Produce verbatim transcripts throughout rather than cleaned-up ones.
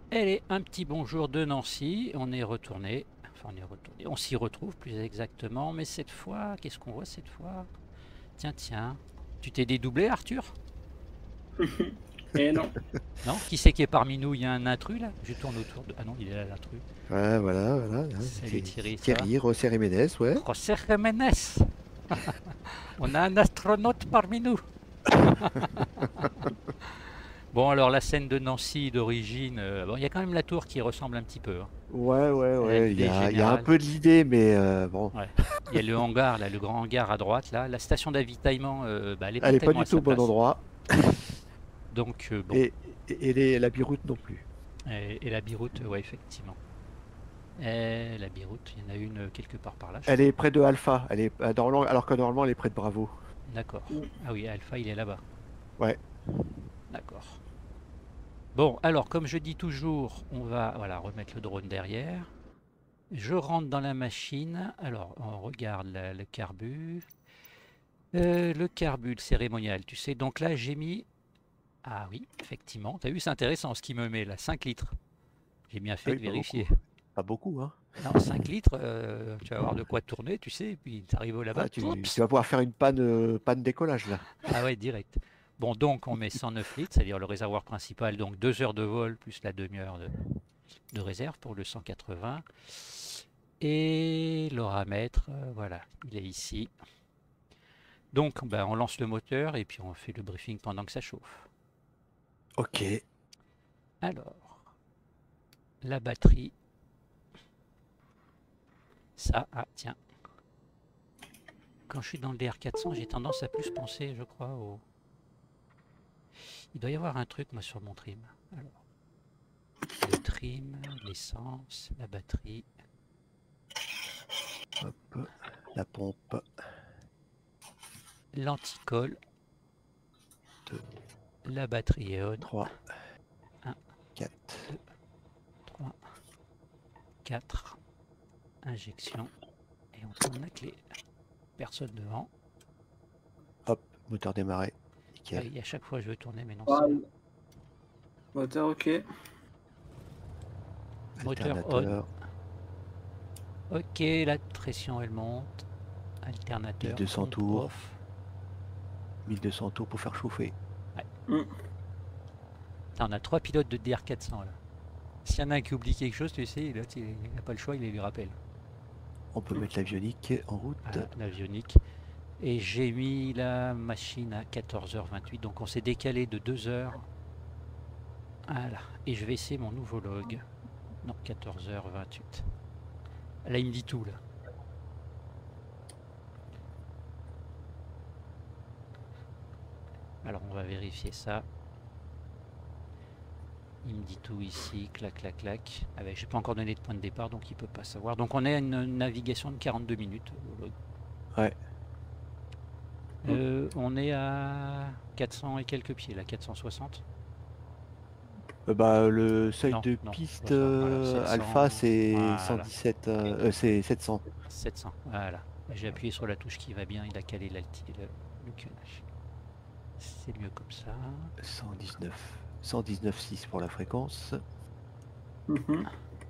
Allez, un petit bonjour de Nancy. On est retourné. Enfin, on est retourné. On s'y retrouve plus exactement. Mais cette fois, qu'est-ce qu'on voit cette fois? Tiens, tiens. Tu t'es dédoublé, Arthur? Et non. Non? Qui c'est qui est parmi nous? Il y a un intrus là? Je tourne autour de. Ah non, il est là, l'intrus. Ouais, voilà, voilà. hein, Salut c'est Thierry, ça va? Thierry, José Jiménez, ouais. José Jiménez. On a un astronaute parmi nous. Bon, alors la scène de Nancy d'origine, euh, bon, il y a quand même la tour qui ressemble un petit peu, hein. Ouais, ouais, Elle a ouais. Il y l'idée a, il y a un générale. peu de l'idée, mais euh, bon, Ouais. Il y a le hangar, là, le grand hangar à droite, là. La station d'avitaillement, euh, bah, elle n'est pas elle est pas tellement à du tout sa au bon place. endroit. Donc, euh, bon. Et, et, et les- la Biroute non plus. Et, et la Biroute, ouais, effectivement. Et la Biroute, il y en a une euh, quelque part par là, je Elle crois. est près de Alpha. Elle est, euh, normalement- alors que normalement, elle est près de Bravo. D'accord. Ah oui, Alpha, il est là-bas. Ouais. D'accord. Bon, alors, comme je dis toujours, on va voilà, remettre le drone derrière. Je rentre dans la machine. Alors, on regarde la- le carbu. Euh, le carbu, le cérémonial, tu sais. Donc là, j'ai mis. Ah oui, effectivement. T'as vu, c'est intéressant ce qu'il me met là. cinq litres. J'ai bien Ah fait oui, de pas vérifier. beaucoup. Pas beaucoup, hein. Non, cinq litres, euh, tu vas avoir de quoi tourner, tu sais. Et puis, t'arrives là-bas. Ah, tu, tu Oups! vas pouvoir faire une panne, euh, panne décollage, là. Ah ouais, direct. Bon, donc on met cent neuf litres, c'est-à-dire le réservoir principal. Donc deux heures de vol plus la demi-heure de, de réserve pour le cent quatre-vingts. Et l'aramètre, euh, voilà, il est ici. Donc, ben, on lance le moteur et puis on fait le briefing pendant que ça chauffe. Ok. Alors, la batterie. Ça, ah tiens, quand je suis dans le D R quatre cents, j'ai tendance à plus penser, je crois, au... Il doit y avoir un truc, moi, sur mon trim. Alors, le trim, l'essence, la batterie. Hop. La pompe. L'anticolle, deux, la batterie Eon. trois, un, quatre. deux, trois, quatre. Injection. Et on tourne la clé. Personne devant. Hop. Moteur démarré. Ah Nickel. oui, à chaque fois, je veux tourner, mais non, Ah, c'est... moteur, ok. Moteur on. Alternateur. Ok, la pression, elle monte. Alternateur, mille deux cents pompe tours. off. mille deux cents tours pour faire chauffer. Mm. Là, on a trois pilotes de D R quatre cents, là. S'il y en a un qui oublie quelque chose, tu sais, là, il n'a pas le choix, il les lui rappelle. On peut mettre l'avionique en route. Voilà, l'avionique. Et j'ai mis la machine à quatorze heures vingt-huit, donc on s'est décalé de deux heures. Voilà, et je vais essayer mon nouveau log. Non, quatorze heures vingt-huit. Là, il me dit tout, là. Alors, on va vérifier ça. Il me dit tout ici, clac, clac, clac. Ah ben, je n'ai pas encore donné de point de départ, donc il ne peut pas savoir. Donc, on est à une navigation de quarante-deux minutes au log. Ouais. Euh, on est à quatre cents et quelques pieds, là, quatre cent soixante. Euh, bah, le seuil Non, de non, piste pas ça. Voilà, euh, sept cents. alpha, c'est Voilà, cent dix-sept. euh, euh, c'est sept cents. sept cents. Voilà. J'ai appuyé sur la touche qui va bien, il a calé l'alti, le, le cunage. C'est mieux comme ça. cent dix-neuf. cent dix-neuf virgule six pour la fréquence. Mhm.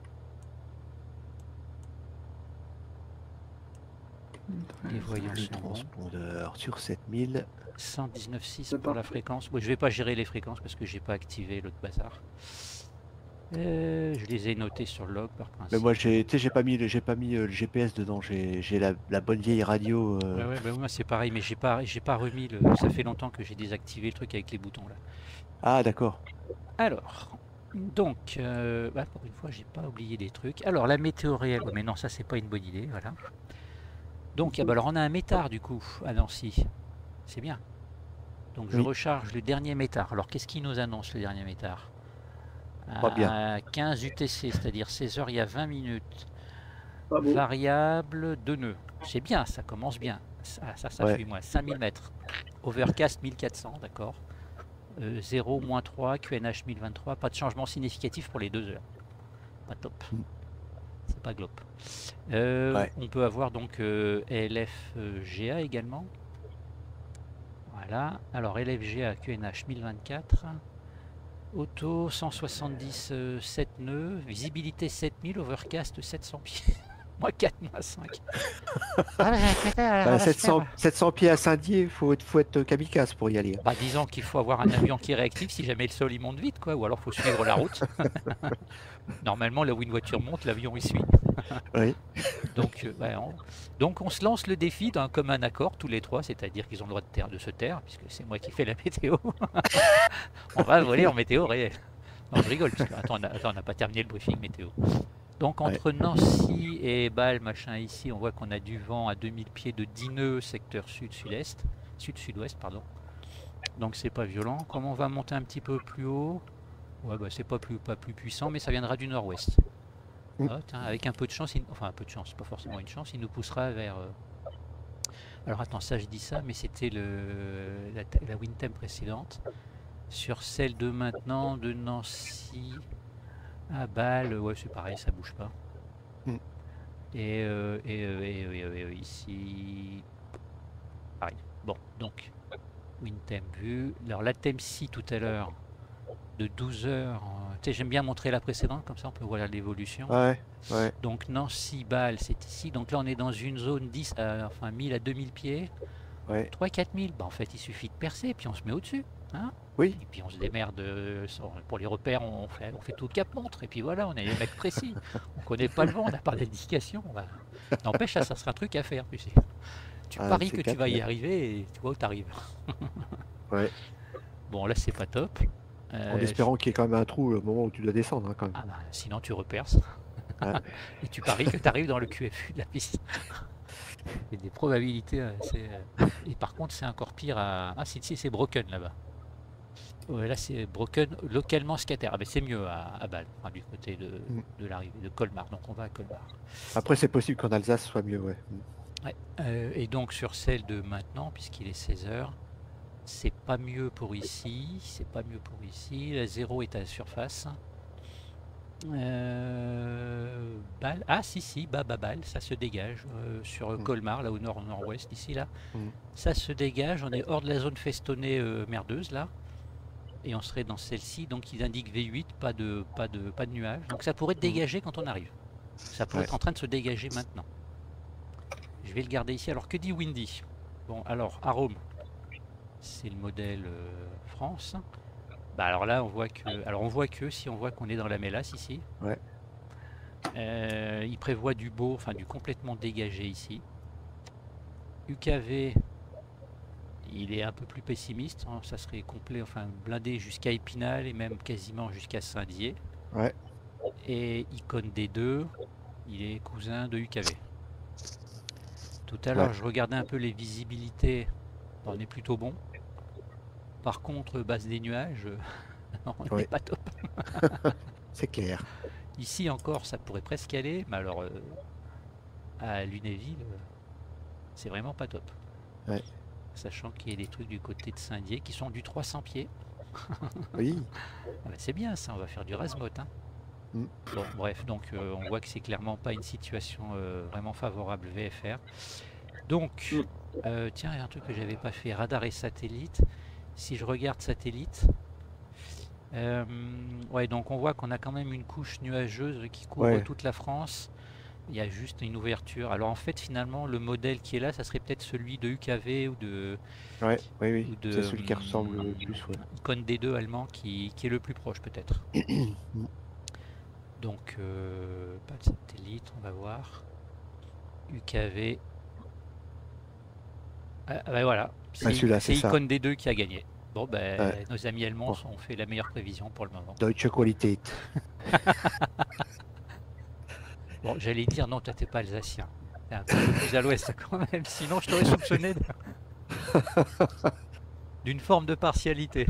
Les voyants Le sont bons. transpondeur sur sept mille. cent dix-neuf virgule six C'est pour la parfait. fréquence. Bon, je vais pas gérer les fréquences parce que j'ai pas activé l'autre bazar. Euh, je les ai notés sur le log par principe. Mais moi, j'ai, tu sais, j'ai pas mis, le- j'ai pas mis euh, le G P S dedans. J'ai, j'ai la, la bonne vieille radio. euh, Ouais, ouais, bah moi c'est pareil, mais j'ai pas, j'ai pas remis le. Ça fait longtemps que j'ai désactivé le truc avec les boutons là. Ah, d'accord. Alors, donc, euh, bah, pour une fois, j'ai pas oublié des trucs. Alors, la météo réelle, ouais, mais non, ça c'est pas une bonne idée, voilà. Donc, ah bah, alors on a un métard du coup à Nancy. C'est bien. Donc, je Oui. recharge le dernier métard. Alors, qu'est-ce qui nous annonce le dernier métard? Pas bien. À quinze U T C, c'est-à-dire seize heures, il y a vingt minutes. Pas beau. Variable de nœuds. C'est bien, ça commence bien. Ça, ça, ça Ouais. fuit moi. cinq mille mètres. Overcast mille quatre cents, d'accord. Euh, zéro, moins trois, Q N H mille vingt-trois. Pas de changement significatif pour les deux heures. Pas top. Mm. C'est pas glop. Euh, Ouais. On peut avoir donc euh, L F G A également. Voilà. Alors L F G A Q N H mille vingt-quatre. Auto cent soixante-dix, euh, sept nœuds, visibilité sept mille, overcast sept cents pieds. Moi quatre, moi cinq. Ah, mais putain, elle Bah, va se faire. 700, sept cents pieds à Saint-Dié, il faut, être- faut être kamikaze pour y aller. Bah, disons qu'il faut avoir un avion qui est réactif si jamais le sol il monte vite, quoi. Ou alors faut suivre la route. Normalement, là où une voiture monte, l'avion il suit. Oui. Donc, euh, ouais, on... Donc on se lance le défi d'un commun accord, tous les trois, c'est-à-dire qu'ils ont le droit de, taire, de se taire, puisque c'est moi qui fais la météo. On va voler en météo réelle. Non, je rigole, parce que attends, on n'a attends, on n'a pas terminé le briefing météo. Donc Ouais. entre Nancy et Bâle, machin, ici, on voit qu'on a du vent à deux mille pieds de dix nœuds, secteur sud-sud-est, sud-sud-ouest, pardon. Donc c'est pas violent. Comme on va monter un petit peu plus haut, ouais, bah, c'est pas plus, pas plus puissant, mais ça viendra du nord-ouest. Mm. Ah, tiens, avec un peu de chance, il- enfin un peu de chance, pas forcément une chance, il nous poussera vers. euh, Alors attends, ça je dis ça, mais c'était le la, ta- la Windtem précédente. Sur celle de maintenant, de Nancy à Bâle, ouais, c'est pareil, ça bouge pas. Mm. Et, euh, et, euh, et, euh, et, euh, et, euh, ici, pareil. Bon, donc, Windtem vu. Alors la Temsi tout à l'heure, de douze heures. euh, Tu sais, j'aime bien montrer la précédente, comme ça on peut voir l'évolution. Ouais, ouais. Donc Nancy, Bâle, c'est ici. Donc là on est dans une zone dix, à, enfin mille à deux mille pieds. Ouais. trois à quatre mille, bah, en fait il suffit de percer, puis on se met au-dessus. Hein, Oui. et puis on se démerde. euh, sans- Pour les repères, on fait, on fait tout le cap-montre. Et puis voilà, on est les mecs précis. On connaît pas le vent, on n'a pas d'indication. Bah, n'empêche, ça, ça sera un truc à faire. Tu sais. Tu Ah, paries c'est que tu quatre, vas y ouais. arriver et tu vois où tu arrives. Ouais. Bon, là c'est pas top. En Euh, je- espérant qu'il y ait quand même un trou au moment où tu dois descendre, hein, quand même. Ah bah, sinon tu reperces. Ouais. Et tu paries que tu arrives dans le Q F U de la piste. Il y a des probabilités. euh, c'est, euh, Et par contre, c'est encore pire à. Ah, si, si, c'est Broken là-bas. Ouais, là, c'est Broken localement scatter. Ah, mais c'est mieux à, à Bâle, enfin, du côté de, Mm. de l'arrivée de Colmar. Donc on va à Colmar. Après, c'est possible qu'en Alsace soit mieux, ouais. Mm. Ouais. Euh, et donc sur celle de maintenant, puisqu'il est seize heures, c'est pas mieux pour ici. C'est pas mieux pour ici. La zéro est à la surface. Euh, Bâle. Ah si si, bas bas Bâle, ça se dégage euh, sur Mm. Colmar, là au nord nord-ouest ici là. Mm. Ça se dégage, on est hors de la zone festonnée euh, merdeuse là. Et on serait dans celle-ci, donc ils indiquent V huit, pas de, pas de, pas de nuages. Donc ça pourrait être dégagé quand on arrive. Ça pourrait Ouais. être en train de se dégager maintenant. Je vais le garder ici. Alors que dit Windy? Bon, alors Arome, c'est le modèle euh, France. Bah alors là, on voit que, alors on voit que si on voit qu'on est dans la mélasse ici. Ouais. Euh, il prévoit du beau, enfin du complètement dégagé ici. U K V, il est un peu plus pessimiste, hein, ça serait complet, enfin blindé jusqu'à Épinal et même quasiment jusqu'à Saint-Dié. Ouais. Et Icône D deux, il est cousin de U K V. Tout à l'heure, Ouais. je regardais un peu les visibilités, on est plutôt bon. Par contre, base des nuages, on n'est Ouais. pas top. C'est clair. Ici encore, ça pourrait presque aller, mais alors euh, à Lunéville, euh, c'est vraiment pas top. Ouais. Sachant qu'il y a des trucs du côté de Saint-Dié qui sont du trois cents pieds. Oui. Ah bah, c'est bien ça, on va faire du Rasmot. Hein. Mm. Bon, bref, donc euh, on voit que c'est clairement pas une situation euh, vraiment favorable V F R. Donc, Mm. euh, tiens, il y a un truc que j'avais pas fait, radar et satellite. Si je regarde satellite, euh, ouais, donc on voit qu'on a quand même une couche nuageuse qui couvre Ouais. toute la France. Il y a juste une ouverture. Alors en fait, finalement, le modèle qui est là, ça serait peut-être celui de U K V ou de, Ouais. Oui, ou oui. de C'est celui qui ressemble le hum, plus, ouais. Icône D deux allemand qui, qui est le plus proche peut-être. Mm. Donc, euh, pas de satellite, on va voir. U K V. Ah, ah bah voilà, c'est Ah, celui-là, c'est ça. Icône D deux qui a gagné. Bon, ben, Ouais. nos amis allemands Bon. ont fait la meilleure prévision pour le moment. Deutsche Qualität. Bon, j'allais dire, non, toi, t'es pas alsacien. T'es un peu plus à l'ouest quand même, sinon je t'aurais soupçonné de- d'une forme de partialité.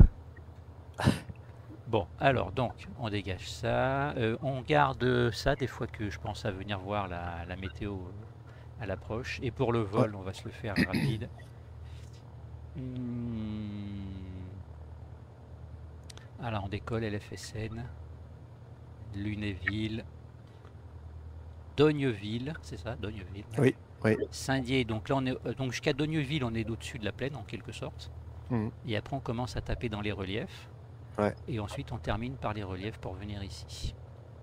Bon, alors, donc, on dégage ça. Euh, on garde ça des fois que je pense à venir voir la, la météo euh, à l'approche. Et pour le vol, on va se le faire rapide. Hmm. Alors, on décolle L F S N, Lunéville, Dogneville, c'est ça, Dogneville. Oui, oui. Saint-Dié, donc là on est euh, donc jusqu'à Dogneville, on est au-dessus de la plaine en quelque sorte. Mm. Et après on commence à taper dans les reliefs. Ouais. Et ensuite on termine par les reliefs pour venir ici.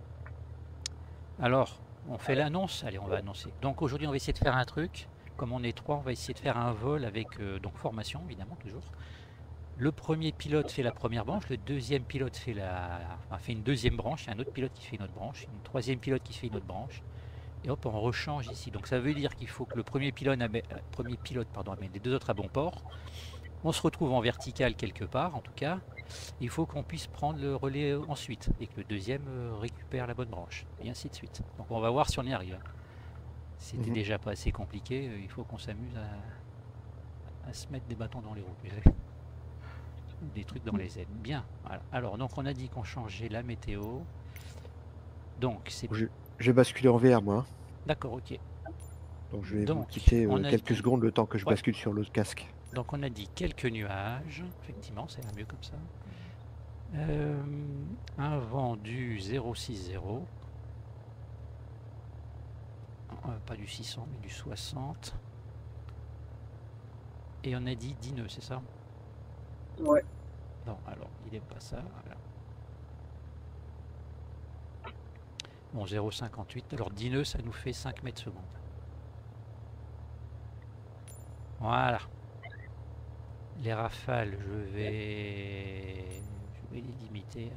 Alors, on fait l'annonce. Allez, on va annoncer. Donc aujourd'hui on va essayer de faire un truc. Comme on est trois, on va essayer de faire un vol avec euh, donc formation, évidemment, toujours. Le premier pilote fait la première branche, le deuxième pilote fait, la, enfin, fait une deuxième branche, il y a un autre pilote qui fait une autre branche, une troisième pilote qui fait une autre branche, et hop, on rechange ici. Donc ça veut dire qu'il faut que le premier pilote, amène, euh, premier pilote pardon, amène les deux autres à bon port. On se retrouve en vertical quelque part, en tout cas. Il faut qu'on puisse prendre le relais ensuite, et que le deuxième euh, récupère la bonne branche, et ainsi de suite. Donc on va voir si on y arrive. C'était Mhm. déjà pas assez compliqué, il faut qu'on s'amuse à, à se mettre des bâtons dans les roues. Vous savez. Des trucs dans les ailes. Bien. Voilà. Alors, donc on a dit qu'on changeait la météo. Donc, c'est... Je- J'ai basculé en V R, moi. D'accord, ok. Donc je vais vous Donc, quitter euh, on a quelques dit... secondes le temps que je Ouais. bascule sur l'autre casque. Donc, on a dit quelques nuages. Effectivement, ça ira mieux comme ça. Euh, un vent du zéro six zéro. Euh, pas du six cents, mais du soixante. Et on a dit dix nœuds, c'est ça? Ouais. Non, alors, il n'est pas ça. Voilà. Bon, zéro virgule cinquante-huit. Alors, dix nœuds, ça nous fait cinq mètres secondes. Voilà. Les rafales, je vais, je vais les limiter.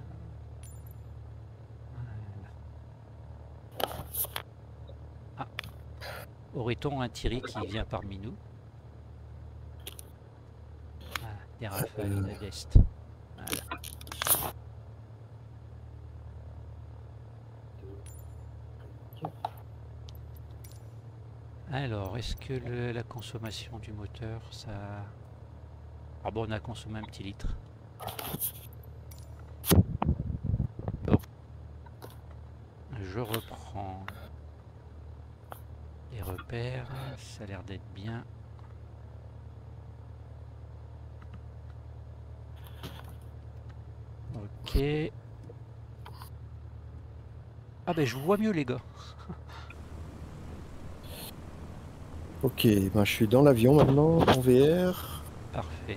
Voilà. Ah. Aurait-on un Thierry qui vient parmi nous? Ah, des rafales d'Est. Voilà. Alors, est-ce que le, la consommation du moteur, ça... Ah bon, on a consommé un petit litre. Bon. Je reprends les repères. Ça a l'air d'être bien. Ok. Ah ben, je vois mieux, les gars. Ok, ben je suis dans l'avion maintenant, en V R. Parfait.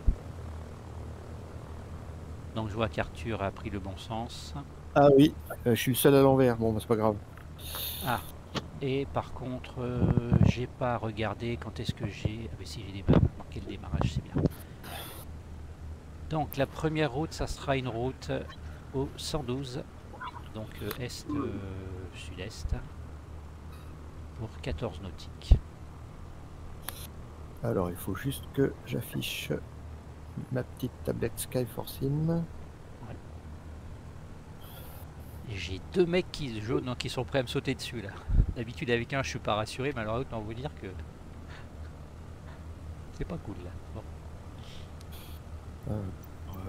Donc je vois qu'Arthur a pris le bon sens. Ah oui, euh, je suis seul à l'envers, bon bah, c'est pas grave. Ah, et par contre, euh, j'ai pas regardé quand est-ce que j'ai... Ah mais si, j'ai marqué le démarrage, c'est bien. Donc la première route, ça sera une route au cent douze, donc euh, est-sud-est, euh, pour quatorze nautiques. Alors il faut juste que j'affiche ma petite tablette Skyforcing. J'ai deux mecs qui, jaunes qui sont prêts à me sauter dessus là. D'habitude avec un je suis pas rassuré, mais alors autant vous dire que c'est pas cool là. Bon. Ah, ouais.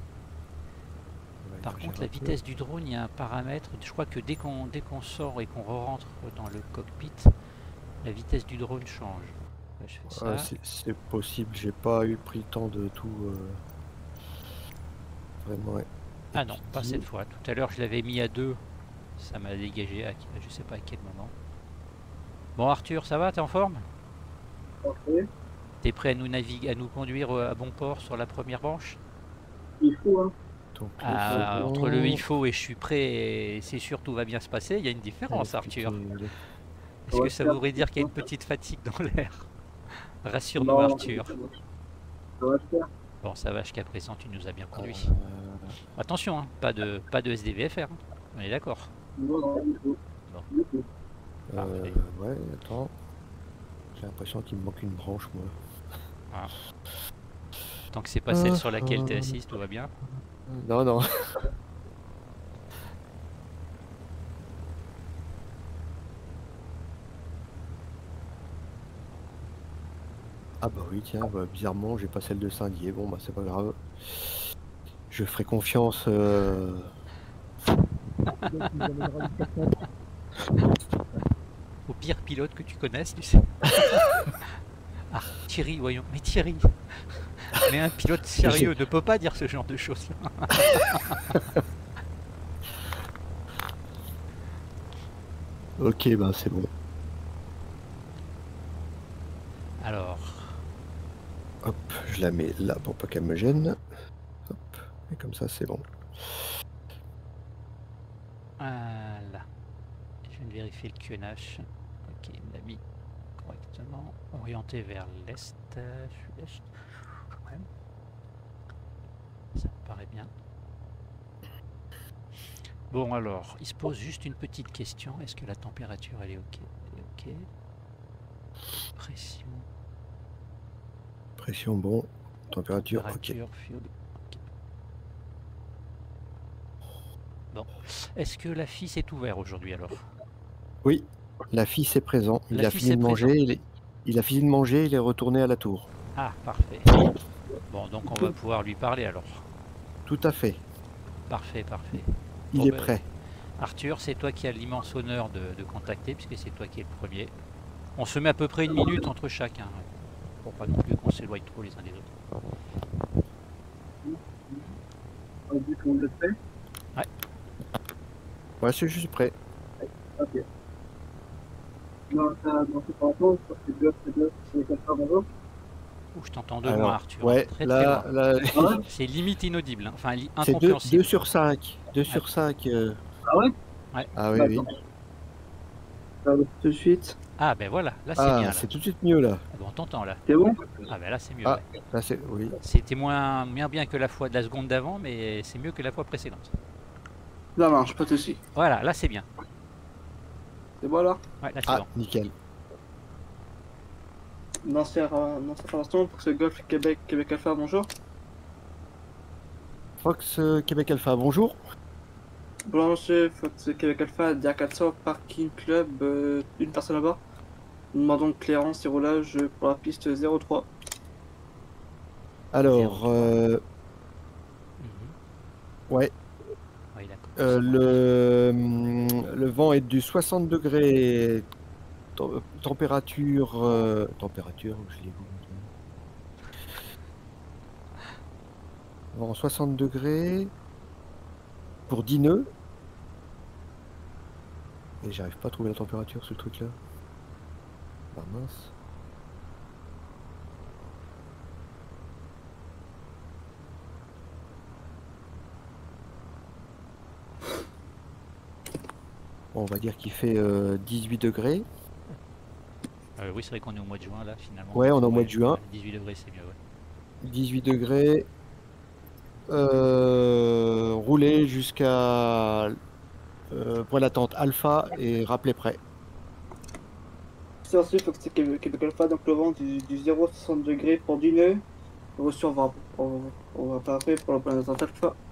Par contre la vitesse du drone, il y a un paramètre, je crois que dès qu'on dès qu'on sort et qu'on re-rentre dans le cockpit, la vitesse du drone change. Là, je fais ça. Ah, c'est possible, j'ai pas eu pris le temps de tout euh... vraiment. Ouais. Ah non, pas cette fois. Tout à l'heure je l'avais mis à deux, ça m'a dégagé à je sais pas à quel moment. Bon Arthur, ça va, t'es en forme? Parfait. T'es prêt à nous naviguer, à nous conduire à bon port sur la première branche? Il faut, hein. Donc, ah, le entre le il faut et je suis prêt et c'est sûr tout va bien se passer, il y a une différence, Arthur. Est-ce que ça voudrait dire qu'il y a une petite fatigue dans l'air? Rassure-nous, Arthur. Ça va faire. Bon, ça va, jusqu'à présent, tu nous as bien conduit. Euh... Attention, hein, pas de pas de S D V F R, hein. On est d'accord? Non, non, il faut. Bon. Il faut. Euh, ouais, attends. J'ai l'impression qu'il me manque une branche, moi. Ah. Tant que c'est pas celle sur laquelle tu es assise, tout va bien? Non, non. Ah bah oui, tiens, bah, bizarrement, j'ai pas celle de Saint-Dié. Bon, bah c'est pas grave. Je ferai confiance... Euh... Au pire pilote que tu connaisses, tu sais. Ah, Thierry, voyons. Mais Thierry, mais un pilote sérieux ne peut pas dire ce genre de choses. Ok, ben bah, c'est bon. Alors... Hop, je la mets là pour pas qu'elle me gêne. Hop, et comme ça c'est bon. Voilà. Je viens de vérifier le Q N H. Ok, il l'a mis correctement. Orienté vers l'est, euh, sud-est. Ouais. Ça me paraît bien. Bon alors, il se pose juste une petite question. Est-ce que la température elle est ok? Elle est ok. Pression. Pression, bon. Température, ok. Température, fuel. Ok. Bon. Est-ce que la fille est ouverte aujourd'hui alors? Oui, la fille est présent. Il La a fils fini est de manger. présent. Il, est... il a fini de manger. Il est retourné à la tour. Ah, parfait. Bon, donc on va pouvoir lui parler alors. Tout à fait. Parfait, parfait. Il Bon, est ben, prêt. Arthur, c'est toi qui as l'immense honneur de, de contacter, puisque c'est toi qui es le premier. On se met à peu près une minute entre chacun, pour pas non plus qu'on s'éloigne trop les uns des autres. On dit qu'on le fait. Ouais, je suis juste prêt. Ok. Non, ça, non, c'est pas encore, parce que deux, c'est deux, c'est quatre heures, bonjour. Ouh, je t'entends de Alors, loin, Arthur. ouais, Très très là, loin. là Ah ouais? C'est limite inaudible, hein. Enfin li- c'est deux, incompréhensible. deux sur cinq. deux sur cinq. euh. Ah ouais? Ah oui, Bah, oui. attends. Ça va tout de suite. Ah ben voilà, là c'est Ah, bien. Là. c'est tout de suite mieux là. Ah, ben, on t'entend là. C'est bon? Ah ben là c'est mieux. Ah, Ouais. là c'est, oui. C'était moins, moins bien que la fois de la seconde d'avant, mais c'est mieux que la fois précédente. Ça marche, pas de soucis. Voilà, là c'est bien. C'est bon alors? Ouais, là c'est Ah, bon. nickel. Nancy, euh, Nancy Information pour ce Golf Québec, Québec Alpha, bonjour. Fox euh, Québec Alpha, bonjour. Bonjour monsieur, Fox Québec Alpha, D R quatre cents, Parking Club, euh, une personne là-bas. Nous demandons cléarance et roulage pour la piste zéro trois. Alors, euh, Mhm. ouais, Oui, d'accord. euh, le, hum, le vent est du soixante degrés. Tem- température, euh, température, je l'ai vu. Vent soixante degrés pour dix nœuds. Et j'arrive pas à trouver la température sur le truc là. Ah mince. Bon, on va dire qu'il fait euh, dix-huit degrés. Euh, oui, c'est vrai qu'on est au mois de juin là finalement. Ouais, on est au Ouais, mois de juin. ouais, dix-huit degrés c'est mieux. Ouais. dix-huit degrés. Euh, rouler jusqu'à euh, point d'attente alpha et rappeler prêt. C'est ensuite Fox Québec Québec Alpha, donc le vent du, du zéro à soixante degrés pour dix nœuds. Reçu, on va, on, on va pas après pour la plan d'attente alpha. Donc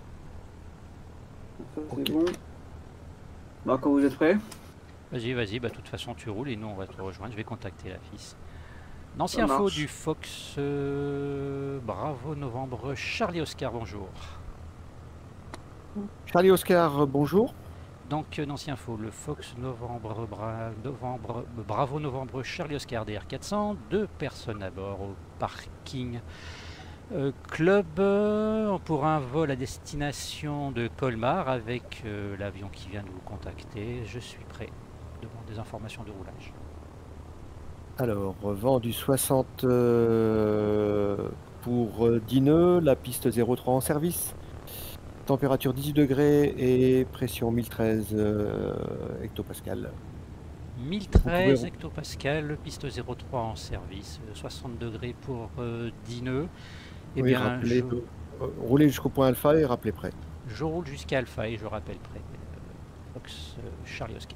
ça c'est Ok. bon. Bah, quand vous êtes prêts. Vas-y, vas-y, bah de toute façon tu roules et nous on va te rejoindre. Je vais contacter la fils. Nancy Ça Info marche. du Fox euh, Bravo Novembre Charlie Oscar, bonjour. Charlie Oscar, bonjour. Donc euh, Nancy Info, le Fox Novembre, Bra- Novembre Bravo Novembre Charlie Oscar D R quatre cents, deux personnes à bord au parking euh, club euh, pour un vol à destination de Colmar avec euh, l'avion qui vient de vous contacter. Je suis prêt. Demande des informations de roulage. Alors, vent du soixante euh, pour euh, dix nœuds, la piste zéro trois en service. Température dix-huit degrés et pression mille treize euh, hectopascal. mille Vous treize pouvez- hectopascal, piste zéro trois en service, euh, soixante degrés pour euh, dix nœuds. Eh Oui, bien, rappelez, je, euh, roulez jusqu'au point alpha et rappelez prêt. je roule jusqu'à Alpha et je rappelle près. euh, Fox euh, Charlie Oscar.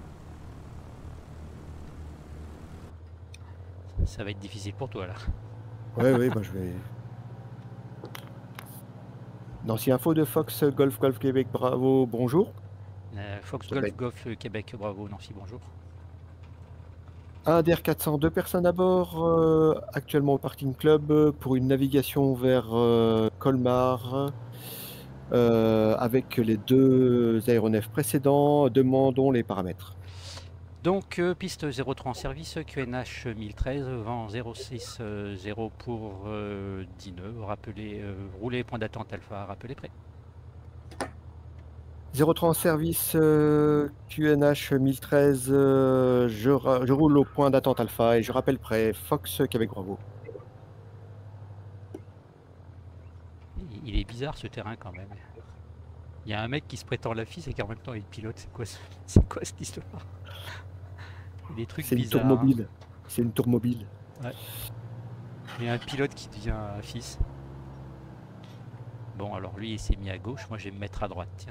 Ça va être difficile pour toi là. Oui, oui, bah, je vais. Nancy Info de Fox Golf Golf Québec, bravo, bonjour. Euh, Fox Québec. Golf Golf euh, Québec, bravo Nancy, bonjour. Un D R quatre cents, deux personnes à bord, euh, actuellement au parking club euh, pour une navigation vers euh, Colmar euh, avec les deux aéronefs précédents. Demandons les paramètres. Donc euh, piste zéro trois en service, Q N H mille treize, vent zéro six zéro pour euh, dix nœuds. Rappelez, euh, roulez point d'attente Alpha, rappelez prêt. zéro trois en service, euh, Q N H mille treize, euh, je, ra- je roule au point d'attente alpha et je rappelle prêt, Fox Québec Bravo. Il- Il est bizarre ce terrain quand même. Il y a un mec qui se prétend la fille et qui en même temps est pilote. C'est quoi, ce- c'est quoi cette histoire? Des trucs C'est une tour bizarres. hein. mobile. C'est une tour mobile. Il y a un pilote qui devient un fils. Bon, alors lui, il s'est mis à gauche. Moi, je vais me mettre à droite. Tiens.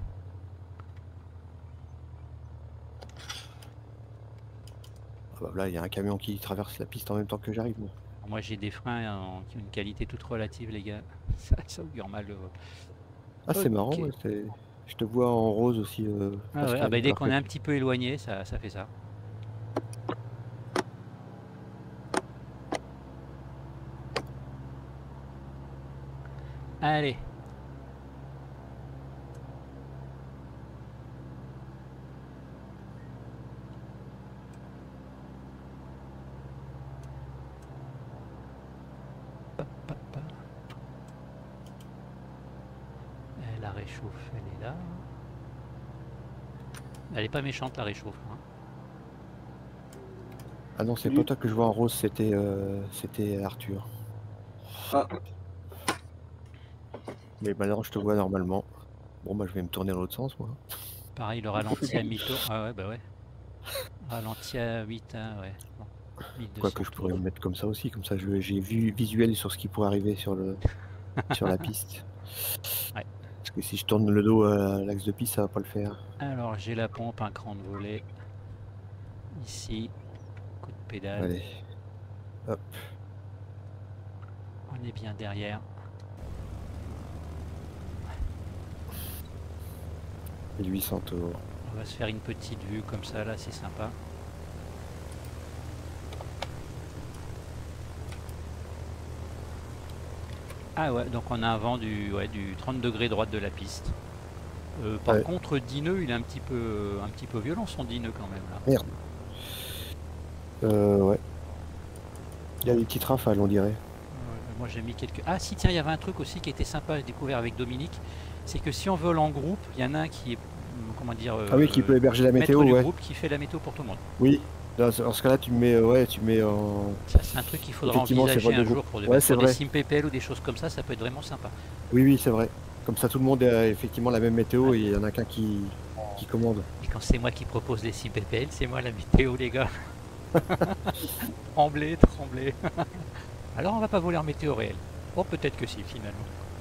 Ah bah là, il y a un camion qui traverse la piste en même temps que j'arrive. moi. Moi, j'ai des freins en- qui ont une qualité toute relative, les gars. Ça, ça augure mal. le- Ah, c'est marrant. Ok. ouais, c'est- Je te vois en rose aussi. euh, Ah, ouais, Pascal, ah bah, dès alors qu'on que- est un petit peu éloigné, ça, ça fait ça. Allez. Hop, hop, hop. Eh, la réchauffe, elle est là. Elle est pas méchante, la réchauffe. hein. Ah non, c'est Oui. pas toi que je vois en rose, c'était euh, c'était Arthur. Ah, Mais maintenant, je te vois normalement. Bon, bah, je vais me tourner dans l'autre sens, moi. Pareil, le ralenti à mi-tour. Ah ouais, bah ouais. Ralenti à huit, hein, ouais. Bon, mille deux cents Quoique je tours. pourrais me mettre comme ça aussi, comme ça je- j'ai vu visuel sur ce qui pourrait arriver sur, le, sur la piste. Ouais. Parce que si je tourne le dos à l'axe de piste, ça va pas le faire. Alors, j'ai la pompe, un cran de volet. Ici, coup de pédale. Allez, hop. On est bien derrière. huit cents tours. On va se faire une petite vue comme ça, là, c'est sympa. Ah ouais, donc on a un vent du, ouais, du trente degrés droite de la piste. Euh, par Ouais. contre, Dineux, il est un petit peu, un petit peu violent son Dineux quand même là. Merde. Euh, ouais. Il y a des petites rafales, on dirait. Ouais, moi j'ai mis quelques. Ah si tiens, il y avait un truc aussi qui était sympa, j'ai découvert avec Dominique, c'est que si on vole en groupe, il y en a un qui est, comment dire, Ah oui, qui peut héberger la maître météo, du ouais. groupe qui fait la météo pour tout le monde. Oui. Dans ce, dans ce cas-là, tu me mets, euh, ouais, tu mets en. Ça c'est un truc qu'il faudra Effectivement, c'est envisager vrai, un de jour groupe. pour, de Ouais, mettre c'est sur des vrai. sim P P L ou des choses comme ça, ça peut être vraiment sympa. Oui, oui, c'est vrai. Comme ça, tout le monde a effectivement la même météo Ouais. et il y en a qu'un qui, qui commande. Et quand c'est moi qui propose les sim P P L, c'est moi la météo les gars. Tremblez, tremblez. Alors on va pas voler en météo réelle. Oh peut-être que si finalement.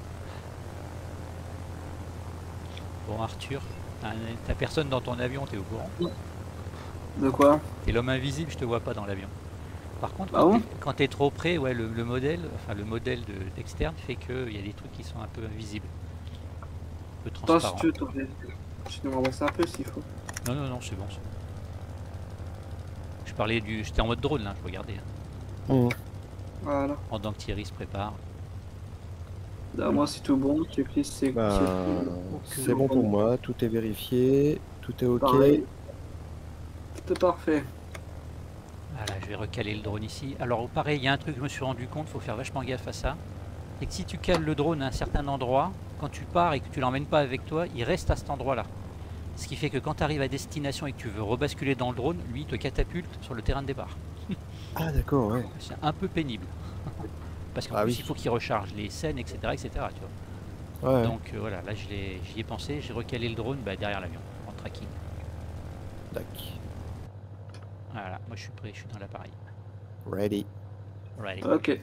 Bon Arthur, t'as un- t'as personne dans ton avion, t'es au courant? de quoi? T'es l'homme invisible, je te vois pas dans l'avion. Par contre, Ah quand bon t'es- quand t'es trop près, ouais, le, le modèle, enfin le modèle de- d'externe fait qu'il y a des trucs qui sont un peu invisibles, un peu Attends, si transparents. tu veux, t'en fais- tu nous avancer un peu s'il faut. Non, non, non, c'est bon. c'est bon. Je parlais du, j'étais en mode drone là, je regardais. hein, Mmh. Voilà. Pendant que Thierry se prépare. Là, moi, c'est tout bon. Checklist, c'est Bah, c'est- c'est bon pour moi, tout est vérifié, tout est ok. Pareil. Tout est parfait. Voilà, je vais recaler le drone ici. Alors pareil, il y a un truc que je me suis rendu compte, il faut faire vachement gaffe à ça. C'est que si tu cales le drone à un certain endroit, quand tu pars et que tu l'emmènes pas avec toi, il reste à cet endroit-là. Ce qui fait que quand tu arrives à destination et que tu veux rebasculer dans le drone, lui il te catapulte sur le terrain de départ. Ah d'accord, ouais. C'est un peu pénible. Parce qu'en Ah plus oui. il faut qu'il recharge les scènes, et cetera et cetera tu vois. Ouais, Donc euh, voilà, là je l'ai- j'y ai pensé, j'ai recalé le drone bah, derrière l'avion, en tracking. tac. Voilà, moi je suis prêt, je suis dans l'appareil. Ready. Ready. Ok.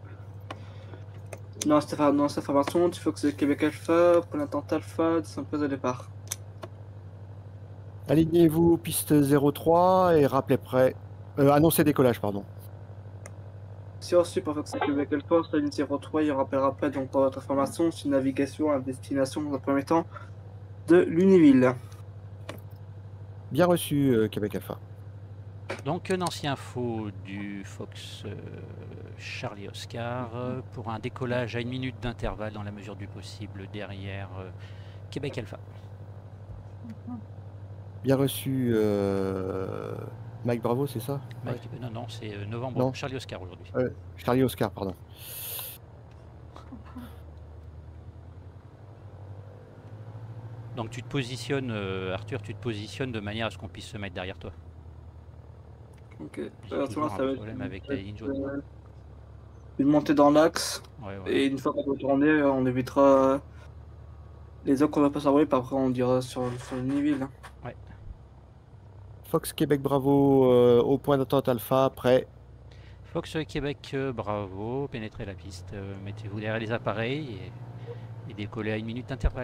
Non, cette, infor- non, cette information, il faut que c'est Québec Alpha, pour l'attente Alpha, de son place de départ. Alignez-vous piste zéro trois et rappelez prêt. Euh, annoncez décollage, pardon. Si reçu par Fox Québec Alpha, sur la ligne zéro trois, il rappellera après, donc pour votre information, c'est une navigation à destination dans un premier temps de Lunéville. Bien reçu, euh, Québec Alpha. Donc un ancien faux du Fox euh, Charlie Oscar euh, pour un décollage à une minute d'intervalle dans la mesure du possible derrière euh, Québec Alpha. Bien reçu, euh, Mike Bravo, c'est ça? Mike- euh, non, non, c'est euh, novembre, Non. Charlie Oscar aujourd'hui. Ouais. Euh, Charlie Oscar, pardon. Donc tu te positionnes, euh, Arthur, tu te positionnes de manière à ce qu'on puisse se mettre derrière toi. Ok. J'ai Euh, toujours ça un va être problème avec la ligne jaune. euh, une montée dans l'axe, Ouais, ouais. et une fois qu'on va tourner, on évitera Les autres, on va pas s'envoyer, puis après, on dira sur, sur le Niville. Ouais. Fox Québec Bravo euh, au point d'attente Alpha, prêt. Fox Québec euh, Bravo, pénétrez la piste, euh, mettez-vous derrière les appareils et, et décollez à une minute d'intervalle.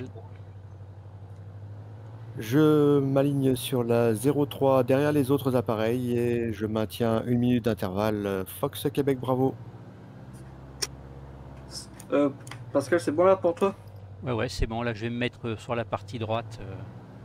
Je m'aligne sur la zéro trois derrière les autres appareils et je maintiens une minute d'intervalle. Fox Québec Bravo. Euh, Pascal, c'est bon là pour toi? Ouais, ouais, c'est bon, là je vais me mettre euh, sur la partie droite. Euh,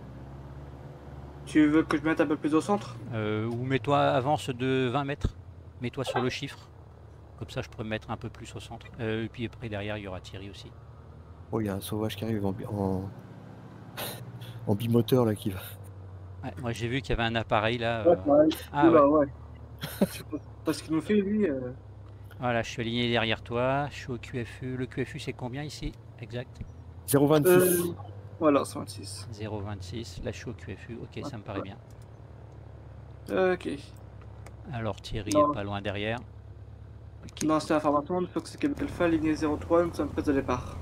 Tu veux que je me mette un peu plus au centre? euh, ou mets-toi, avance de vingt mètres, mets-toi sur le chiffre. Comme ça je pourrais me mettre un peu plus au centre. Euh, et puis après derrière il y aura Thierry aussi. Oh, il y a un sauvage qui arrive en, bi- en, en bimoteur là qui va. Ouais, moi j'ai vu qu'il y avait un appareil là. Ouais, euh, pareil. Ah ouais, Oula, ouais. Je sais pas pas ce qu'il nous fait, lui. euh. voilà, je suis aligné derrière toi, je suis au Q F U. Le Q F U c'est combien ici? Exact. zéro vingt-six. Euh, voilà, cent vingt-six. zéro vingt-six, là je suis au Q F U, ok, ça me paraît bien. Ok. Alors Thierry Non. est pas loin derrière. Ok. Dans cette information, il faut que c'est Québec Alpha, ligne zéro trois, nous sommes prêts au départ.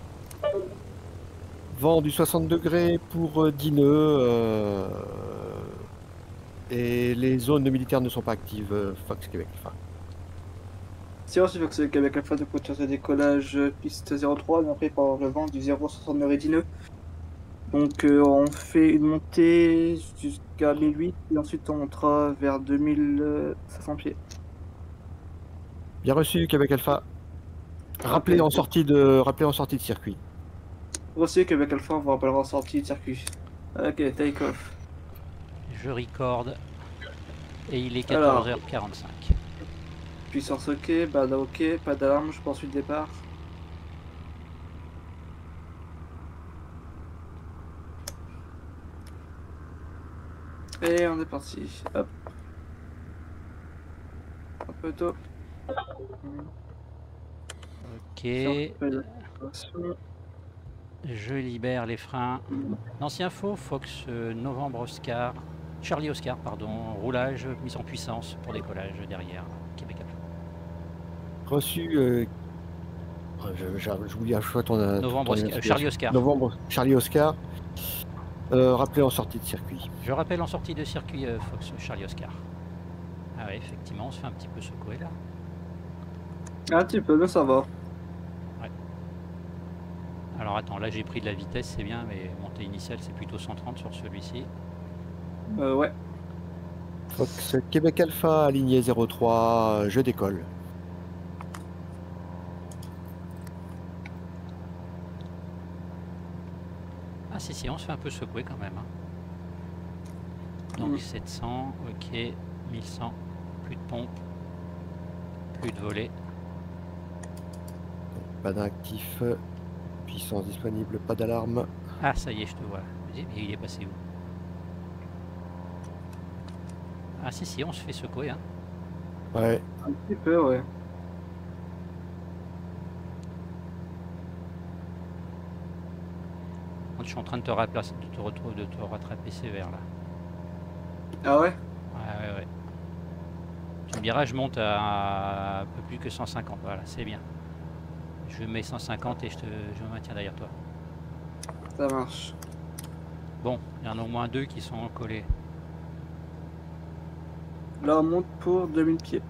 Vent du soixante degrés pour euh, dix nœuds. euh, et les zones militaires ne sont pas actives. euh, Fox Québec Alpha. Si on fait que c'est Québec Alpha de coach de décollage euh, piste zéro trois, on est pris par le vent du zéro soixante degrés dix nœuds. Donc euh, on fait une montée jusqu'à mille huit et ensuite on montera vers deux mille cinq cents pieds. Bien reçu Québec Alpha. Rappelez Ok. en sortie de rappelez en sortie de circuit. Aussi Québec Alpha, on vous rappellera en sortie de circuit. Ok, take off. Je record et il est Alors. quatorze heures quarante-cinq. Puissance ok, bada ok, pas d'alarme, je poursuis le départ. Et on est parti. Hop. Un peu tôt. Ok, Attention. je libère les freins. L'ancien faux, Fox euh, Novembre Oscar, Charlie Oscar, pardon, roulage, mise en puissance pour décollage derrière Québec Alpha. Reçu. Euh, je- je- J'oublie à chaque fois ton, ton- Novembre ton Oscar, identification. Charlie Oscar. Novembre Charlie Oscar. Euh, rappelez en sortie de circuit. Je rappelle en sortie de circuit euh, Fox Charlie Oscar. Ah ouais, effectivement, on se fait un petit peu secouer là. Un petit peu, mais ça va. Alors attends, là j'ai pris de la vitesse, c'est bien, mais montée initiale c'est plutôt cent trente sur celui-ci. Euh, ouais. Fox Québec Alpha, aligné zéro trois, je décolle. Ah si si, on se fait un peu secouer quand même. hein. Donc Mm. sept cents, ok, mille cent, plus de pompe, plus de volet. Pas d'actif. Puissance disponible, pas d'alarme. Ah ça y est, je te vois. Je me dis, mais il est passé où? Ah si si, on se fait secouer. Hein. Ouais. Un petit peu, ouais. Je suis en train de te, raplacer, de te retrouver, de te rattraper sévère là. Ah ouais? Ouais ouais ouais. Tu me diras, je monte à un peu plus que cent cinquante. Voilà, c'est bien. Je mets cent cinquante et je, te, je me maintiens derrière toi. Ça marche. Bon, il y en a au moins deux qui sont collés. Là, on monte pour deux mille pieds.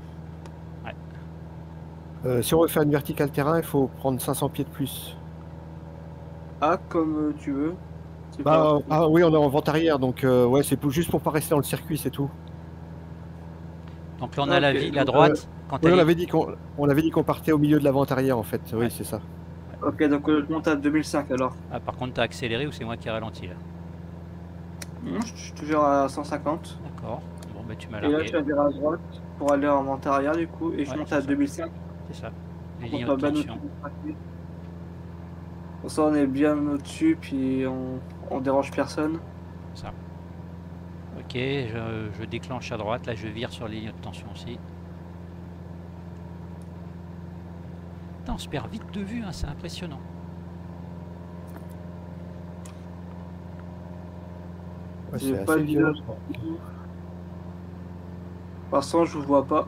Euh, si on veut faire une verticale terrain, il faut prendre cinq cents pieds de plus. Ah, comme euh, tu veux. C'est Bah, pas- ah oui, on est en vente arrière, donc euh, ouais, c'est pour- juste pour pas rester dans le circuit, c'est tout. Donc là on a la Ok, ville à donc, droite. Quand Oui, elle on est- avait dit qu'on on avait dit qu'on partait au milieu de la vente arrière en fait. Oui, Ouais. c'est ça. Ok, donc euh, je monte à deux mille cinq alors. Ah, par contre, t'as accéléré ou c'est moi qui ai ralenti là? Hmm, Je suis toujours à cent cinquante. D'accord. Bon, bah tu m'as Et là, largué. je vais virer à droite pour aller en vente arrière du coup. Et je Ouais, monte c'est à ça. deux mille cinq. C'est ça. Les On lignes soit de bien tension. au-dessus du trafic. Pour ça, on est bien au-dessus, puis on, on dérange personne. Ça. Ok, je, je déclenche à droite. Là, je vire sur les lignes de tension aussi. Putain, on se perd vite de vue, hein, c'est impressionnant. Ouais, J'ai c'est pas assez de violent. Pour l'instant, je vous vois pas.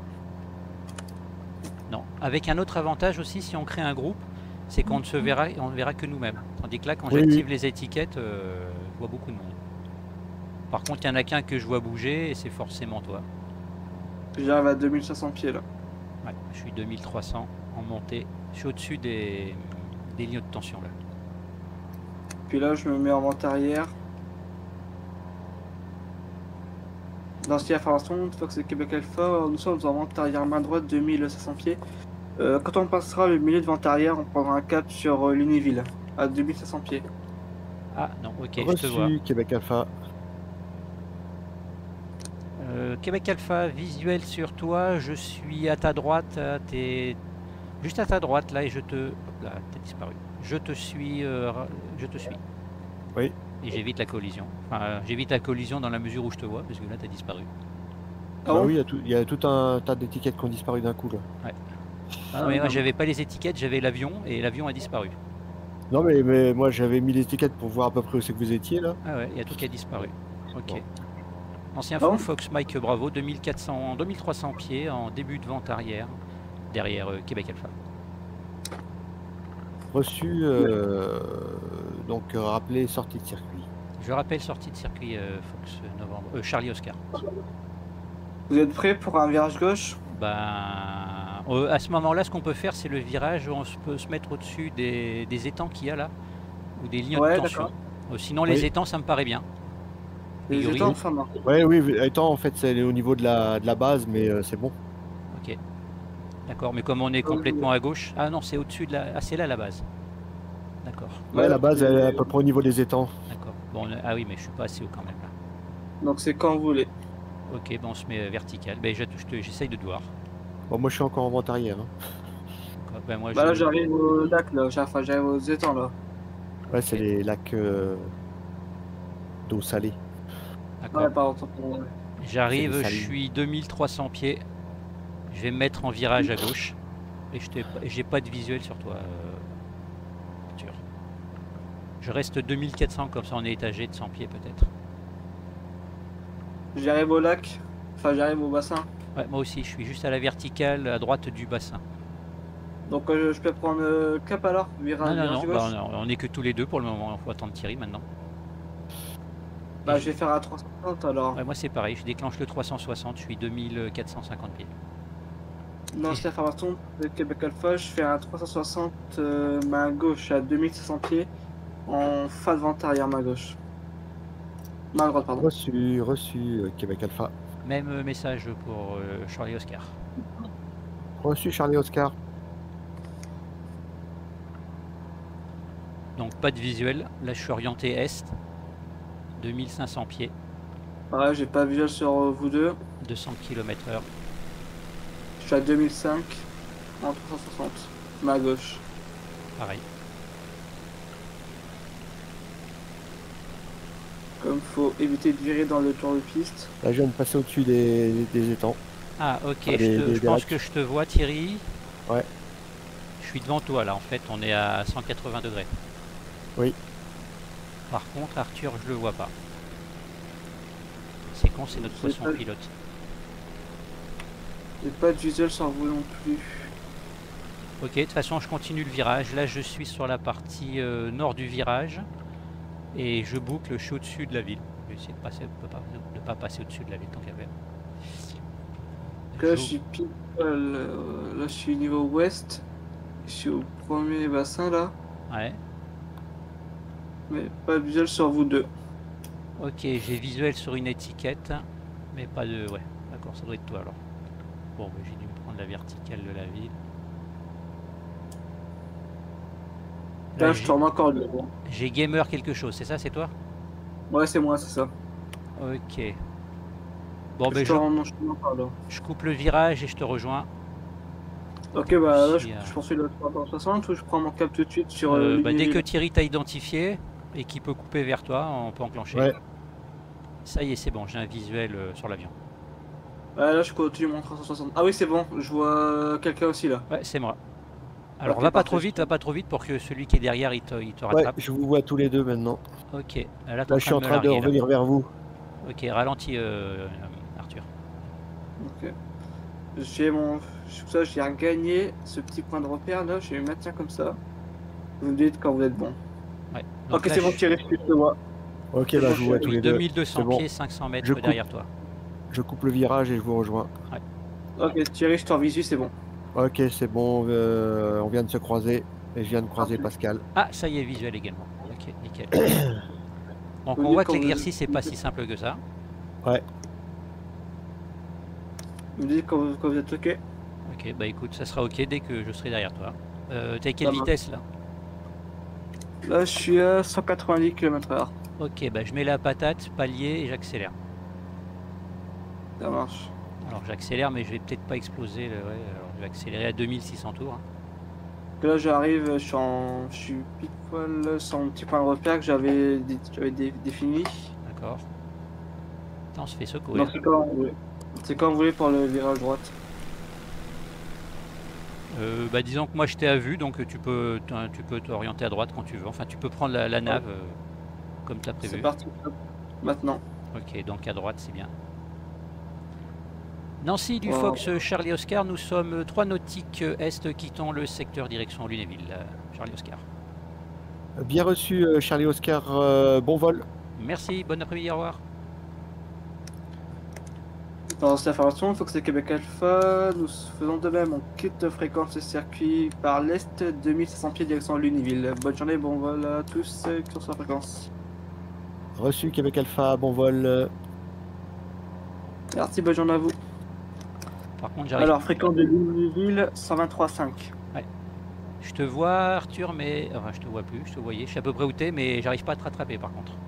Non. Avec un autre avantage aussi, si on crée un groupe, c'est qu'on ne se verra, on ne verra que nous-mêmes. Tandis que là, quand Oui, j'active oui. les étiquettes, euh, je vois beaucoup de monde. Par contre, il y en a qu'un que je vois bouger et c'est forcément toi. J'arrive à deux mille cinq cents pieds là. Ouais, je suis deux mille trois cents en montée. Je suis au-dessus des, des lignes de tension là. Puis là, je me mets en vente arrière. Dans ce information, Fox et Québec Alpha, nous sommes en vente arrière main droite deux mille cinq cents pieds. Euh, quand on passera le milieu de vente arrière, on prendra un cap sur euh, Lunéville à deux mille cinq cents pieds. Ah non, ok, je te vois. Reçu, Québec Alpha. Euh, Québec Alpha, visuel sur toi, je suis à ta droite, à tes... juste à ta droite là et je te... Hop là, t'as disparu. Je te suis, euh, je te suis. Oui. Et j'évite la collision. Enfin, euh, j'évite la collision dans la mesure où je te vois, parce que là t'as disparu. Ah Bah bon oui, il y a tout- il y, a tout un tas d'étiquettes qui ont disparu d'un coup là. Ah, Ah, non, mais moi non. j'avais pas les étiquettes, j'avais l'avion et l'avion a disparu. Non mais, mais moi j'avais mis les étiquettes pour voir à peu près où c'est que vous étiez là. Ah ouais, il y a tout qui a disparu. Ok. Bon. Ancien Ah bon Full Fox Mike Bravo, deux mille quatre cents, deux mille trois cents pieds en début de vente arrière, derrière euh, Québec Alpha. Reçu, euh, donc euh, rappelé sortie de circuit. Je rappelle sortie de circuit euh, Fox euh, novembre, euh, Charlie Oscar. Vous êtes prêts pour un virage gauche? Ben, euh, à ce moment-là, ce qu'on peut faire, c'est le virage où on se- peut se mettre au-dessus des, des étangs qu'il y a là, ou des lignes Ouais, de tension. d'accord. Euh, sinon, les Oui. étangs, ça me paraît bien. Les priori. étangs, enfin non. Ouais, oui, étant en fait c'est au niveau de la, de la base, mais euh, c'est bon. Ok. D'accord, mais comme on est complètement à gauche. Ah non, c'est au-dessus de la. Ah, c'est là la base. D'accord. Ouais, Ouais, la base c'est- elle est à peu près au niveau des étangs. D'accord. Bon, on est- ah oui, mais je suis pas assez haut quand même là. Donc c'est quand vous voulez. Ok, bon, on se met euh, vertical. Ben, je te- je te- j'essaye de te voir. Bon, moi je suis encore en vente arrière. Hein. D'accord. Ben, moi, Bah là je... j'arrive au lac là, J'ai- enfin j'arrive aux étangs là. Ouais, c'est Ok. les lacs euh, d'eau salée. D'accord. Ouais, pardon, tant pour- J'arrive, c'est des je salines. suis deux mille trois cents pieds. Je vais me mettre en virage à gauche. Et je t'ai pas- j'ai pas de visuel sur toi, euh, Arthur. Je reste deux mille quatre cents, comme ça on est étagé de cent pieds peut-être. J'arrive au lac, enfin j'arrive au bassin. Ouais, moi aussi, je suis juste à la verticale, à droite du bassin. Donc euh, je peux prendre euh, cap alors, Non, virage, non, virage non, gauche. bah, on, on est que tous les deux pour le moment. Il faut attendre Thierry maintenant. Bah Et je vais faire à trois cent cinquante alors. Ouais, moi c'est pareil, je déclenche le trois cent soixante, je suis deux mille quatre cent cinquante pieds. Dans cette information de Québec Alpha, je fais un trois cent soixante euh, main gauche à deux mille cinq cents pieds en fin de vente arrière main gauche. Main droite, pardon. Reçu, reçu, euh, Québec Alpha. Même euh, message pour euh, Charlie Oscar. Reçu, Charlie Oscar. Donc pas de visuel, là je suis orienté est, deux mille cinq cents pieds, Pareil, j'ai pas visuel sur euh, vous deux. deux cents kilomètres heure. Je suis à deux mille cinq en trois cent soixante. Main gauche. Pareil. Comme faut éviter de virer dans le tour de piste. Là, je viens de passer au-dessus des, des étangs. Ah ok, Ah, je, des- te- des- je des pense lacs. que je te vois Thierry. Ouais. Je suis devant toi là, en fait on est à cent quatre-vingts degrés. Oui. Par contre Arthur je le vois pas. C'est con, c'est notre C'est poisson pas- pilote. J'ai pas de visuel sur vous non plus. Ok, de toute façon je continue le virage. Là je suis sur la partie euh, nord du virage. Et je boucle, je suis au-dessus de la ville. Je vais essayer de passer, de pas, de pas passer au-dessus de la ville tant qu'à faire. Donc là, je Je- suis pile poil, euh, là, je suis niveau ouest. Je suis au premier bassin là. Ouais. Mais pas de visuel sur vous deux. Ok, j'ai visuel sur une étiquette, mais pas de... Ouais, d'accord, ça doit être toi alors. Bon, bah, j'ai dû me prendre la verticale de la ville. Là, Là, je j'ai- tourne encore le gros. j'ai gamer quelque chose, c'est ça, c'est toi? Ouais, c'est moi, c'est ça. Ok. Bon, je, ben je, tourne, je tourne encore là. je coupe le virage et je te rejoins. Ok, bah là, Si, je, euh, je poursuis le trois cent soixante ou je prends mon cap tout de suite sur euh, Euh, bah, dès Lunéville. que Thierry t'a identifié et qu'il peut couper vers toi, on peut enclencher. Ouais. Ça y est, c'est bon, j'ai un visuel euh, sur l'avion. Ah, là, je continue mon trois cent soixante. Ah oui, c'est bon, je vois quelqu'un aussi là. Ouais, c'est moi. Alors, Ok, va pas parfait, trop je vite, prends. va pas trop vite pour que celui qui est derrière, il te, il te Ouais, rattrape. je vous vois tous les deux maintenant. Ok, là, t'es Là, je suis en me train de larguer, là. revenir vers vous. Ok, ralentis, euh, Arthur. Ok. J'ai mon. Sur ça, j'ai gagné ce petit point de repère là, je vais le maintenir comme ça. Vous me dites quand vous êtes bon. Ouais. Donc Ok, là, c'est bon, je- Thierry, je te vois. Ok, C'est bah bon, je vous vois je- tous oui, les deux. deux mille deux cents C'est bon. pieds, cinq cents mètres Je coupe. derrière toi. Je coupe le virage et je vous rejoins. Ok, Thierry, je t'en visu, c'est bon. Ok, c'est bon. euh, on vient de se croiser et je viens de croiser Parfait. Pascal. Ah, ça y est, visuel également. Ok, nickel. Donc Vous on dites voit que quand vous- l'exercice n'est pas si simple que ça. Ouais. Vous me dites quand vous, quand vous êtes ok. Ok, bah écoute, ça sera ok dès que je serai derrière toi. Euh, T'es à quelle Ça marche. vitesse là? Là, je suis à cent quatre-vingt-dix kilomètres heure. Ok, bah je mets la patate, palier et j'accélère. Ça marche. Alors j'accélère, mais je vais peut-être pas exploser. Le... ouais, alors je vais accélérer à deux mille six cents tours. hein. Que là, j'arrive, je suis en. Je suis pile poil sur mon petit point de repère que j'avais dé- j'avais dé- défini. D'accord. Attends, on se fait secouer. Donc, c'est quand vous voulez. C'est quand vous voulez pour le virage droite. Euh, bah disons que moi je t'ai à vue, donc tu peux t'en- tu peux t'orienter à droite quand tu veux. Enfin, tu peux prendre la, la nave euh, comme tu as C'est prévu. parti. hop. Maintenant. Ok, donc à droite, c'est bien. Nancy, du Oh. Fox, Charlie Oscar, nous sommes trois nautiques est quittant le secteur direction Lunéville. Euh, Charlie Oscar. Bien reçu, euh, Charlie Oscar. euh, bon vol. Merci, bon après-midi, au revoir. Dans cette information, il faut que c'est Québec Alpha. Nous faisons de même. On quitte fréquence le circuit par l'est, deux mille cinq cents pieds direction Lunéville. Bonne journée, bon vol à tous euh, qui sont sur la fréquence. Reçu, Québec Alpha. Bon vol. euh, Merci, bonne journée à vous. Par contre, j'arrive. Alors, fréquence de Lunéville, cent vingt-trois virgule cinq. Je te vois, Arthur, mais. Enfin, je te vois plus, je te voyais. Je sais à peu près où t'es, mais j'arrive pas à te rattraper par contre.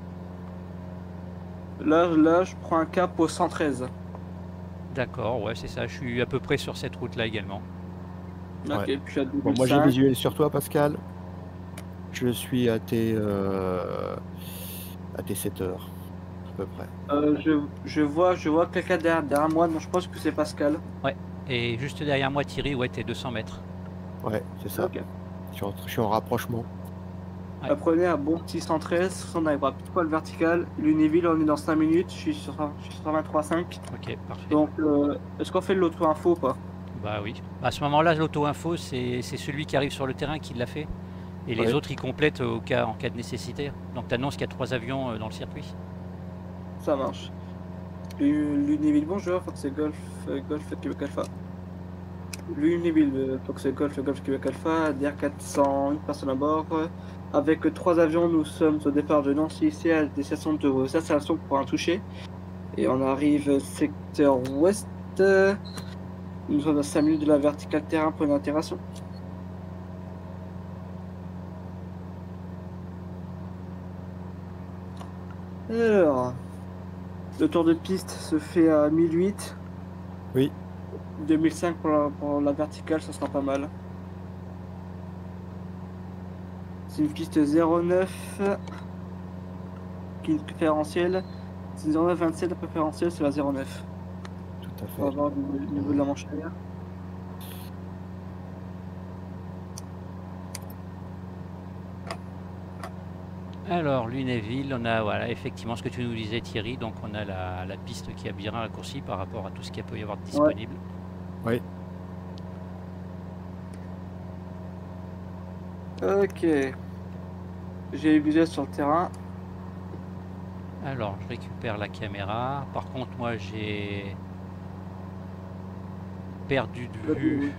Là, là, je prends un cap au cent treize. D'accord, ouais, c'est ça. Je suis à peu près sur cette route-là également. Ok, Ouais. puis à Bon, moi j'ai deux mille cinq. visuel sur toi, Pascal. Je suis à tes euh, à tes sept heures à peu près. Euh, je, je vois, je vois quelqu'un derrière, derrière moi, donc je pense que c'est Pascal. Et juste derrière moi, Thierry, ouais, t'es deux cents mètres. Ouais, c'est ça. Ok. Je suis en, je suis en rapprochement. Ouais. Apprenez un bon petit cent treize, on arrivera pile poil vertical. Lunéville, on est dans cinq minutes, je suis sur, je suis sur cent vingt-trois virgule cinq. Ok, parfait. Donc, euh, est-ce qu'on fait de l'auto-info ou pas? Bah oui. À ce moment-là, l'auto-info, c'est c'est celui qui arrive sur le terrain qui l'a fait. Et les Ouais. autres, ils complètent au cas, en cas de nécessité. Donc tu annonces qu'il y a trois avions euh, dans le circuit. Ça marche. Lu- Lunéville, bonjour, Fox et Golf, euh, Golf Québec Alpha. Lunéville, euh, Fox et Golf, Golf Québec Alpha, D R quatre cent, une personne à bord. Avec trois avions, nous sommes au départ de Nancy ici à destination de vos installations pour un toucher. Et on arrive secteur ouest. Nous sommes à cinq minutes de la verticale terrain pour une intégration. Alors, le tour de piste se fait à mille huit. Oui. deux mille cinq pour la, pour la verticale, ça sera pas mal. C'est une piste zéro neuf qui est une préférentielle. C'est une zéro neuf vingt-sept, la préférentielle c'est la zéro neuf. Tout à On va fait. voir le niveau de la manche arrière. Alors, Lunéville, on a voilà, effectivement ce que tu nous disais, Thierry. Donc on a la, la piste qui a bien raccourci par rapport à tout ce qu'il peut y avoir de disponible. Oui. Ok. J'ai les visuels sur le terrain. Alors, je récupère la caméra. Par contre, moi, j'ai perdu de vue.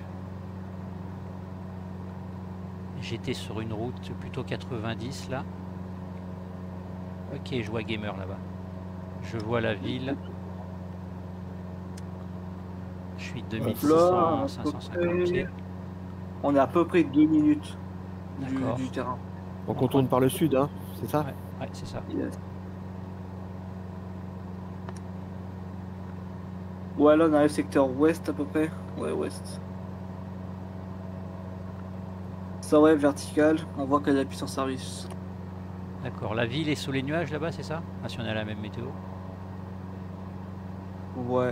J'étais sur une route plutôt quatre-vingt-dix là. Ok, je vois Gamer là-bas. Je vois la ville. Je suis deux mille six cents, Là, cinq cent cinquante à peu près- pieds. On est à peu près deux minutes du, D'accord. du terrain. Donc on tourne par le sud, hein, c'est ça? Ouais, ouais, c'est ça. Yes. Ouais, là on arrive secteur ouest à peu près. Ouais, ouest. Ça ouais, vertical, on voit qu'il y a la piste en service. D'accord. La ville est sous les nuages là-bas, c'est ça? Ah, si on a la même météo. Ouais.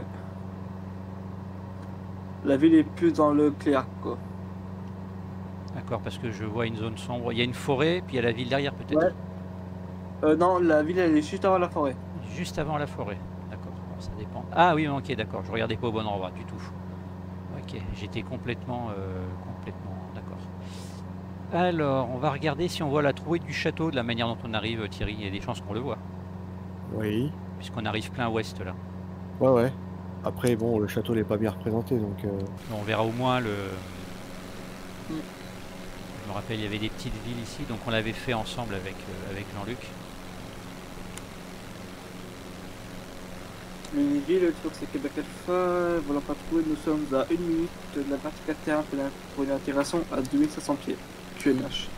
La ville est plus dans le clair, quoi. D'accord, parce que je vois une zone sombre. Il y a une forêt, puis il y a la ville derrière peut-être. Ouais. Euh, non, la ville elle est juste avant la forêt. Juste avant la forêt. D'accord. Bon, ça dépend. Ah oui, ok, d'accord. Je regardais pas au bon endroit du tout. Ok, j'étais complètement, euh, complètement d'accord. Alors, on va regarder si on voit la trouée du château de la manière dont on arrive, Thierry. Il y a des chances qu'on le voit, Oui. puisqu'on arrive plein ouest là. Ouais, ouais. Après, bon, le château n'est pas bien représenté, donc... euh, On verra au moins le... Mm. Je me rappelle, il y avait des petites villes ici, donc on l'avait fait ensemble avec, euh, avec Jean-Luc. Mini-ville, le tour c'est Québec Alpha, voilà pas trouvé, nous sommes à une minute de la verticale terrain pour une intégration à deux mille cinq cents pieds, Q N H.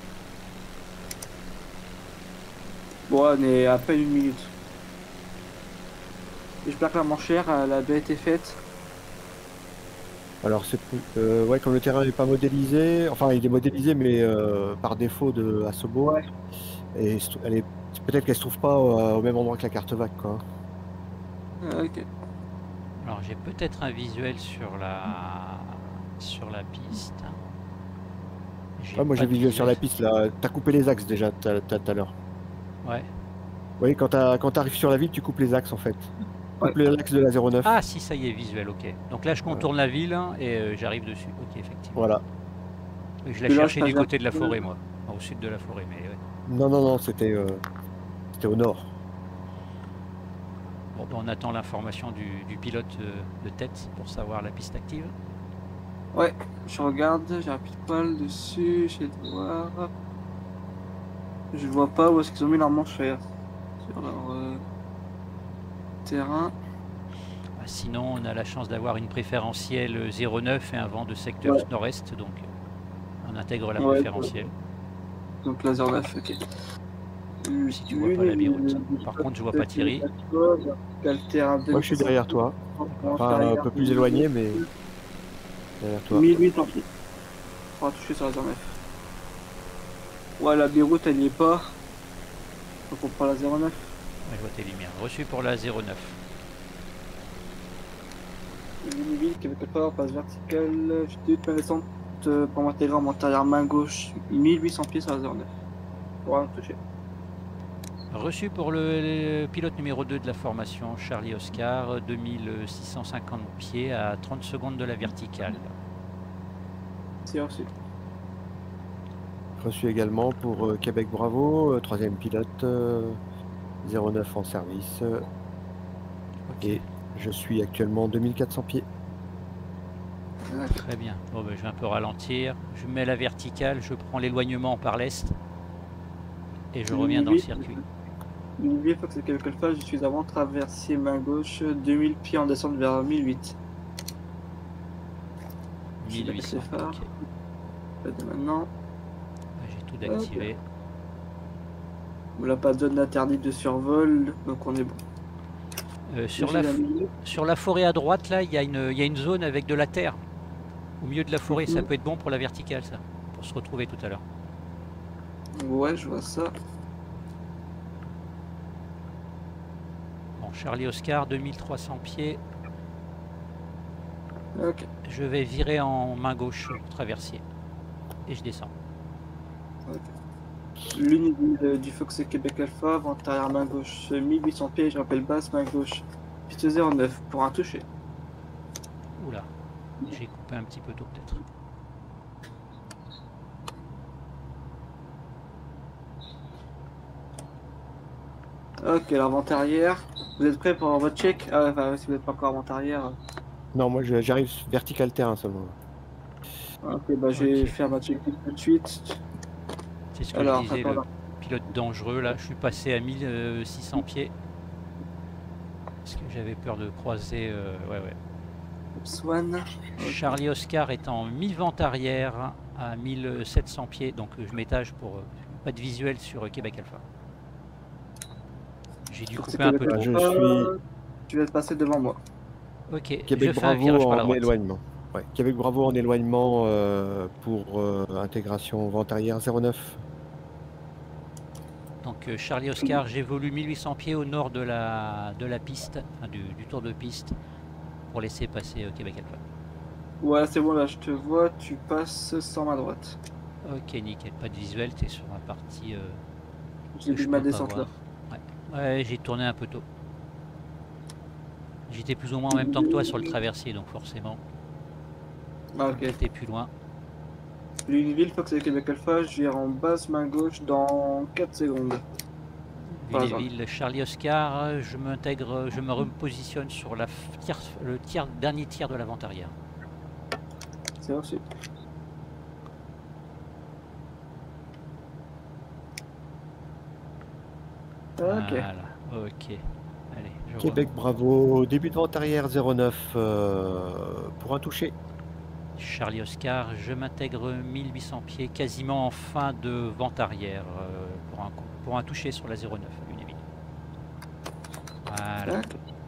Bon, on est à peine une minute. J'espère que la manchère, elle a bien été faite. Alors, c'est plus- euh, ouais, comme le terrain n'est pas modélisé, enfin, il est modélisé, mais euh, par défaut de Asobo. Ouais. Et se trou- elle est peut-être qu'elle se trouve pas au, au même endroit que la carte vague, quoi. Ah, ok. Alors j'ai peut-être un visuel sur la sur la piste. Ouais, moi, pas j'ai de visuel sur la piste, là. T'as coupé les axes déjà tout à tout à l'heure. Ouais. Oui, quand t'as- quand t'arrives sur la ville, tu coupes les axes, en fait. Tu coupes Ouais. l'axe de la zéro neuf. Ah si, ça y est, visuel, ok. Donc là je contourne la ville hein, et euh, j'arrive dessus. Ok, effectivement. Voilà. Et je la Et là, cherchais je du passe côté de la un peu- forêt, moi. Enfin, au sud de la forêt, mais ouais. Non, non, non, c'était euh, c'était au nord. Bon, ben, on attend l'information du, du pilote euh, de tête pour savoir la piste active. Ouais, je regarde, j'ai un pile dessus, j'essaie de voir. Je vois pas où est-ce qu'ils ont mis leur manchère. Sur leur euh, terrain. Ah, sinon, on a la chance d'avoir une préférentielle zéro neuf et un vent de secteur Ouais. nord-est, donc euh, on intègre la Ouais, préférentielle. Donc la zéro neuf, ok. Si tu vois pas la biroute. Par contre, je vois pas Thierry. Moi, je suis derrière toi. Enfin, un peu plus éloigné, mais derrière toi. mille huit en pied. On va toucher sur la zéro neuf. Ouais, la Beyrouth elle y est pas. Donc on prend la zéro neuf. Ouais, je vois tes lumières. Reçu pour la zéro neuf. Mini-ville, quelque part, passe verticale. J'ai une descente pour m'intégrer en arrière main gauche. mille huit cents pieds sur la zéro neuf. Pour rien toucher. Reçu pour le, le pilote numéro deux de la formation, Charlie Oscar, deux mille six cent cinquante pieds à trente secondes de la verticale. C'est reçu. Reçu également pour euh, Québec Bravo, euh, troisième pilote, euh, zéro neuf en service. euh, Ok, Et je suis actuellement deux mille quatre cents pieds. très bien. Bon, ben, je vais un peu ralentir. Je mets la verticale, je prends l'éloignement par l'est et je reviens dans le circuit. Mini-ville, faut que c'est quelque part, je suis avant traversier main gauche, deux mille pieds en descente vers mille huit. mille huit cents. Ok. Okay. Maintenant, J'ai tout d'activé. on n'a pas de zone interdite de survol, donc on est bon. Euh, sur, la, sur la forêt à droite, là, il y, y a une zone avec de la terre. Au milieu de la forêt, Mm-hmm. ça peut être bon pour la verticale, ça. Pour se retrouver tout à l'heure. Ouais, je vois ça. Bon, Charlie Oscar, deux mille trois cents pieds. Ok. Je vais virer en main gauche traversier. Et je descends. Okay. L'unité du Fox Québec Alpha, vent arrière main gauche, mille huit cents pieds, je rappelle basse main gauche, piste zéro neuf pour un toucher. Oula, j'ai coupé un petit peu tôt peut-être. Ok, alors vent arrière. Vous êtes prêts pour votre check? Ah, enfin, si vous n'êtes pas encore vent arrière. Non, moi je- j'arrive vertical terrain seulement. Ok, bah je vais Ok. faire ma check tout de suite. C'est ce que Alors, je disais, attends, le là. pilote dangereux. Là, je suis passé à mille six cents pieds. Parce que j'avais peur de croiser. Euh, ouais, ouais. Swan. Okay. Charlie Oscar est en mi-vent arrière à mille sept cents pieds. Donc je m'étage pour euh, pas de visuel sur euh, Québec Alpha. J'ai dû couper un peu trop. Je suis... Tu vas te passer devant moi. Ok, Québec je fais un Bravo virage par la en droite. éloignement. Ouais. Québec Bravo en éloignement euh, pour euh, intégration vent arrière zéro neuf. Donc euh, Charlie Oscar, j'évolue mille huit cents pieds au nord de la, de la piste, enfin, du, du tour de piste, pour laisser passer euh, Québec Alpha. Ouais, c'est bon, là je te vois, tu passes sans ma droite. Ok, nickel, pas de visuel, tu es sur la partie... Euh, j'ai vu ma descente là. Ouais, ouais j'ai tourné un peu tôt. J'étais plus ou moins en même temps que toi sur le traversier, donc forcément, Ah, ok. j'étais plus loin. Luneville, Fox et Québec Alpha, je vire en base main gauche dans quatre secondes. Par exemple. Lunéville, Charlie Oscar, je m'intègre, je me repositionne sur la f- tiers- le tiers, dernier tiers de la vente arrière. C'est reçu. Ok. Voilà, ok. Allez, je Québec Bravo, début de vente arrière zéro neuf euh, pour un toucher. Charlie Oscar, je m'intègre mille huit cents pieds, quasiment en fin de vente arrière euh, pour, un, pour un toucher sur la zéro neuf à Lunéville. Voilà. Ok.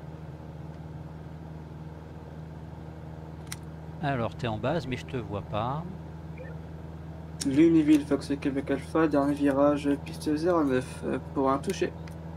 Alors, tu es en base, mais je te vois pas. Luneville, Fox et Québec Alpha, dernier virage, piste zéro neuf euh, pour un toucher.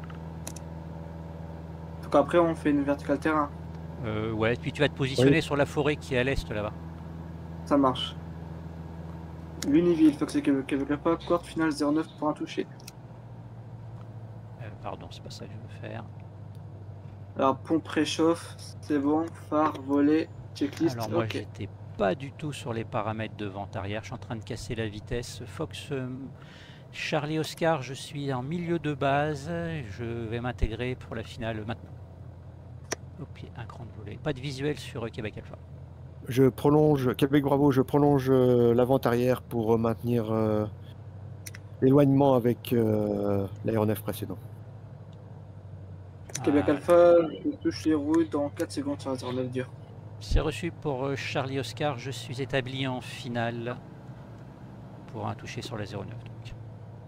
Donc après, on fait une verticale terrain. Euh, ouais, puis tu vas te positionner Oui. sur la forêt qui est à l'est là-bas. Ça marche. Luneville, Fox et Québec Québec Alpha, courte finale zéro neuf pour un toucher. Euh, pardon, c'est pas ça que je veux faire. Alors, pompe réchauffe, c'est bon. Phare, volet, checklist, Alors moi, ok. j'étais pas du tout sur les paramètres de vente arrière. Je suis en train de casser la vitesse. Fox, euh, Charlie Oscar, je suis en milieu de base. Je vais m'intégrer pour la finale maintenant. Au pied, un cran de volet. Pas de visuel sur euh, Québec Alpha. Je prolonge, Québec Bravo, je prolonge euh, la vente arrière pour euh, maintenir euh, l'éloignement avec euh, l'aéronef précédent. Québec Voilà. Alpha, je touche les roues dans quatre secondes sur la zéro neuf dur. C'est reçu pour euh, Charlie Oscar. Je suis établi en finale pour un toucher sur la zéro neuf. Donc.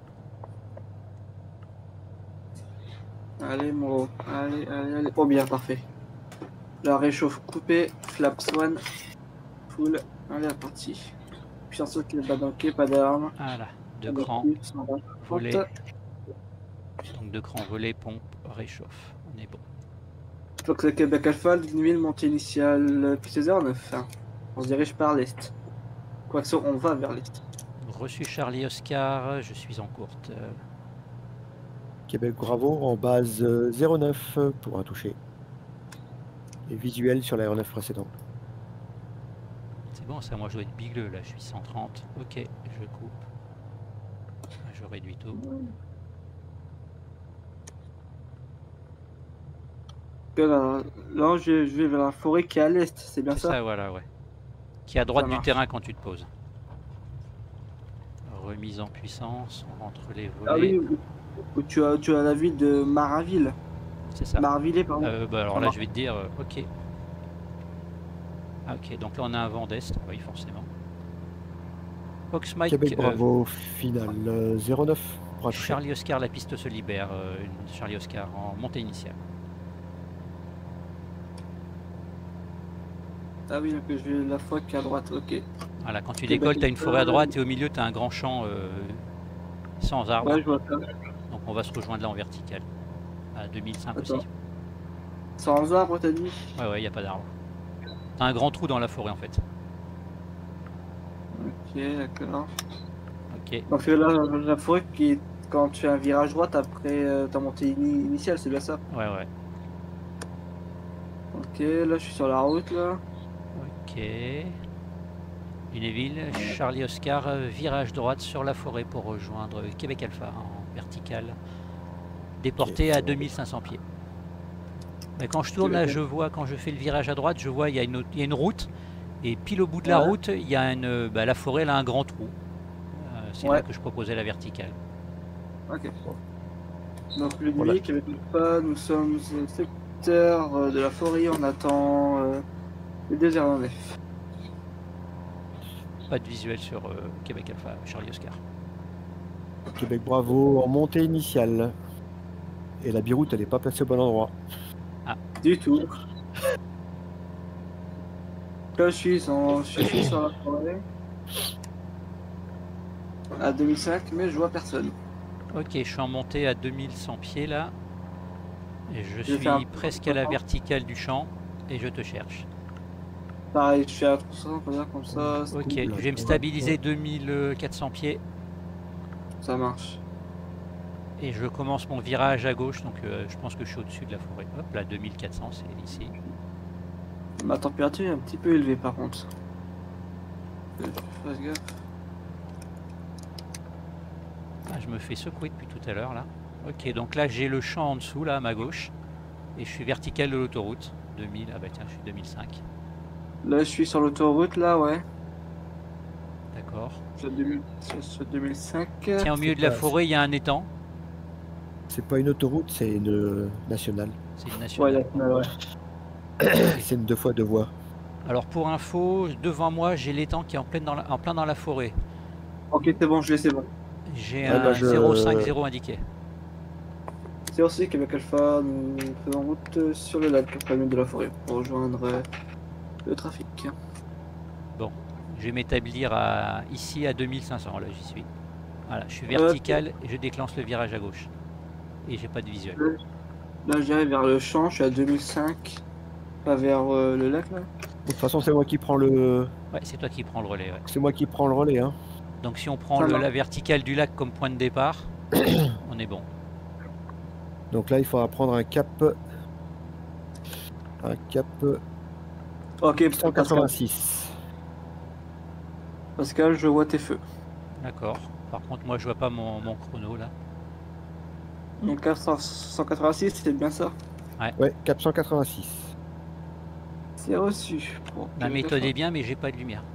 Allez, Moro. Allez, allez, allez. Oh, bien, parfait. La réchauffe coupée, flaps one, full. Allez, la partie. Puissance qui n'est pas banqué, pas d'armes. Voilà, deux Pas de crans, plus, on va volet. prendre. Donc deux crans, volet, pompe, réchauffe. On est bon. Fox et Québec Alpha, Luneville, montée initiale, piste zéro neuf. On se dirige par l'est. Quoique on va vers l'est. Reçu Charlie Oscar, je suis en courte. Euh, Québec Bravo en base euh, zéro neuf euh, pour un toucher. Et visuel sur l'aéronef précédent. C'est bon, ça, moi je dois être bigleux là, je suis cent trente. Ok, je coupe. Je réduis tout. Là, là je, je vais vers la forêt qui est à l'est, c'est bien C'est ça, ça, voilà, ouais. Qui est à droite Ça du marche. terrain quand tu te poses. Remise en puissance, on rentre les volets. Ah oui, où- où tu as, tu as la ville de Maraville. C'est ça. Maraville, pardon. Euh, bah, alors Ça là, marche. je vais te dire, euh, ok. Ah, ok, donc là on a un vent d'est, oui, forcément. Fox Mike, Québec euh, Bravo, finale euh, zéro neuf pour un toucher. Charlie Oscar, la piste se libère. euh, une Charlie Oscar en montée initiale. Ah oui, donc je vais la fois qui est à droite, ok. Voilà, quand tu Québec décolles, tu as une forêt à Alpha. droite et au milieu, tu as un grand champ euh, sans arbres. Ouais, je vois ça. Donc on va se rejoindre là en vertical. À deux mille cinq aussi. Attends. Sans arbre, t'as dit. Ouais, ouais, il n'y a pas d'arbre. T'as un grand trou dans la forêt en fait. Ok, d'accord. Ok. Donc c'est là la forêt qui est quand tu fais un virage droite après euh, ta montée ini- initiale, c'est bien ça. Ouais, ouais. Ok, là je suis sur la route là. Ok. Lunéville, Charlie Oscar, euh, virage droite sur la forêt pour rejoindre Québec Alpha en vertical. Déporté à deux mille cinq cents pieds. Mais quand je tourne là, je vois, quand je fais le virage à droite, je vois il y a une, autre- il y a une route. Et pile au bout de la Ouais. route, il y a une, bah, la forêt, elle a un grand trou. Euh, c'est Ouais. là que je proposais la verticale. Ok. Donc le Voilà. nuit, Québec Alpha, nous sommes au secteur euh, de la forêt, on attend euh, les deux zéro neuf. Pas de visuel sur euh, Québec Alpha, Charlie Oscar. Québec Bravo en montée initiale. Et la biroute, elle n'est pas placée au bon endroit. Du tout. Là je suis, en, je suis sur la forêt. À deux mille cinq, mais je vois personne. Ok, je suis en montée à deux mille cent pieds là. Et je vais suis faire un- presque à la verticale du champ et je te cherche. Pareil, je suis à trois cents, on va dire comme ça, Ok, Oula, je vais me ouais. stabiliser deux mille quatre cents pieds ça marche. et je commence mon virage à gauche. Donc euh, je pense que je suis au-dessus de la forêt. Hop là, deux mille quatre cents, c'est ici. Ma température est un petit peu élevée par contre. Euh, je fasse gaffe. Ah, je me fais secouer depuis tout à l'heure là. Ok, donc là j'ai le champ en dessous, là à ma gauche. Et je suis vertical de l'autoroute. deux mille, ah bah tiens, je suis deux mille cinq. Là, je suis sur l'autoroute, là, ouais. D'accord. Sur, deux mille, sur, sur deux mille cinq. Tiens, au milieu de la pas- forêt, il y a un étang. C'est pas une autoroute, c'est une nationale. C'est une Ouais, nationale. là, ouais. C'est une deux fois deux voies. Alors pour info, devant moi, j'ai l'étang qui est en, pleine dans la, en plein dans la forêt. Ok, c'est bon, je l'ai, c'est bon. J'ai Ouais, un bah, je- zéro cinq zéro indiqué. C'est aussi Québec Alpha, nous faisons route sur le lac, après le milieu de la forêt, pour rejoindre euh, le trafic. Bon, je vais m'établir à, ici à deux mille cinq cents, là j'y suis. Voilà, je suis vertical et je déclenche le virage à gauche. Et j'ai pas de visuel. Là, j'arrive vers le champ, je suis à deux mille cinq, pas vers euh, le lac, là. De toute façon, c'est moi qui prends le, Ouais, c'est toi qui prends le relais. Ouais. c'est moi qui prends le relais. Hein. Donc si on prend Ça le- va. la verticale du lac comme point de départ, on est bon. Donc là, il faudra prendre un cap, un cap Ok, cent Pascal, quatre-vingt-six. Pascal, je vois tes feux. D'accord. Par contre, moi je vois pas mon, mon chrono là. Donc là, cent quatre-vingt-six, c'était bien ça. Ouais, cap cent quatre-vingt-six. C'est reçu. Bon, La Québec méthode Alpha. est bien, mais j'ai pas de lumière.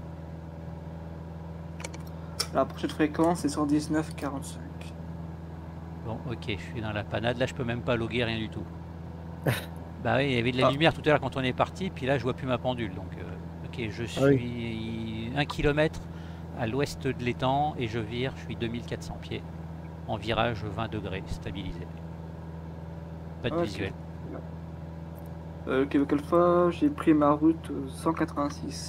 La prochaine fréquence, c'est cent dix-neuf quarante-cinq. Bon, ok, je suis dans la panade. Là, je peux même pas loguer rien du tout. Bah oui, il y avait de la Ah. lumière tout à l'heure quand on est parti, puis là, je vois plus ma pendule. Donc, euh, ok, je suis Ah oui. un kilomètre à l'ouest de l'étang et je vire. Je suis deux mille quatre cents pieds en virage vingt degrés, stabilisé. Pas de Ok. visuel. Euh, Québec Alpha, j'ai pris ma route au cent quatre-vingt-six.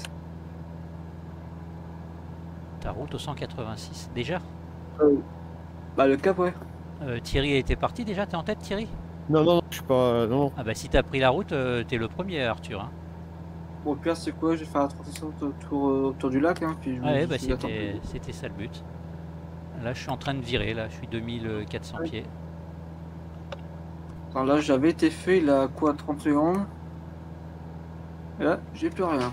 Ta route au cent quatre-vingt-six. Déjà Bah, le cap, ouais. Euh, Thierry était parti déjà. T'es en tête, Thierry? Non, non, non, je suis pas. Non, non. Ah bah si t'as pris la route, euh, t'es le premier, Arthur. Hein. Bon, au pire, c'est quoi? Je vais faire la transition autour, euh, autour du lac, hein, puis je Ouais, je bah vous attends. c'était c'était ça le but. Là, je suis en train de virer. Là, je suis deux mille quatre cents Ouais. pieds. Attends, là, j'avais été fait, il a quoi, trente secondes? Et là, j'ai plus rien.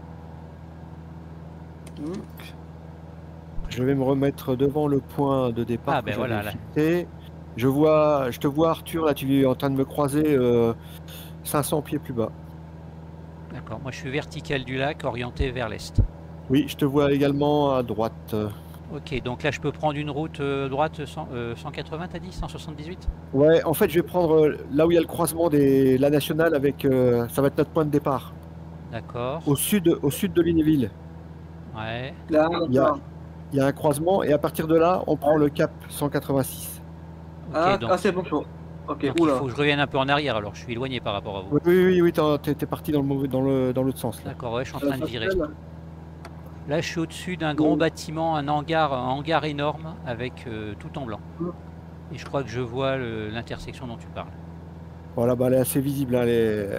Donc, Je vais me remettre devant le point de départ. Ah, que ben j'avais voilà, là. fixé. Je vois, je te vois Arthur, là tu es en train de me croiser euh, cinq cents pieds plus bas. D'accord. Moi, je suis vertical du lac, orienté vers l'est. Oui, je te vois également à droite. Ok, donc là, je peux prendre une route euh, droite cent, euh, cent quatre-vingts, t'as dit cent soixante-dix-huit? Ouais, en fait, je vais prendre euh, là où il y a le croisement de la nationale avec. euh, ça va être notre point de départ. D'accord. Au sud, au sud de Lunéville. Ouais. là, Il y a- d'accord. Il y a un croisement et à partir de là, on prend le cap cent quatre-vingt-six. Ok, Ah, donc, ah, c'est bon, chaud. Ok, donc il oula. faut que je revienne un peu en arrière, alors je suis éloigné par rapport à vous. Oui, oui, oui, oui t'en- t'es t'es parti dans le mauvais, dans le, dans l'autre sens là. D'accord, ouais, je suis en Euh, train de virer. Pascal, Là, je suis au-dessus d'un grand Oui. bâtiment, un hangar, un hangar énorme avec euh, tout en blanc. Mm. Et je crois que je vois le- l'intersection dont tu parles. Voilà, bah, elle est assez visible. Hein, elle est-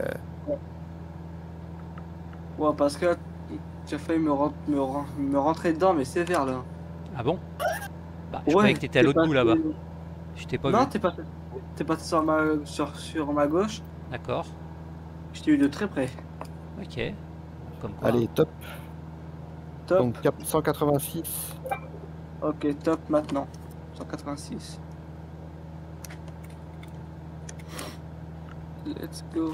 ouais, Pascal, tu as failli me, ren- me, ren- me rentrer dedans, mais sévère, là. Ah bon? Bah, je croyais que t'étais à l'autre bout là-bas. Je t'ai pas Non, vu. t'es pas, t'es passé sur ma, sur, sur ma gauche. D'accord. Je t'ai eu de très près. Ok. Comme quoi. Allez, top. Top. Donc cap cent quatre-vingt-six. Ok, top maintenant. cent quatre-vingt-six. Let's go.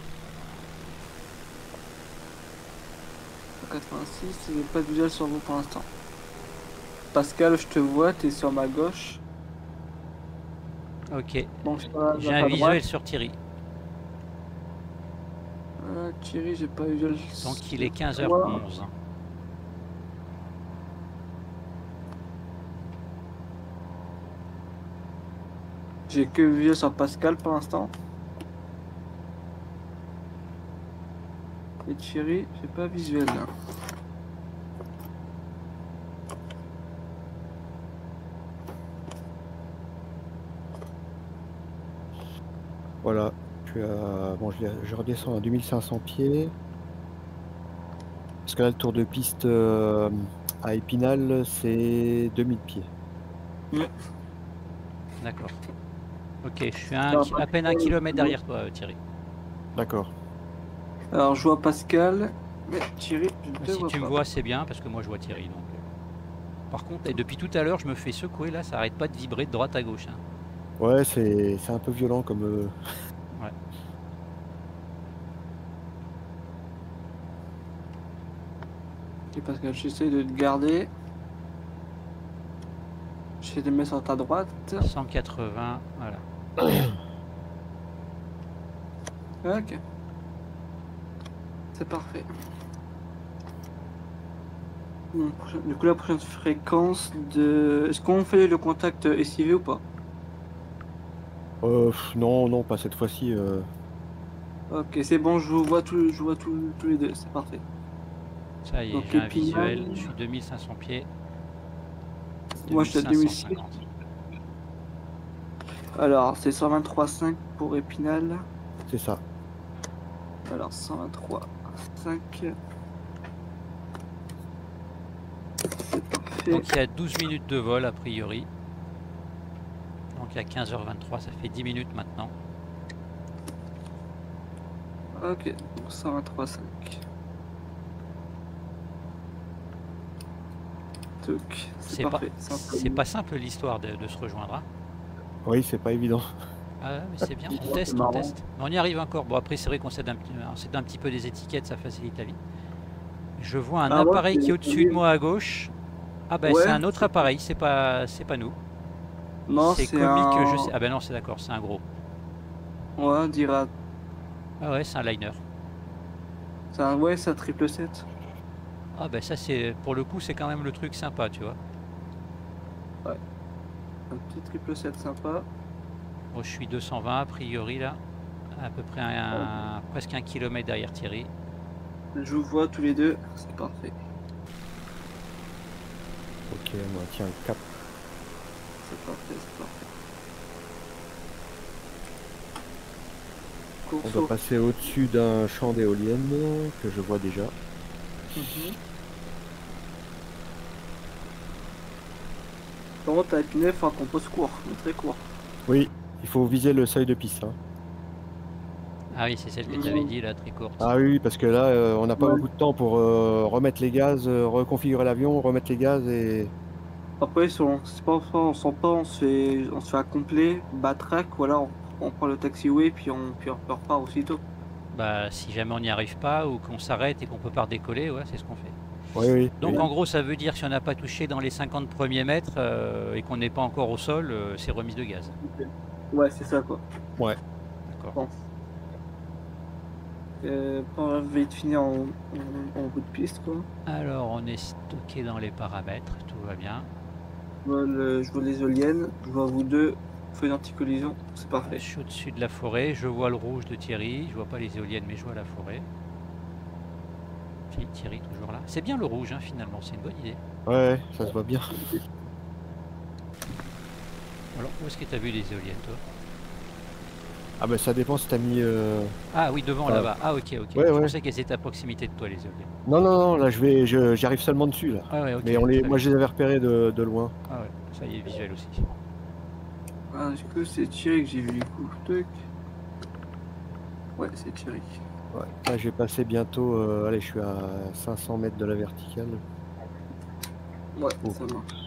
cent quatre-vingt-six, il n'y a pas de visuel sur vous pour l'instant. Pascal, je te vois, t'es sur ma gauche. Ok. Donc, sur la- J'ai la un droite. visuel sur Thierry. Euh, Thierry, j'ai pas visuel. Donc il est quinze heures Ouais. onze. J'ai que visuel sur Pascal pour l'instant. Et Thierry, j'ai pas visuel là. Voilà. Je, suis à- bon, je, je redescends à deux mille cinq cents pieds. Parce que là, le tour de piste euh, à Épinal, c'est deux mille pieds. D'accord. Ok, je suis un Non, ki- à peine un kilomètre derrière toi, euh, Thierry. D'accord. Alors, je vois Pascal, mais Thierry, je ne te Si vois tu me pas. vois, c'est bien parce que moi je vois Thierry. Donc, euh. Par contre, et depuis tout à l'heure, je me fais secouer là, ça arrête pas de vibrer de droite à gauche. Hein. Ouais, c'est un peu violent comme... Euh... Ouais. Et parce que j'essaie de te garder. J'essaie de me mettre sur ta droite. cent quatre-vingts, voilà. Ok. C'est parfait. Bon, prochain- du coup, la prochaine fréquence de... Est-ce qu'on fait le contact S I V ou pas? Euh, non, non, pas cette fois-ci. Euh... Ok, c'est bon, je vous vois, tous, je vous vois tous, tous les deux, c'est parfait. Ça y est, Donc, j'ai un Épinal. visuel, je suis deux mille cinq cents pieds. Moi, je suis à deux mille six. deux mille cinq cent cinquante. Alors, c'est cent vingt-trois virgule cinq pour Épinal. C'est ça. Alors, cent vingt-trois virgule cinq. C'est parfait. Donc il y a douze minutes de vol a priori. Donc il y a quinze heures vingt-trois, ça fait dix minutes maintenant. Ok, donc cent vingt-trois virgule cinq. Donc, c'est C'est pas, parfait. c'est pas simple l'histoire de, de se rejoindre. Hein. Oui, c'est pas évident. Ah ouais, mais c'est bien, on teste, on marrant. teste. Mais on y arrive encore. Bon après c'est vrai qu'on s'aide un, petit- on s'aide un petit peu des étiquettes, ça facilite la vie. Je vois un Ah, moi, appareil c'est- qui est au-dessus de moi à gauche. Ah ben Ouais. c'est un autre appareil, c'est pas c'est pas nous. Non, C'est c'est comique, un... je sais. Ah ben non c'est d'accord, c'est un gros. Ouais, on dira... Ah ouais, c'est un liner. C'est un... Ouais, c'est un triple sept. Ah ben ça c'est pour le coup c'est quand même le truc sympa, tu vois. Un petit triple sept sympa. Moi je suis deux cent vingt a priori là, à peu près un, presque un kilomètre derrière Thierry. Je vous vois tous les deux, c'est parfait. Ok, on maintient le cap. C'est parfait, c'est parfait. Course On doit au- passer au-dessus d'un champ d'éoliennes que je vois déjà. Mhm. Par contre, à Épinal, il faut un compose court, mais très court. Oui, il faut viser le seuil de piste. Hein. Ah oui c'est celle que tu avais dit là, très courte. Ah oui, parce que là, euh, on n'a pas Ouais. beaucoup de temps pour euh, remettre les gaz, euh, reconfigurer l'avion, remettre les gaz et... Après, si on c'est pas, on sent pas, on se fait, on se fait un complet, batrac, voilà, on, on prend le taxiway, puis on, puis on repart aussitôt. Bah si jamais on n'y arrive pas ou qu'on s'arrête et qu'on peut pas redécoller, ouais c'est ce qu'on fait. Oui, oui. Donc oui. en gros ça veut dire si on n'a pas touché dans les cinquante premiers mètres euh, et qu'on n'est pas encore au sol, euh, c'est remise de gaz. Ouais, c'est ça, quoi. D'accord. Euh, on va vite finir en, en, en bout de piste, quoi. Alors on est stocké dans les paramètres, tout va bien. Je vois, le- je vois les éoliennes, je vois vous deux, feu d'anti-collision, c'est Je parfait. suis au-dessus de la forêt, je vois le rouge de Thierry, je vois pas les éoliennes mais je vois la forêt. Si, Thierry toujours là. C'est bien le rouge hein, finalement, c'est une bonne idée. Ouais, ça se voit bien. Alors où est-ce que tu as vu les éoliennes toi? Ah bah ça dépend si t'as mis... euh, Ah oui devant Ah. là-bas, ah ok ok. Ouais, je ouais. pensais qu'elles étaient à proximité de toi les éoliennes. Non, non, non, là je vais, je- j'arrive seulement dessus là. Ah ouais ok. Mais on les, très moi bien. je les avais repérés de, de loin. Ah ouais, ça y est visuel aussi. Ah, du coup, c'est Thierry que j'ai vu, du coup. Tac. Ouais, c'est Thierry. Ouais. Là je vais passer bientôt, euh, allez je suis à cinq cents mètres de la verticale. Ouais, Oh. ça marche.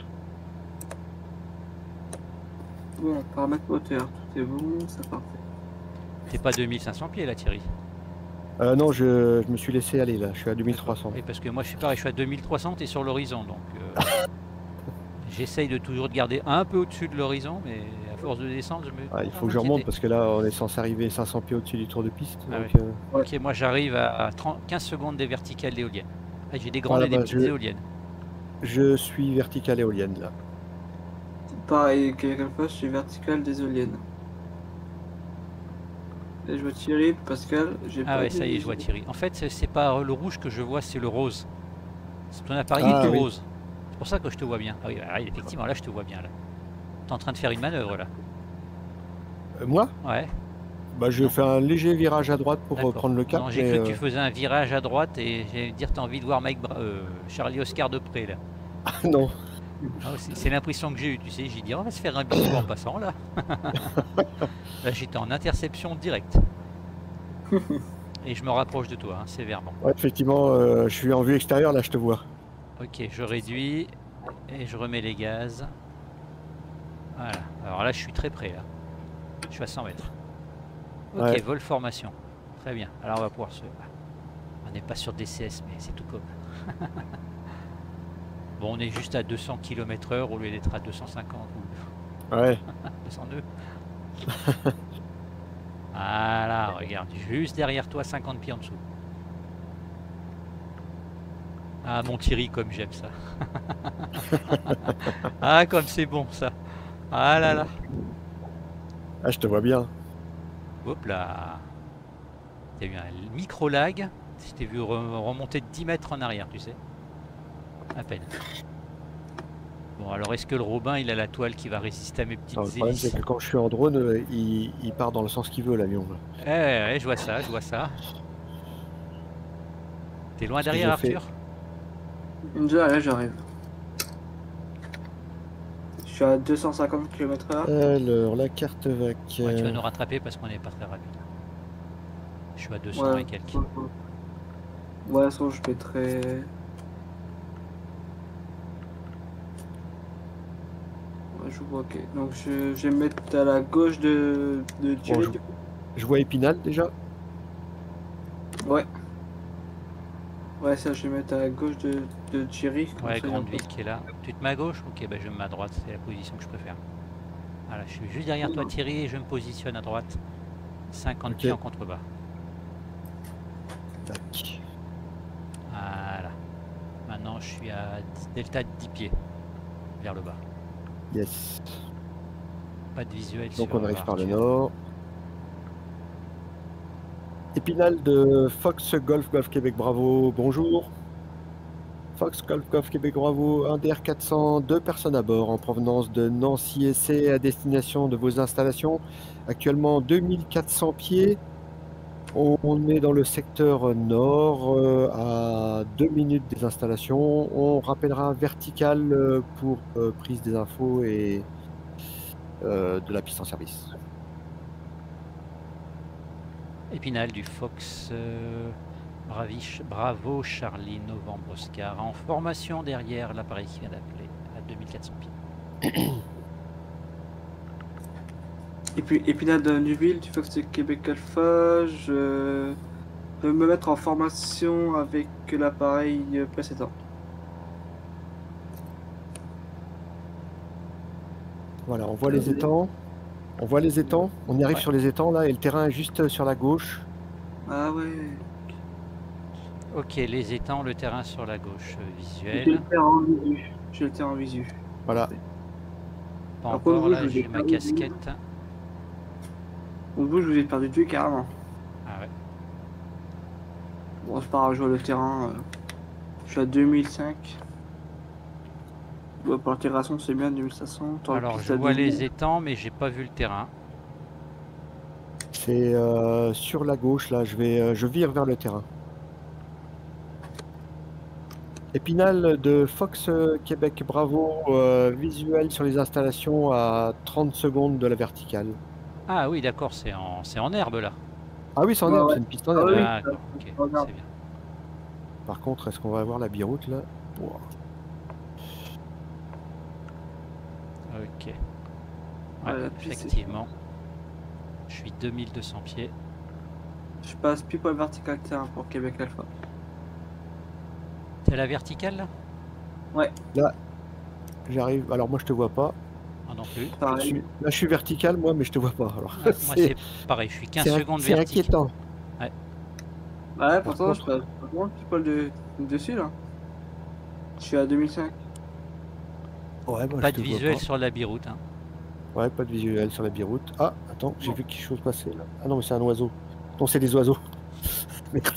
Bon, paramètre moteur, tout est bon, c'est parfait. T'es pas deux mille cinq cents pieds là Thierry? Euh, non, je, je me suis laissé aller là, je suis à deux mille trois cents. Oui, parce que moi je suis pareil, je suis à deux mille trois cents et sur l'horizon donc euh, j'essaye de toujours de garder un peu au-dessus de l'horizon mais à force de descendre je me... Ah, il ah, faut que je m'inquiéter. remonte parce que là on est censé arriver cinq cents pieds au-dessus du tour de piste. Ah donc, ouais. euh, Ok moi j'arrive à trente, quinze secondes des verticales d'éoliennes. Ah, j'ai des grandes Voilà, et des bah, petites je- éoliennes. je suis vertical éolienne là. Pareil, quelqu'un fois, je suis vertical des éoliennes. Et je vois Thierry, Pascal, j'ai Ah pas ouais dit- ça y est je vois Thierry. En fait c'est- c'est pas le rouge que je vois, c'est le rose. C'est ton appareil Ah, est tout oui. rose. C'est pour ça que je te vois bien. Ah oui bah, effectivement là je te vois bien là. T'es en train de faire une manœuvre là. Euh, moi Ouais. bah, je Non. fais un léger virage à droite pour D'accord. reprendre le cap. Non, j'ai mais, cru que tu euh, faisais un virage à droite et j'ai dire t'as envie de voir Mike Bra- euh, Charlie Oscar de près là. non. Ah, c'est c'est l'impression que j'ai eue, tu sais, j'ai dit on va se faire un bisou en passant là. Là j'étais en interception directe. Et je me rapproche de toi, hein, sévèrement. Ouais, effectivement, euh, je suis en vue extérieure là, je te vois. Ok, je réduis. Et je remets les gaz. Voilà. Alors là, je suis très près là. Je suis à cent mètres. Ok, Ouais. vol formation. Très bien. Alors on va pouvoir se... On n'est pas sur D C S, mais c'est tout comme. Bon, on est juste à deux cents kilomètres heure au lieu d'être à deux cent cinquante ou Ouais. deux cent deux. Voilà, regarde, juste derrière toi, cinquante pieds en dessous. Ah, mon Thierry, comme j'aime ça. Ah, comme c'est bon ça. Ah là là. Ah, je te vois bien. Hop là. T'as eu un micro lag. Je t'ai vu re- remonter de dix mètres en arrière, tu sais. À peine. Bon, alors est-ce que le Robin, il a la toile qui va résister à mes petites Alors, le problème, c'est hélices? que quand je suis en drone, euh, il, il part dans le sens qu'il veut, l'avion. là. Eh, ouais, ouais, je vois ça, je vois ça. T'es loin Parce que derrière, j'ai fait- Arthur? Déjà, là, j'arrive. Je suis à deux cent cinquante kilomètres heure. Alors, la carte vac. Ouais, tu vas euh, nous rattraper parce qu'on n'est pas très rapide. Je suis à deux cents Ouais, et quelques. ouais, ouais. Ouais, sinon je mettrai. Ouais, je vois, ok. Donc je, je vais me mettre à la gauche de, de Thierry. je- du coup. Je vois Épinal déjà. Ouais. Ouais, ça, je vais mettre à la gauche de, de Thierry. comme Ouais, ça, il y a grande un ville qui est là. Tu te mets à gauche? Ok, bah je me mets à droite, c'est la position que je préfère. Voilà, je suis juste derrière toi Thierry et je me positionne à droite. cinquante Ok. pieds en contrebas. Tac. Voilà. Maintenant je suis à dix delta de dix pieds. Vers le bas. Yes. Pas de visuel Donc sur on arrive par le Arthur. nord. Épinal de Fox Golf Golf Québec Bravo, bonjour. Fox Golf Golf Québec Bravo, un D R quatre cents, deux personnes à bord en provenance de Nancy Essai à destination de vos installations. Actuellement deux mille quatre cents pieds. On on est dans le secteur nord, euh, à deux minutes des installations. On rappellera vertical euh, pour euh, prise des infos et euh, de la piste en service. Épinal du Fox. euh, Braviche, Bravo Charlie Novembre Oscar. En formation derrière l'appareil qui vient d'appeler à deux mille quatre cents pieds. Et puis Épinal de Nuville, tu fais que c'est Québec Alpha. Je peux me mettre en formation avec l'appareil précédent. Voilà, on voit les étangs. On voit les étangs. On y arrive Ouais. sur les étangs là et le terrain est juste sur la gauche. Ah ouais. Ok, les étangs, le terrain sur la gauche, euh, J'ai visuel. le terrain en visu. J'ai le terrain en visu. Voilà. Pas Par contre, encore, vous, là je vous ai j'ai ma perdu. casquette. Donc vous, je vous ai perdu de vue carrément. Ah ouais. Bon, c'est pas grave, je vois le terrain. euh, Je suis à deux mille cinq. Ouais, pour l'intégration, c'est bien deux mille cinq cents. T'auras Alors piste je à vois deux mille. les étangs, mais j'ai pas vu le terrain. C'est euh, sur la gauche là. Je vais, euh, je vire vers le terrain. Épinal de Fox euh, Québec Bravo, euh, visuel sur les installations à trente secondes de la verticale. Ah oui, d'accord, c'est en, c'est en herbe là. Ah oui, c'est en Ouais, herbe, ouais. c'est une piste en Ah herbe. oui, ouais. D'accord, ça, ok, c'est en herbe. c'est bien. Par contre, est-ce qu'on va avoir la biroute là? Wow. Ok. Ouais, Ouais, la piste, c'est- effectivement. Je suis deux mille deux cents pieds. Je passe plus pour le vertical terrain pour Québec Alpha. T'es à la verticale là? Là, j'arrive. Alors moi, je te vois pas. Ah non plus. Je Pareil. suis- Là, je suis vertical moi, mais je te vois pas. Alors, Ah, moi c'est c'est pareil, je suis quinze c'est inqui- secondes c'est vertical. inquiétant. Ouais, pourtant, je contre- passe pas loin, je suis pas le dessus là. Je suis à deux mille cinq. Ouais, moi, Pas je de te vois visuel pas. sur la biroute. Hein. Ouais, pas de visuel sur la biroute. Ah, attends, j'ai Non. vu quelque chose passer là. Ah non, mais c'est un oiseau. Non, c'est des oiseaux. Merde.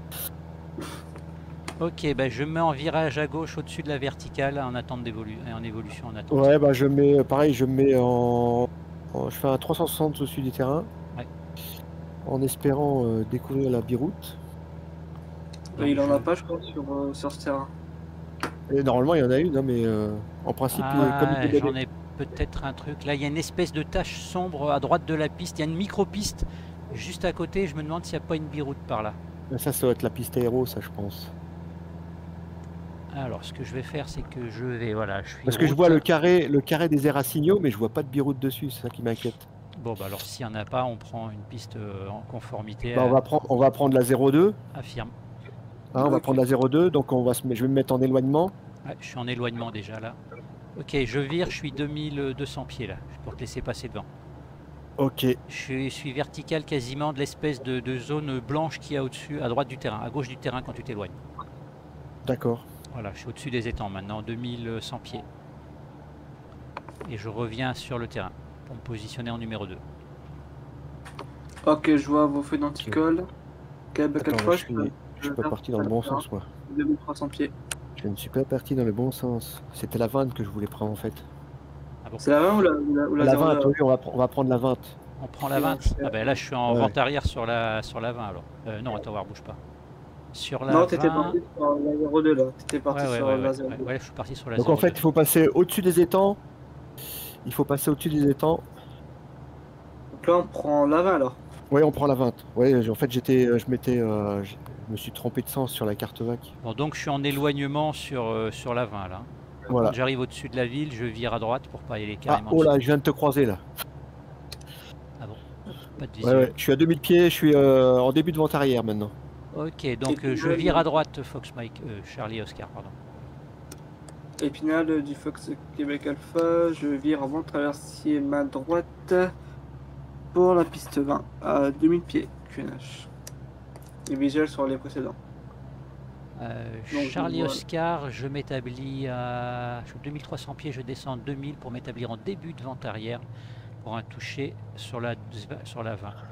Ok, bah je me mets en virage à gauche au-dessus de la verticale en attente d'évolu en évolution en attente. Ouais, bah je mets, pareil, je mets en, en- je fais un trois cent soixante au-dessus du terrain, Ouais. en espérant euh, découvrir la biroute. Donc, il en je- a pas, je crois, sur, euh, sur ce terrain. Et normalement, il y en a une, hein, mais euh, en principe, il- comme Ah, il est j'en ai peut-être un truc. Là, il y a une espèce de tache sombre à droite de la piste. Il y a une micro-piste juste à côté. Je me demande s'il n'y a pas une biroute par là. ça, ça doit être la piste aéro, ça, je pense. Alors, ce que je vais faire, c'est que je vais, voilà, je suis Parce que je route. vois le carré, le carré des aires à signaux, mais je vois pas de biroute dessus, c'est ça qui m'inquiète. Bon, bah alors s'il n'y en a pas, on prend une piste euh, en conformité. Bah, on, à- va prendre, on va prendre la zéro deux, affirme. hein, on va Ok. prendre la zéro deux, donc on va se, je vais me mettre en éloignement. Ouais, je suis en éloignement déjà là. Ok, je vire, je suis deux mille deux cents pieds là, pour te laisser passer devant. Ok, Je suis, je suis vertical quasiment de l'espèce de, de zone blanche qu'il y a au-dessus, à droite du terrain, à gauche du terrain quand tu t'éloignes. d'accord. Voilà, je suis au-dessus des étangs maintenant, deux mille cent pieds. Et je reviens sur le terrain pour me positionner en numéro deux. Ok, je vois vos feux d'anticole. Québec Attends, Alpha, je suis, je suis pas parti dans le bon sens, moi. deux mille trois cents pieds. Je ne suis pas parti dans le bon sens. C'était la vingt que je voulais prendre en fait. Ah bon? C'est la vingt ou la, ou la, ou la La zéro deux, vingt, oui, on va, on va prendre la vingt. On prend la Ok, on vingt. fait- Ah ben là je suis en Ouais. vente arrière sur la, sur la vingt alors. Euh, non, attends, voir, bouge pas. Sur la Non, t'étais vingt. parti sur la zéro deux là. T'étais parti Ouais, ouais, sur ouais, la ouais, zéro deux. ouais, ouais, je suis parti sur la Donc en zéro deux. fait, il faut passer au-dessus des étangs. Il faut passer au-dessus des étangs. Donc là, on prend la vingt alors. Oui, on prend la vingt. Oui, en fait, j'étais, euh, je m'étais, euh, je me suis trompé de sens sur la carte V A C. Bon, donc je suis en éloignement sur, euh, sur la vingt là. Voilà. Quand j'arrive au-dessus de la ville, je vire à droite pour pas y aller Ah, carrément. oh là, dessus. je viens de te croiser là. Ah bon, pas de Ouais, visuel. ouais, je suis à deux mille pieds, je suis euh, en début de vente arrière maintenant. Ok, donc euh, je vire à droite, Fox Mike, euh, Charlie Oscar, pardon. Épinal du Fox Québec Alpha, je vire avant de traverser ma droite pour la piste vingt à deux mille pieds Q N H. Et visuel sur les précédents. Euh, Donc, Charlie voilà. Oscar, je m'établis à je suis deux mille trois cents pieds, je descends deux mille pour m'établir en début de vente arrière pour un toucher sur la, sur la vingt.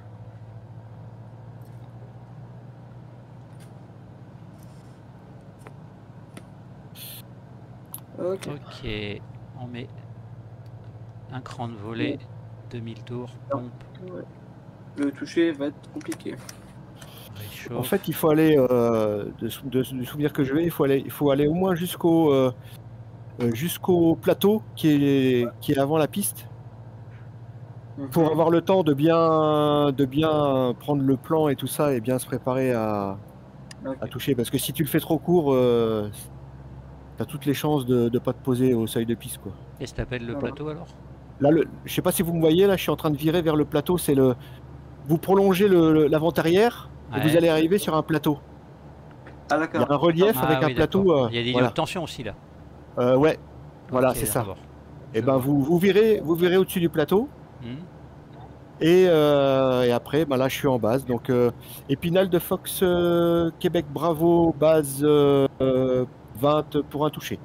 Ok. Ok, on met un cran de volet, deux mille tours, pompe, Ouais. Le toucher va être compliqué. réchauffe. En fait, il faut aller, euh, de, sou- de- du souvenir que je vais, il faut aller, il faut aller au moins jusqu'au euh, euh, jusqu'au plateau qui est, qui est avant la piste pour Mhm. avoir le temps de bien, de bien prendre le plan et tout ça et bien se préparer à, Ok. à toucher. Parce que si tu le fais trop court, euh, tu as toutes les chances de ne pas te poser au seuil de piste, quoi. Qu'est-ce que t'appelles le Ah. plateau alors? Là, le, je sais pas si vous me voyez, là, je suis en train de virer vers le plateau. C'est le, vous prolongez le, le- l'avant-arrière et vous Ouais. allez arriver sur un plateau. Ah Il y a d'accord. un relief Ah avec oui, un plateau. d'accord. euh, Il y a des lignes voilà. de tension aussi là. Euh, ouais, voilà, Ok, c'est ça. d'accord. Et Je ben vois. vous, vous verrez, vous verrez au-dessus du plateau. Hmm. Et, euh, et après, ben là, je suis en base. Donc, euh, Épinal de Fox euh, Québec Bravo, base euh, euh, vingt pour un touché.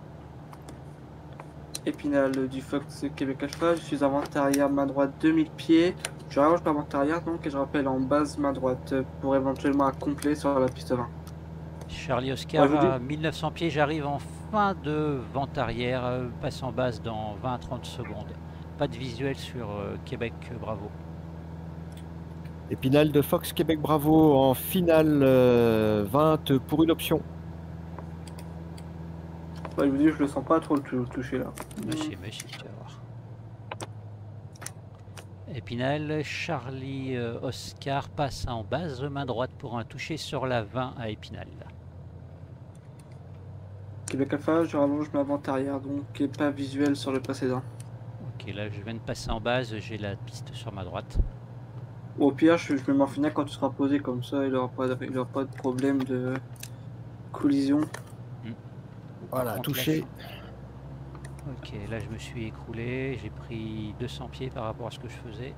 Épinal du Fox Québec Alpha, je suis avant arrière main droite deux mille pieds. Je rallonge par avant arrière donc et je rappelle en base main droite pour éventuellement un complet sur la piste vingt. Charlie Oscar Ouais, je vous à mille neuf cents pieds, j'arrive en fin de vente arrière, euh, passe en base dans vingt à trente secondes. Pas de visuel sur euh, Québec euh, Bravo. Épinal de Fox Québec Bravo en finale euh, vingt pour une option. Ouais, je vous dis, je le sens pas trop le tou- toucher là. Monsieur, monsieur, tu vas voir. Épinal, Charlie euh, Oscar passe en base main droite pour un toucher sur la vingt à Épinal. Québec Alpha, je rallonge ma avant arrière donc et pas visuel sur le précédent. Ok, là je viens de passer en base, j'ai la piste sur ma droite. Au pire, je, je me mets en finale quand tu seras posé comme ça, il n'y aura, pas de- il aura pas de problème de collision. Voilà, Par contre, touché. là, je- Ok, là je me suis écroulé, j'ai pris deux cents pieds par rapport à ce que je faisais.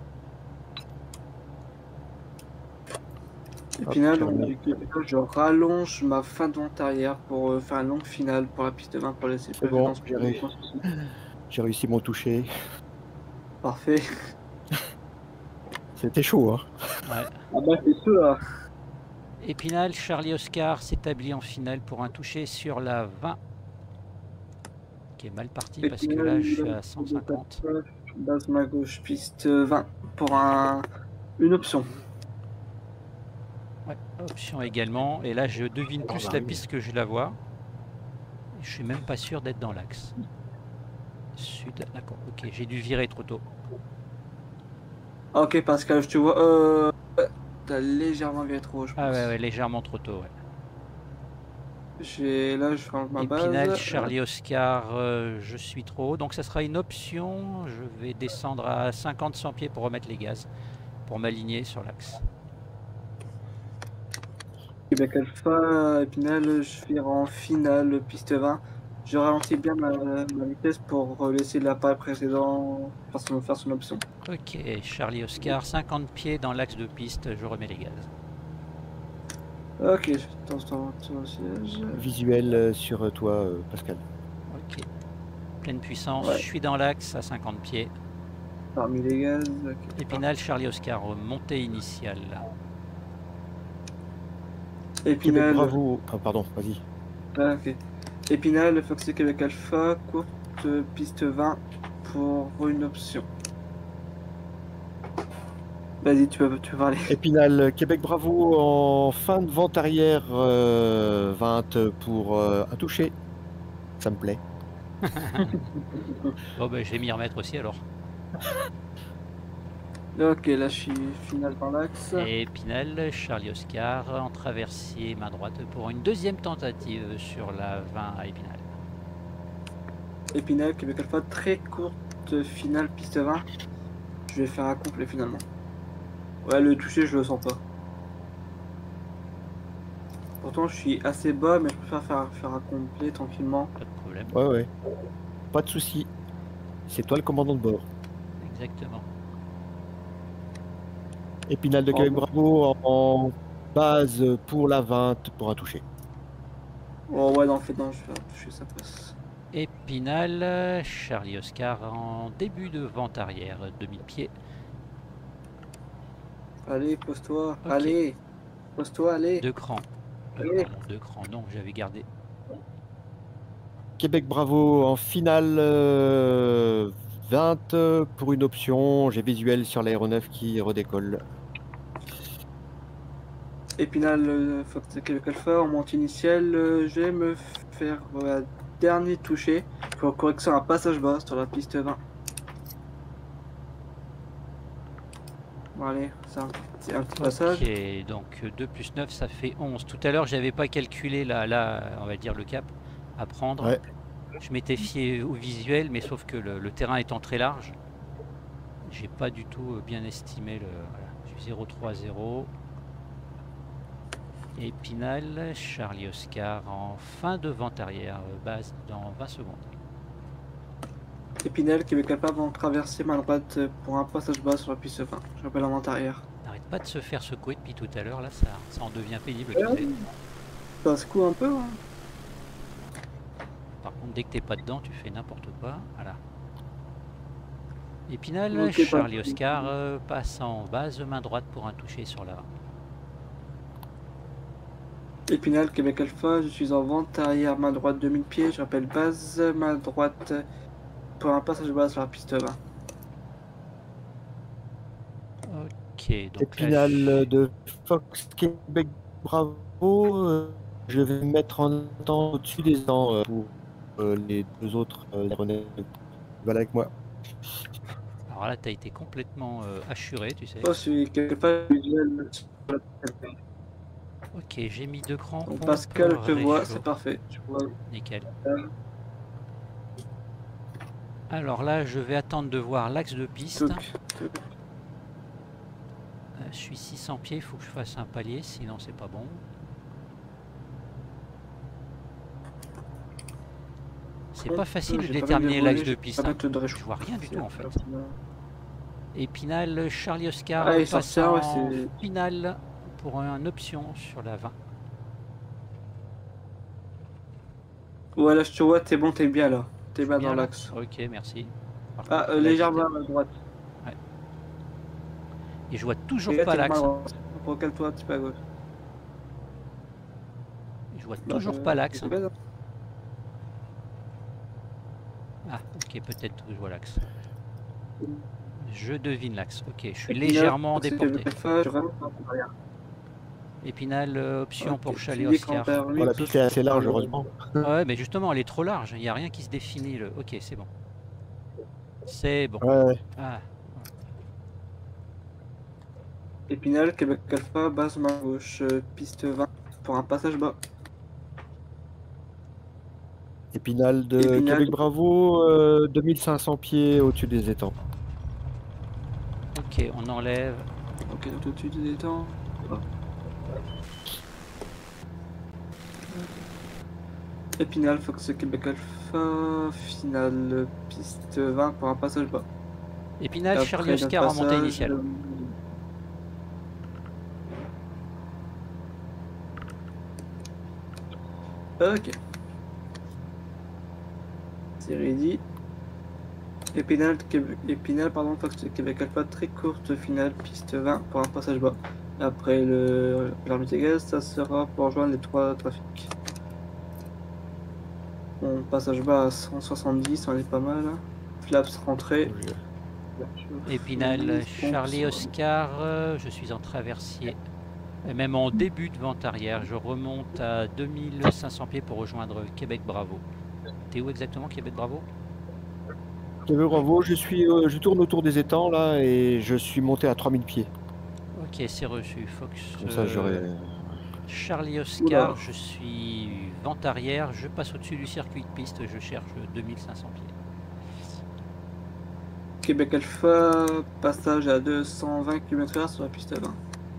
Épinal, Hop, donc, du coup, je rallonge ma fin de vente arrière pour euh, faire une longue finale pour la piste vingt pour laisser C'est bon, préférence. j'ai ré- J'ai réussi mon touché. Parfait. C'était chaud, hein. Ouais. Ah bah c'est sûr là. Épinal, Charlie Oscar s'établit en finale pour un toucher sur la vingt. Qui est mal parti parce que là je suis à cent cinquante. Base ma gauche, piste vingt pour un une option. Ouais, option également. Et là je devine Oh, plus bah la oui. piste que je la vois. Je suis même pas sûr d'être dans l'axe. Sud, d'accord, ok, j'ai dû virer trop tôt. Ok Pascal, je te vois. Euh... ouais, T'as légèrement viré trop haut, je pense. Ah ouais, ouais, légèrement trop tôt, ouais. J'ai là, je fais ma Épinal, base. Charlie Oscar, euh, je suis trop haut. Donc ça sera une option. Je vais descendre à cinquante cent pieds pour remettre les gaz. Pour m'aligner sur l'axe. Québec Alpha, Épinal, je vais en finale, piste vingt. Je ralentis bien ma, ma vitesse pour laisser l'appareil précédent faire son, faire son option. Ok, Charlie Oscar, cinquante pieds dans l'axe de piste, je remets les gaz. Ok, je tente ton siège. Visuel euh, sur toi, euh, Pascal. Ok, pleine puissance, Ouais. je suis dans l'axe à cinquante pieds. Parmi les gaz. Okay. Épinal, Charlie Oscar, montée initiale. Québec Épinal. Bravo. Ah, pardon, vas-y. Ah, ok. Épinal, Foxy Québec Alpha, courte piste vingt pour une option. Vas-y, tu peux, tu peux parler. Épinal, Québec Bravo en fin de vente arrière euh, vingt pour euh, un toucher. Ça me plaît. Bon ben je vais m'y remettre aussi alors. Ok, là je suis final dans l'axe. Et Épinal, Charlie Oscar, en traversier main droite pour une deuxième tentative sur la vingt à Épinal. Épinal, Québec Alpha, très courte finale piste vingt. Je vais faire un complet finalement. Ouais, le toucher, je le sens pas. Pourtant, je suis assez bas, mais je préfère faire, faire un complet tranquillement. Pas de problème. Ouais, ouais. Pas de souci. C'est toi le commandant de bord. Exactement. Épinal de Oh, Québec bon. Bravo en, en base pour la vingt pour un toucher. Oh ouais, non, en fait, non, je vais faire un toucher, ça passe. Épinal, Charlie Oscar en début de vente arrière, demi-pied. Allez, pose-toi. Ok. Allez, pose-toi, allez. Deux crans. Euh, Allez. pardon, deux crans. Non, j'avais gardé. Québec Bravo en finale euh, vingt pour une option. J'ai visuel sur l'aéronef qui redécolle. Épinal, euh, Fox Québec Alpha, en monte initiale, euh, je vais me faire euh, un dernier toucher pour correction un passage bas sur la piste vingt. Bon, allez, c'est un, petit- un petit passage. Ok, donc deux plus neuf, ça fait onze. Tout à l'heure, j'avais pas calculé là, là, on va dire le cap à prendre. Ouais. Je m'étais fié au visuel, mais sauf que le, le terrain étant très large, j'ai pas du tout bien estimé le. Voilà, je suis zéro trois zéro. Épinal, Charlie Oscar en fin de vente arrière, base dans vingt secondes. Épinal, Québec Alpha vont traverser main droite pour un passage bas sur la piste vingt. Je rappelle en vente arrière. N'arrête pas de se faire secouer depuis tout à l'heure, là ça, ça en devient pénible. tu Ouais. sais. Ça secoue un peu, hein. Par contre, dès que t'es pas dedans, tu fais n'importe quoi. Voilà. Épinal, Ok, pas- Charlie Oscar euh, passe en base main droite pour un toucher sur la. Épinal, Québec Alpha, je suis en vente arrière main droite deux mille pieds. Je rappelle base main droite pour un passage bas sur la piste vingt. Ok, donc Épinal là, je- de Fox Québec Bravo. euh, je vais me mettre en temps au-dessus des dents euh, pour euh, les deux autres euh, aéronefs. Voilà avec moi. alors là, t'as été complètement euh, assuré, tu sais. Oh, celui Québec Alpha, visuel. Ok, j'ai mis deux crans. Donc pompe, Pascal, je te vois, réchaud. c'est parfait. Je vois. Nickel. Alors là, je vais attendre de voir l'axe de piste. Toc, Euh, toc. je suis six cents pieds, il faut que je fasse un palier, sinon c'est pas bon. C'est pas facile de J'ai pas déterminer mal l'axe volé, de je piste. vais hein. pas mettre de Je réchaud. vois rien du tout en fait. Ouais, Épinal, Charlie Oscar Ah, il passe sortira, ouais, en c'est- finale pour une option sur la vingt. là, je te vois, t'es bon, t'es bien là. T'es bien Bien dans là l'axe. Ok, merci. Par Ah, contre, euh, là, légèrement j'étais- à droite. Et je vois toujours Et là, pas t'es l'axe. mal à droite. Recale-toi un petit peu à gauche. Je vois Bah, toujours euh, pas l'axe. c'est bien, hein. Ah, ok, peut-être que je vois l'axe. Je devine l'axe. Ok, je suis Épinal, légèrement c'est déporté. Québec Alpha, je rentre en arrière. Épinal, euh, option Ok, pour tu Charlie me dis quand Oscar. t'as remis, Voilà, que puis je- c'est assez large, heureusement. Ouais, mais justement, elle est trop large. Il n'y a rien qui se définit. Le... Ok, c'est bon. C'est bon. Ouais, ouais. Ah, Épinal, Québec Alpha, base main gauche, euh, piste vingt pour un passage bas. Épinal de Épinal. Québec Bravo, euh, deux mille cinq cents pieds au-dessus des étangs. Ok, on enlève. Ok, donc au-dessus des étangs. Oh. Épinal, Fox Québec Alpha, finale piste vingt pour un passage bas. Épinal, Après Charlie notre Oscar en montée passage, initiale. euh, Ok. C'est ready. Épinal, Québec, Épinal, pardon, Fox Québec Alpha, très courte finale piste vingt pour un passage bas. Après le l'armée de gaz, ça sera pour rejoindre les trois trafics. Bon, passage bas à cent soixante-dix, on est pas mal. Flaps rentrée. Épinal, Charlie Oscar, euh, je suis en traversier. Et même en début de vente arrière, je remonte à deux mille cinq cents pieds pour rejoindre Québec Bravo. T'es où exactement, Québec Bravo? Québec Bravo, je, suis, euh, je tourne autour des étangs là et je suis monté à trois mille pieds. Ok, c'est reçu. Fox. Comme ça, j'aurais. euh, Charlie Oscar, Oula. je suis vente arrière, je passe au-dessus du circuit de piste, je cherche deux mille cinq cents pieds. Québec Alpha, passage à deux cent vingt kilomètres heure sur la piste vingt.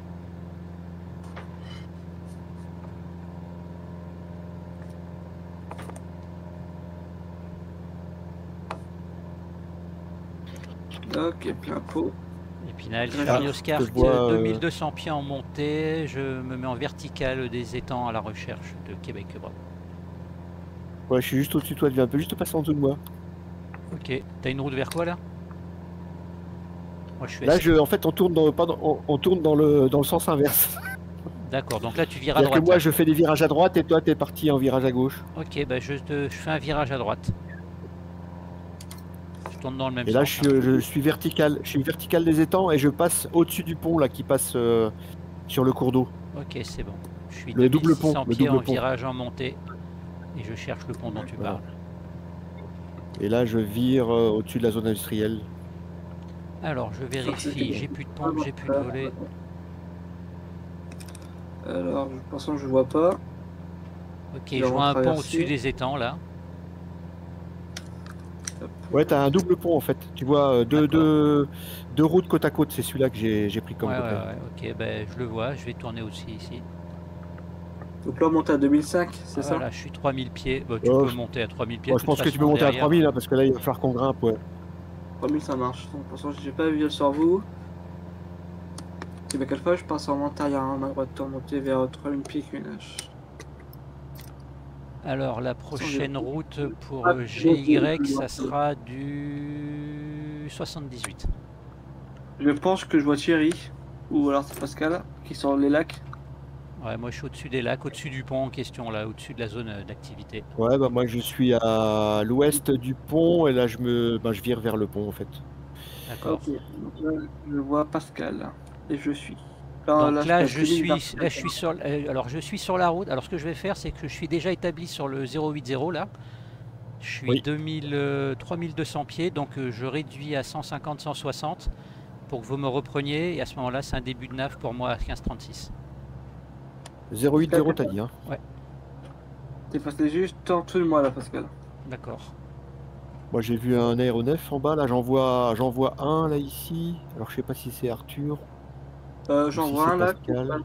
Ok, plein pot. Épinal, Ah, Charlie Oscar, je vois, euh, deux mille deux cents pieds en montée, je me mets en verticale des étangs à la recherche de Québec Bravo. Ouais, je suis juste au-dessus de toi, tu viens un peu juste passer en dessous de moi. Ok, t'as une route vers quoi là? Moi je suis Là, assez- je, en fait, on tourne dans, pas dans- on, on tourne dans le, dans le sens inverse. D'accord, donc là tu vires à C'est-à-dire que droite. moi, là. je fais des virages à droite et toi, t'es parti en virage à gauche. Ok, bah je, te- je fais un virage à droite. Je tourne dans le même Et là, sens. je suis, hein. je suis vertical, je suis vertical des étangs et je passe au-dessus du pont là qui passe euh, sur le cours d'eau. Ok, c'est bon. Je suis Le double deux mille six cents pont, le pieds double en pont. virage en montée et je cherche le pont dont tu Voilà. parles. Et là, je vire euh, au-dessus de la zone industrielle. Alors je vérifie, j'ai plus de pompe, j'ai plus de volet. Alors, je pense que je vois pas. Ok, Je je vais vois un pont retraverser. au-dessus des étangs là. Ouais, t'as un double pont en fait. Tu vois euh, deux, D'accord. deux, deux routes côte à côte. C'est celui-là que j'ai j'ai pris comme Ouais, ouais, repère. ouais, ok, ben je le vois, je vais tourner aussi ici. Donc là, on monte à deux mille cinq, c'est Ah, ça? voilà, je suis trois mille pieds. Bah, tu Oh, peux je- monter à trois mille pieds. Bon, de je toute pense que tu peux façon, monter à derrière. trois mille là parce que là, il va falloir qu'on grimpe. Ouais. trois mille, ça marche. Donc, pour l'instant, j'ai pas vu sur vous. Québec Alpha, je passe en montagne à ma droite, monter vers trois mille pieds avec une hache. Alors la prochaine route pour Ah, euh, G Y, ça sera du soixante-dix-huit. Je pense que je vois Thierry, ou alors c'est Pascal, qui sont sur les lacs. Ouais, moi je suis au-dessus des lacs, au-dessus du pont en question, là, au-dessus de la zone euh, d'activité. Ouais, bah moi je suis à l'ouest du pont et là je me, bah, je vire vers le pont en fait. D'accord. Ok, donc là, je vois Pascal, et je suis. Là, Donc je là, passe je deux mille suis, vingt. là, je suis sur, euh, alors je suis sur la route. Alors ce que je vais faire, c'est que je suis déjà établi sur le zéro huit zéro là. Je suis Oui. deux mille, euh, trois mille deux cents pieds, donc euh, je réduis à cent cinquante, cent soixante pour que vous me repreniez. Et à ce moment-là, c'est un début de naf pour moi à quinze trente-six. zéro huit zéro, t'as dit, hein. T'es passé juste en dessous de moi là, Pascal. D'accord. Moi j'ai vu un aéronef en bas, là j'en vois, j'en vois un là ici. Alors je sais pas si c'est Arthur. Euh, J'en si vois c'est un là. Pascal.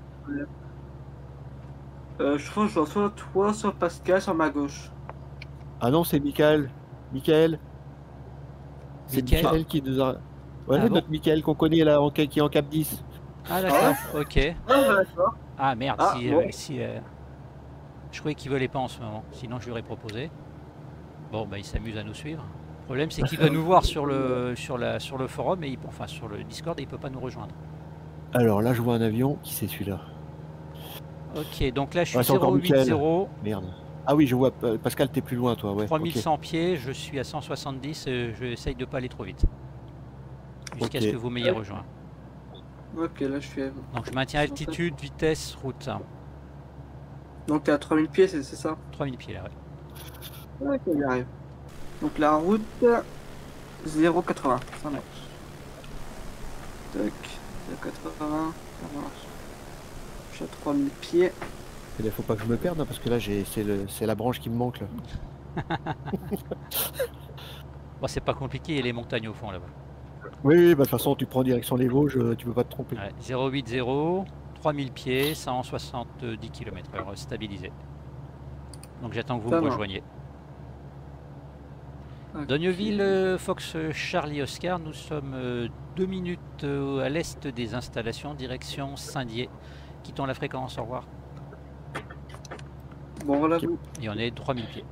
Euh, je pense que je vois soit toi, soit Pascal sur ma gauche. Ah non, c'est Michael. Michael. C'est Michael. Michael qui nous a. Ouais, Ah bon notre Michael qu'on connaît là, en- qui est en cap dix. Ah d'accord, ok. Ah, d'accord. Ah merde, Ah, si, bon. euh, si euh, je croyais qu'il volait pas en ce moment, sinon je lui aurais proposé. Bon bah il s'amuse à nous suivre. Le problème c'est qu'il va nous voir sur le sur la sur le forum et il, enfin sur le Discord et il peut pas nous rejoindre. Alors là, je vois un avion. Qui c'est celui-là? Ok, donc là je suis Ouais, c'est encore zéro huit zéro, Merde. Ah oui, je vois. euh, Pascal, t'es plus loin, toi, ouais. trois mille cent ok. pieds, je suis à cent soixante-dix, euh, je essaye de pas aller trop vite. Jusqu'à Ok. ce que vous m'ayez rejoint. Ok, là je suis. Donc je maintiens altitude, vitesse, route. Donc t'es à trois mille pieds, c'est c'est ça? trois mille pieds là, ouais. Ok, j'y arrive. Donc la route zéro virgule quatre-vingts, ça marche. Tac, zéro virgule quatre-vingts, ça marche. Je suis à trois mille pieds. Il faut pas que je me perde, hein, parce que là, j'ai, c'est, le, c'est la branche qui me manque là. Bon, c'est pas compliqué, il y a les montagnes au fond là-bas. Oui, oui, bah, de toute façon, tu prends direction les Vosges, euh, tu peux pas te tromper. Ouais, zéro huit zéro, trois mille pieds, cent soixante-dix kilomètres heure stabilisé. Donc j'attends que vous Ça me va. rejoigniez. Ok. Dogneville, euh, Fox Charlie Oscar, nous sommes euh, deux minutes euh, à l'est des installations, direction Saint-Dié. Quittons la fréquence, au revoir. Bon, voilà Ok. vous. Et on est trois mille pieds.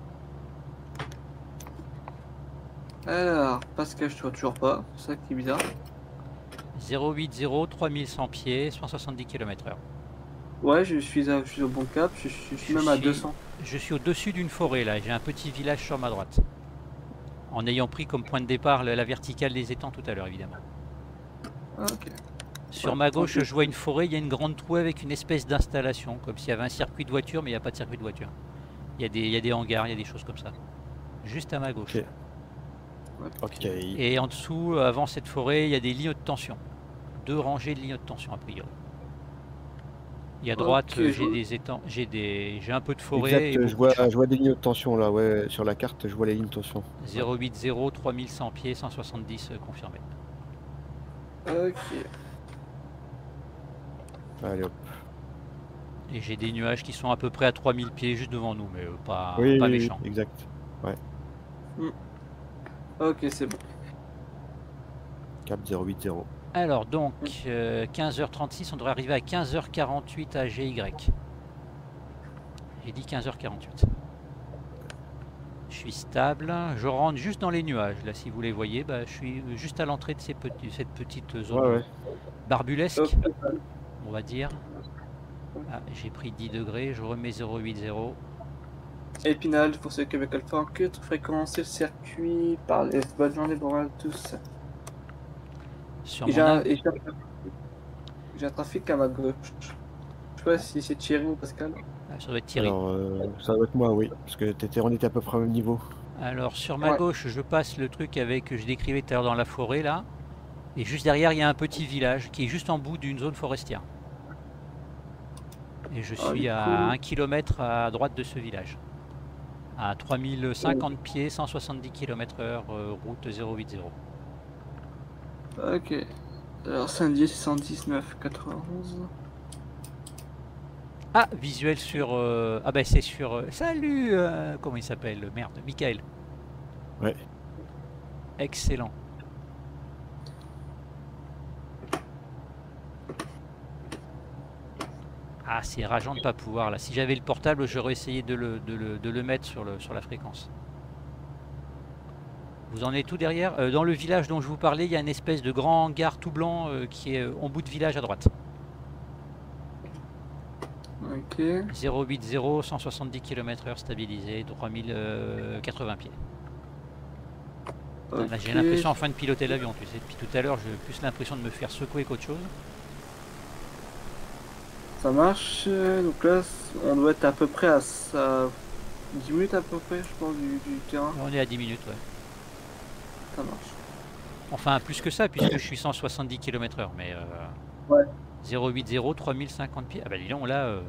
Alors, Pascal, je te vois toujours pas. C'est ça qui est bizarre. zéro huit zéro, trois mille cent pieds, cent soixante-dix kilomètres heure. Ouais, je suis, à- je suis au bon cap. Je, suis- je suis Je même à suis- deux cents. Je suis au-dessus d'une forêt là, j'ai un petit village sur ma droite. En ayant pris comme point de départ la la verticale des étangs tout à l'heure évidemment. Ok. Sur Ouais, ma gauche, tranquille. je vois une forêt, il y a une grande trouée avec une espèce d'installation, comme s'il y avait un circuit de voiture, mais il n'y a pas de circuit de voiture. Il y a des, il y a des hangars, il y a des choses comme ça. Juste à ma gauche. Ok. Ok. Et en dessous, avant cette forêt, il y a des lignes de tension. Deux rangées de lignes de tension a priori. Et à droite, Ok, euh, je j'ai vois. des étangs, j'ai des, j'ai un peu de forêt Exact, et je beaucoup de vois, champs. je vois des lignes de tension là, ouais, sur la carte, je vois les lignes de tension. zéro huit zéro, trois mille cent pieds, cent soixante-dix euh, confirmé. Ok. Allez hop. Et j'ai des nuages qui sont à peu près à trois mille pieds juste devant nous, mais euh, pas, Oui, pas oui, oui, méchants. exact. Ok, c'est bon. Cap zéro huit zéro. Alors donc, euh, quinze heures trente-six, on devrait arriver à quinze heures quarante-huit à G Y. J'ai dit quinze heures quarante-huit. Je suis stable, je rentre juste dans les nuages, là si vous les voyez, bah, je suis juste à l'entrée de ces petits, cette petite zone Ouais, ouais. barbulesque, Hop. on va dire. Ah, j'ai pris dix degrés, je remets zéro huit zéro. Épinal, pour ceux qui avaient Alpha en queue, fréquencer le circuit. Parlez. Bonne journée, bon à tous. Sur Et j'ai mon un, av- et j'ai un- j'ai un trafic à ma gauche. Je sais pas si c'est Thierry ou Pascal. ah, ça doit être Thierry. Alors, euh, ça doit être moi, oui. Parce que t'étais, on était à peu près au même niveau. Alors sur ma Ouais. gauche, je passe le truc avec que je décrivais tout à l'heure dans la forêt là. Et juste derrière, il y a un petit village qui est juste en bout d'une zone forestière. Et je Ah, suis du à coup- un kilomètre à droite de ce village. À trois mille cinquante pieds, cent soixante-dix kilomètres heure, euh, route zéro huit zéro. Ok. Alors, Saint-Dié, c'est cent dix-neuf quatre-vingt-onze. Ah, visuel sur... euh, Ah ben c'est sur... euh, Salut euh, Comment il s'appelle? Merde, Michael. Ouais. Excellent. Ah, c'est rageant de ne pas pouvoir là. Si j'avais le portable, j'aurais essayé de le, de le, de le mettre sur, le, sur la fréquence. Vous en êtes tout derrière. Euh, dans le village dont je vous parlais, il y a une espèce de grand hangar tout blanc euh, qui est euh, en bout de village à droite. Ok. zéro huit zéro, cent soixante-dix kilomètres heure stabilisé, trois mille quatre-vingts pieds. Là, j'ai Ok. l'impression enfin de piloter l'avion, tu sais. Depuis tout à l'heure, j'ai plus l'impression de me faire secouer qu'autre chose. Ça marche. Donc là, on doit être à peu près à ça... dix minutes à peu près, je pense, du, du terrain. On est à dix minutes, ouais. Ça marche. Enfin, plus que ça, puisque je suis cent soixante-dix kilomètres heure, mais... Euh, Ouais. zéro huit zéro, trois mille cinquante pieds. Ah bah dis donc, là... euh,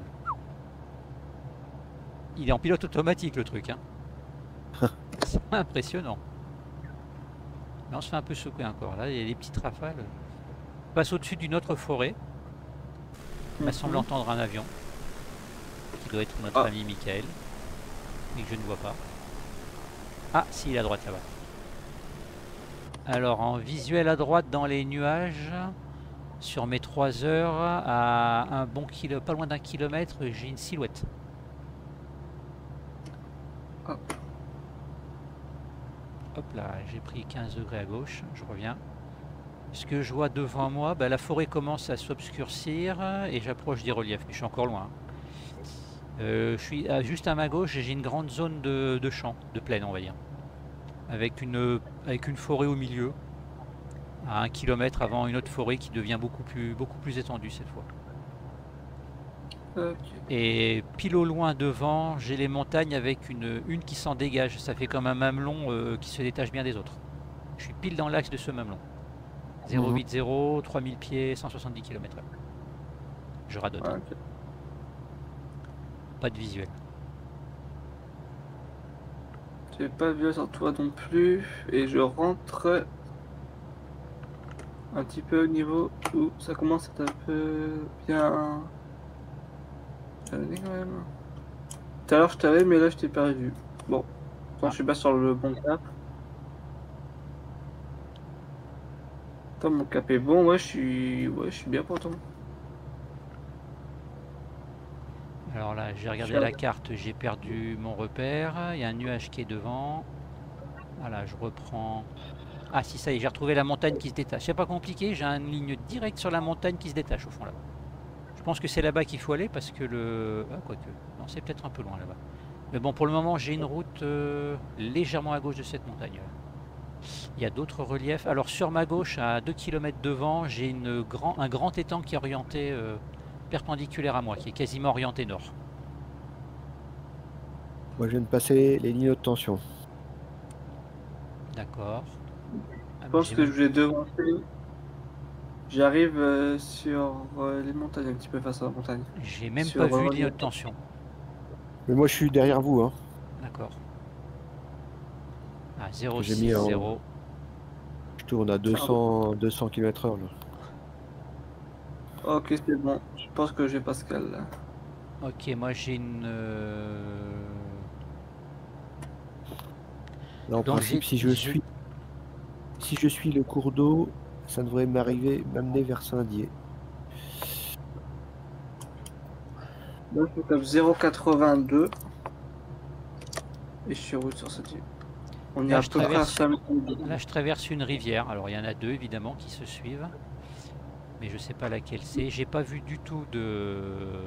il est en pilote automatique, le truc, hein. C'est impressionnant. Mais on se fait un peu secouer encore. Là, il y a des petites rafales. On passe au-dessus d'une autre forêt. Il me semble Mhm. entendre un avion. Qui doit être notre Ah. ami Michael. Mais que je ne vois pas. Ah, si, il est à droite là-bas. Alors, en visuel à droite dans les nuages, sur mes trois heures, à un bon kilo, pas loin d'un kilomètre, j'ai une silhouette. Ah. Hop là, j'ai pris quinze degrés à gauche, je reviens. Ce que je vois devant moi, bah, la forêt commence à s'obscurcir et j'approche des reliefs, mais je suis encore loin. Euh, je suis à- juste à ma gauche, j'ai une grande zone de, de champs, de plaine on va dire. Avec une, avec une forêt au milieu, à un kilomètre avant une autre forêt qui devient beaucoup plus, beaucoup plus étendue cette fois. Ok. Et pile au loin devant, j'ai les montagnes avec une, une qui s'en dégage. Ça fait comme un mamelon euh, qui se détache bien des autres. Je suis pile dans l'axe de ce mamelon. zéro huit zéro, trois mille pieds, cent soixante-dix kilomètres heure. Je radote. Ah, ok. Pas de visuel. J'ai pas vu sur toi non plus. Et je rentre un petit peu au niveau où ça commence à être un peu bien. Allez, quand même. Tout à l'heure je t'avais, mais là je t'ai perdu. Bon, attends, je suis pas sur le bon cap. Attends, mon cap est bon, ouais, je suis, ouais, je suis bien pourtant. Alors là, j'ai regardé Je- la carte, j'ai perdu mon repère. Il y a un nuage qui est devant. Voilà, je reprends. Ah si, ça y est, j'ai retrouvé la montagne qui se détache. C'est pas compliqué, j'ai une ligne directe sur la montagne qui se détache au fond là. Je pense que c'est là-bas qu'il faut aller parce que le... Ah, quoique. Non, c'est peut-être un peu loin là-bas. Mais bon, pour le moment, j'ai une route euh, légèrement à gauche de cette montagne. Il y a d'autres reliefs. Alors sur ma gauche, à deux kilomètres devant, j'ai une grand, un grand étang qui est orienté euh, perpendiculaire à moi, qui est quasiment orienté nord. Moi, je viens de passer les lignes de tension. D'accord. Ah, Je pense que je vais devancer. J'arrive euh, sur euh, les montagnes, un petit peu face à la montagne. J'ai même sur, pas vu euh, les hautes tensions. Mais moi, je suis derrière vous. Hein. D'accord. Ah, zéro J'ai six mis en- zéro. Je tourne à deux cents, deux cents kilomètres heure. Là. Ok, c'est bon. Je pense que j'ai Pascal là. Ok, moi j'ai une... euh, Là, en Donc, principe, j'ai- si je je- suis, si je suis le cours d'eau, ça devrait m'arriver, m'amener vers Saint-Dié. Là, je tape zéro quatre-vingt-deux. Et je suis route sur cette île. On est Là, à je peu près à traverse- cinq minutes. Là, je traverse une rivière. Alors, il y en a deux, évidemment, qui se suivent. Mais je sais pas laquelle c'est. J'ai pas vu du tout de...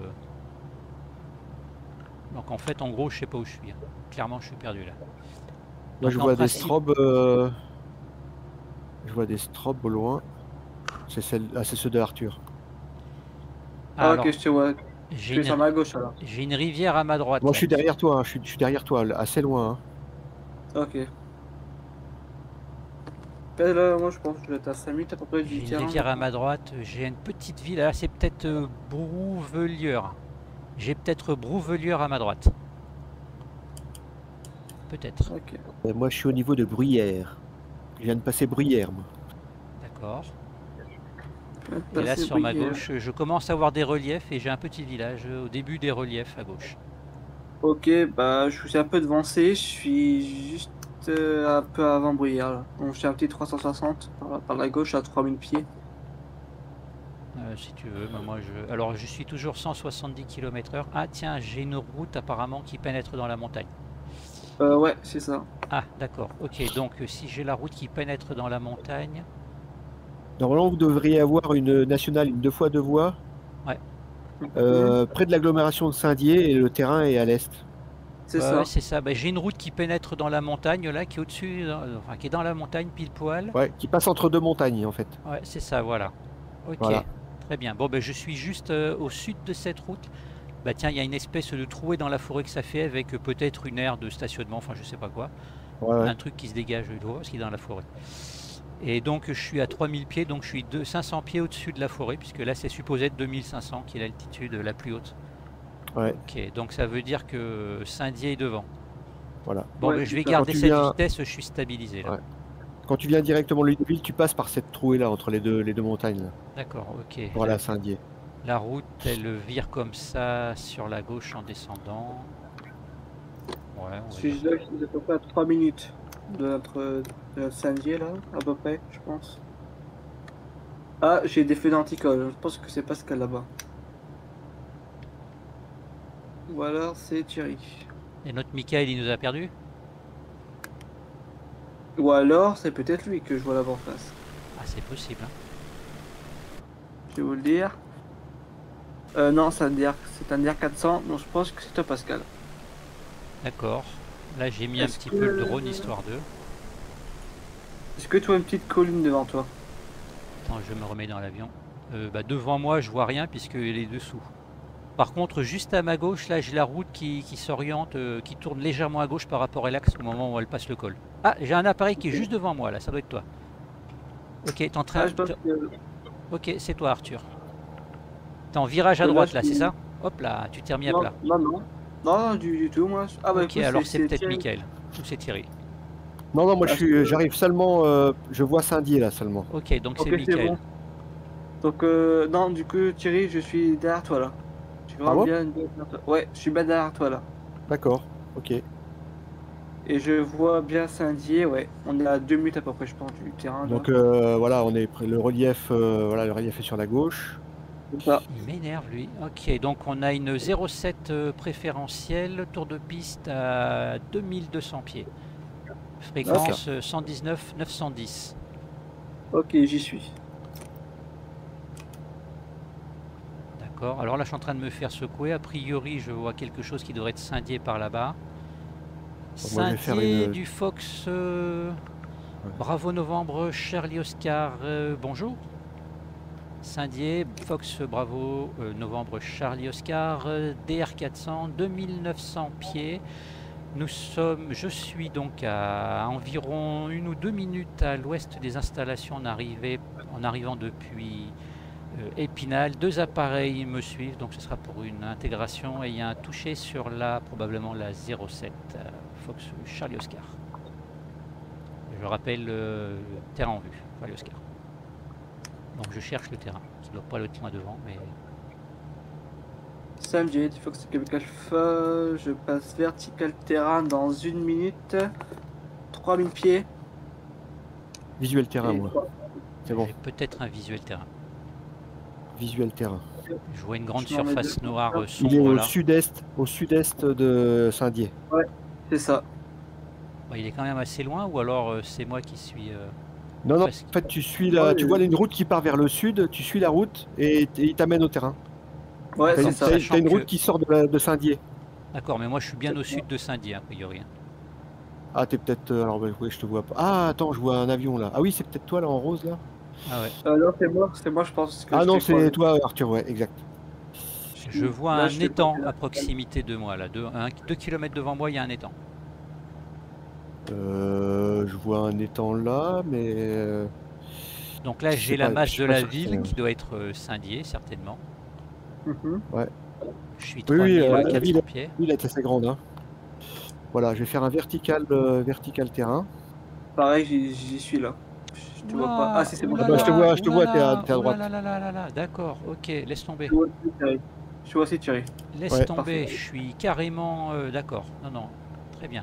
Donc, en fait, en gros, je sais pas où je suis. hein. Clairement, je suis perdu, là. Moi, Donc, je en vois des principe- strobes. euh, Je vois des strobes au loin. C'est celle... ah, c'est ceux de Arthur. Ah, Ah, alors, ok, je te vois. Je j'ai suis sur une... ma gauche alors. j'ai une rivière à ma droite. Moi, là. je suis derrière toi. hein, Je suis, je suis derrière toi, là, assez loin. hein. Ok. Ben là, moi je pense que je vais être à cinq minutes à peu près J'ai du une terrain. rivière à ma droite. J'ai une petite ville. Là, c'est peut-être euh, Brouvelieur. J'ai peut-être Brouvelieur à ma droite. Peut-être. Ok. Et moi, je suis au niveau de Bruyères. Je viens de passer Bruyères, moi. D'accord. Je vais Et là, passer sur ma Bruyères. gauche, je commence à voir des reliefs et j'ai un petit village euh, au début des reliefs à gauche. Ok, bah je suis un peu devancé. Je suis juste euh, un peu avant Bruyères là. Donc j'ai un petit trois cent soixante par, par la gauche à trois mille pieds. Euh, si tu veux, mais moi je. Alors je suis toujours cent soixante-dix kilomètres heure. Ah tiens, j'ai une route apparemment qui pénètre dans la montagne. Euh, ouais, c'est ça. Ah d'accord, ok, donc euh, si j'ai la route qui pénètre dans la montagne. Normalement, vous devriez avoir une nationale, une deux fois deux voies, euh, près de l'agglomération de Saint-Dié, et le terrain est à l'est. C'est Ouais, ça. ouais, c'est ça. Bah, j'ai une route qui pénètre dans la montagne là, qui est au-dessus, euh, enfin qui est dans la montagne pile poil. Ouais, qui passe entre deux montagnes, en fait. Ouais, c'est ça, voilà. Ok, Voilà. très bien. Bon, ben, je suis juste euh, au sud de cette route. Bah tiens, il y a une espèce de trouée dans la forêt que ça fait avec euh, peut-être une aire de stationnement, enfin je sais pas quoi. Ouais, ouais. Un truc qui se dégage de l'eau parce qu'il est dans la forêt. Et donc je suis à trois mille pieds, donc je suis de cinq cents pieds au-dessus de la forêt, puisque là c'est supposé être deux mille cinq cents qui est l'altitude la plus haute. Ouais. Ok, donc ça veut dire que Saint-Dié est devant. Voilà. Bon, Ouais, ben, je vais quand garder tu cette viens- vitesse, je suis stabilisé là. Ouais. Quand tu viens directement de l'île, tu passes par cette trouée-là, entre les deux, les deux montagnes, là, D'accord, ok. pour aller à Saint-Dié. La route, elle vire comme ça sur la gauche en descendant. Ouais, on va Je suis dire. là, je suis à peu près à trois minutes de notre, de notre Saint-Dié là, à peu près, je pense. Ah, j'ai des feux d'anticole. Je pense que c'est Pascal là-bas. Ou alors c'est Thierry. Et notre Michael, il nous a perdu. Ou alors c'est peut-être lui que je vois là-bas en face. Ah, c'est possible. hein. Je vais vous le dire. Euh, non, c'est un D R, c'est un D R quatre cents, donc je pense que c'est toi Pascal. D'accord. Là, j'ai mis un Est-ce petit que- peu le drone histoire de. Est-ce que tu vois une petite colline devant toi? Attends, je me remets dans l'avion. Euh, bah, devant moi, je vois rien puisqu'il est dessous. Par contre, juste à ma gauche, là, j'ai la route qui, qui s'oriente, euh, qui tourne légèrement à gauche par rapport à l'axe au moment où elle passe le col. Ah, j'ai un appareil qui est juste devant moi, là, ça doit être toi. Ok, t'es en train. Ah, je pense t'es- que... Ok, c'est toi, Arthur. T'es en virage à Là, droite, je là, suis- c'est ça? Hop là, tu t'es remis à Non, plat. non, non. Non, du, du tout, moi. Ah bah Ok, écoute, alors c'est peut-être Thierry. Michael. Ou c'est Thierry? Non, non, moi Ah, je suis, j'arrive seulement, euh, je vois Saint-Dié là seulement. Ok, donc c'est Ok, c'est Michael. bon. Donc, euh, non, du coup, Thierry, je suis derrière toi là. Je suis Ah vraiment bon? bien derrière toi. Ouais, je suis bien derrière toi là. D'accord, ok. Et je vois bien Saint-Dié, ouais. On est à deux minutes à peu près, je pense, du terrain là. Donc euh, voilà, on est près- le relief, euh, voilà, le relief est sur la gauche. C'est ça. Il m'énerve lui. Ok, donc on a une zéro sept euh, préférentielle, tour de piste à deux mille deux cents pieds. Fréquence euh, cent dix-neuf neuf cent dix. Ok, j'y suis. D'accord. Alors là, je suis en train de me faire secouer. A priori, je vois quelque chose qui devrait être Saint-Dié par là-bas. Donc moi, je vais faire Saint-Dié une- du Fox. euh, Ouais. Bravo Novembre, Charlie Oscar. euh, bonjour. Saint-Dié, Fox Bravo euh, Novembre, Charlie Oscar. euh, D R quatre cents, deux mille neuf cents pieds. Nous sommes, je suis donc à environ une ou deux minutes à l'ouest des installations en, arrivée, en arrivant depuis euh, Épinal. Deux appareils me suivent, donc ce sera pour une intégration. Et il y a un touché sur la, probablement la zéro sept, euh, Fox Charlie Oscar. Je rappelle euh, terrain en vue, Charlie Oscar. Donc je cherche le terrain, qui ne doit pas être loin devant, mais Saint-Dié, du Fox Québec Alpha. Je passe vertical terrain dans une minute. trois mille pieds. Visuel terrain, Et moi. C'est bon, j'ai peut-être un visuel terrain. visuel terrain. Je vois une grande Je m'en mets surface deux. noire euh, Il est sombre au là. sud-est, au sud-est de Saint-Dié. C'est ça. Bah, il est quand même assez loin, ou alors euh, c'est moi qui suis. euh, Non, non, presque. en fait, tu suis la, Ouais, tu euh, vois une route qui part vers le sud, tu suis la route et, et il t'amène au terrain. Ouais, T'as c'est une, ça. t'as- Sachant t'as une que- route qui sort de, la- de Saint-Dié. D'accord, mais moi je suis bien au sud de Saint-Dié, a priori. Ah, t'es peut-être. euh, alors, bah, oui, je te vois pas. Ah, attends, je vois un avion là. Ah oui, c'est peut-être toi là en rose là. Ah ouais. Euh, non, c'est moi, c'est moi, je pense que Ah je non, t'ai croisé. c'est toi, Arthur, ouais, exact. Je vois Là, un je fais étang pas- à proximité de moi, là. Deux, un, deux kilomètres devant moi, il y a un étang. Euh, je vois un étang là, mais. euh, Donc là, Je j'ai sais la pas, masse je suis de pas la sûr que ville c'est- qui doit être euh, Saint-Dié, certainement. Mhm. Je suis Oui, oui, euh, la 3400 ville, pieds. la ville est assez grande. Hein. Voilà, je vais faire un vertical, euh, vertical terrain. Pareil, j'y j'y suis là. Je te vois pas. Ah, si, c'est bon. Ah bah, je te vois, je te vois, t'es à- t'es à Oulala, droite. là là là, d'accord, ok, laisse tomber. Je vois aussi Thierry. Je vois aussi Thierry. Laisse Ouais. tomber, Parfait. je suis carrément euh, d'accord. Non, non, très bien.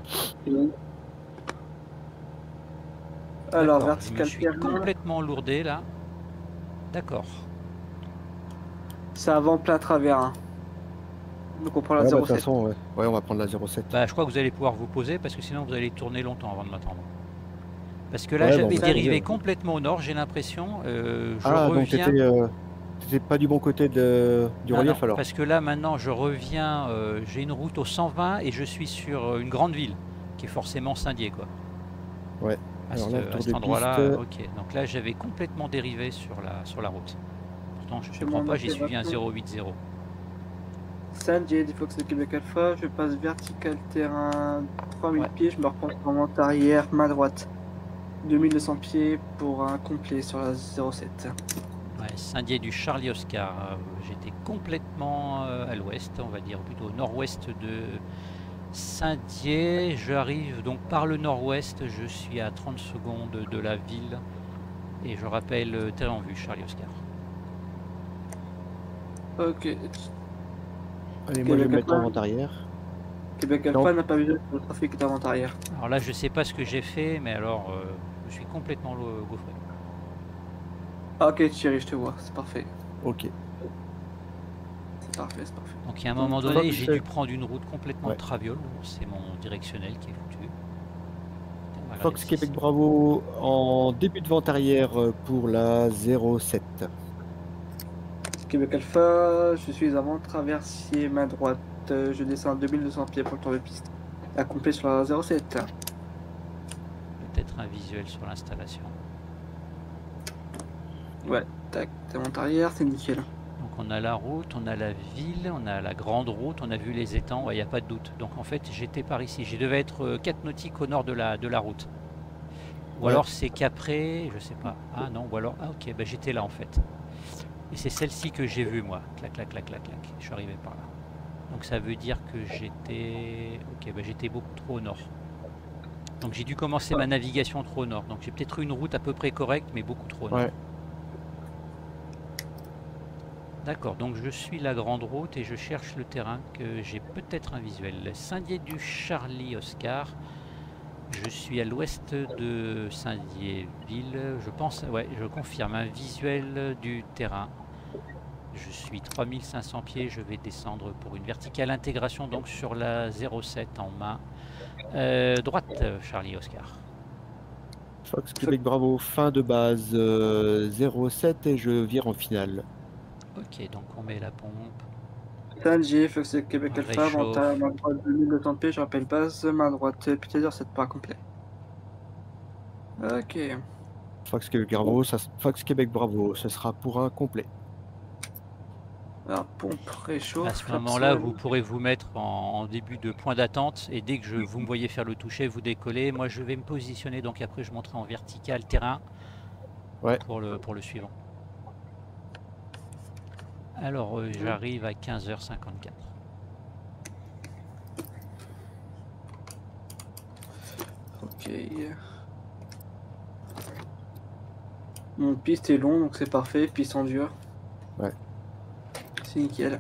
Alors, D'accord, je me vertical suis terrain, complètement lourdé là. D'accord. c'est avant plein travers. hein. Donc on prend la Ouais, bah, de zéro toute sept. façon, ouais. Ouais, on va prendre la zéro sept. Bah, je crois que vous allez pouvoir vous poser parce que sinon vous allez tourner longtemps avant de m'attendre. Parce que là, Ouais, j'avais bon, on va dérivé poser. complètement au nord, j'ai l'impression. Euh, je Ah, donc reviens. t'étais euh, t'étais pas du bon côté de, du Non, relief non, alors. parce que là maintenant je reviens, euh, j'ai une route au cent vingt et je suis sur euh, une grande ville qui est forcément Saint-Dié quoi. Ouais. À, Alors ce- là, à tour cet de endroit-là, piste. euh, ok. Donc là j'avais complètement dérivé sur la, sur la route. Pourtant je Je ne comprends m'en pas, j'ai suivi un observation. zéro huit zéro. Saint-Dié, du Fox de Québec Alpha. Je passe vertical terrain trois mille Ouais. pieds. Je me reprends en monte arrière, main droite. deux mille deux cents pieds pour un complet sur la zéro sept. Ouais, Saint-Dié du Charlie Oscar. Euh, J'étais complètement euh, à l'ouest, on va dire plutôt au nord-ouest de Saint-Dié. J'arrive donc par le nord-ouest, je suis à trente secondes de la ville. Et je rappelle euh, terrain en vue, Charlie Oscar. Ok. Allez, moi je vais me Québec mettre en Alpha. vente arrière. Québec Non. Alpha n'a pas vu le trafic d'avant arrière. Alors là, je sais pas ce que j'ai fait, mais alors euh, je suis complètement lo- gaufré. Ah, ok, Thierry, je te vois. C'est parfait. Ok. C'est parfait, c'est parfait. Donc il y a un moment Donc, donné, Fox, j'ai c'est- dû prendre une route complètement Ouais. traviole. C'est mon directionnel qui est foutu. Voilà, Fox ici, Québec c'est- Bravo en début de vente arrière euh, pour la zéro sept. Québec Alpha, je suis avant traversier main droite. Euh, Je descends à deux mille deux cents pieds pour le tour de piste. À complet sur la zéro sept. Peut-être un visuel sur l'installation. Ouais, tac, t'es monte arrière, c'est nickel. Donc on a la route, on a la ville, on a la grande route, on a vu les étangs, il n'y a pas de doute. Donc en fait j'étais par ici, je devais être euh, quatre nautiques au nord de la, de la route. Ou Ouais. alors c'est qu'après, je sais pas. Ah non, ou alors, ah ok, bah, j'étais là en fait. Et c'est celle-ci que j'ai vue moi. Clac, clac, clac, clac, clac. Je suis arrivé par là. Donc ça veut dire que j'étais... Ok, bah, j'étais beaucoup trop au nord. Donc j'ai dû commencer ma navigation trop au nord. Donc j'ai peut-être eu une route à peu près correcte, mais beaucoup trop au nord. Ouais. D'accord, donc je suis la grande route et je cherche le terrain que j'ai peut-être un visuel. Saint-Dié du Charlie Oscar. Je suis à l'ouest de Saint-Dié-Ville. Je pense, ouais, je confirme, un visuel du terrain. Je suis trois mille cinq cents pieds, je vais descendre pour une verticale intégration donc sur la zéro sept en main. Euh, droite, Charlie Oscar. Fox Québec Bravo, fin de base euh, zéro sept et je vire en finale. Ok, donc on met la pompe. Saint-Dié, Fox Québec On Alpha, réchauffe. montagne, main droite deux mille deux cents pieds, je rappelle base, main droite, Peter zéro sept pas complet. Ok. Fox Québec Bravo, ça, Fox Québec Bravo, ce sera pour un complet. Alors, pompe, réchauffe. À ce moment-là, vous pourrez vous mettre en, en début de point d'attente et dès que je, vous me voyez faire le toucher, vous décollez. Moi, je vais me positionner, donc après, je monterai en vertical terrain Ouais. pour, le, pour le suivant. Alors, euh, j'arrive à quinze heures cinquante-quatre. Ok. Mon piste est long, donc c'est parfait. Piste en dur. Ouais. C'est nickel.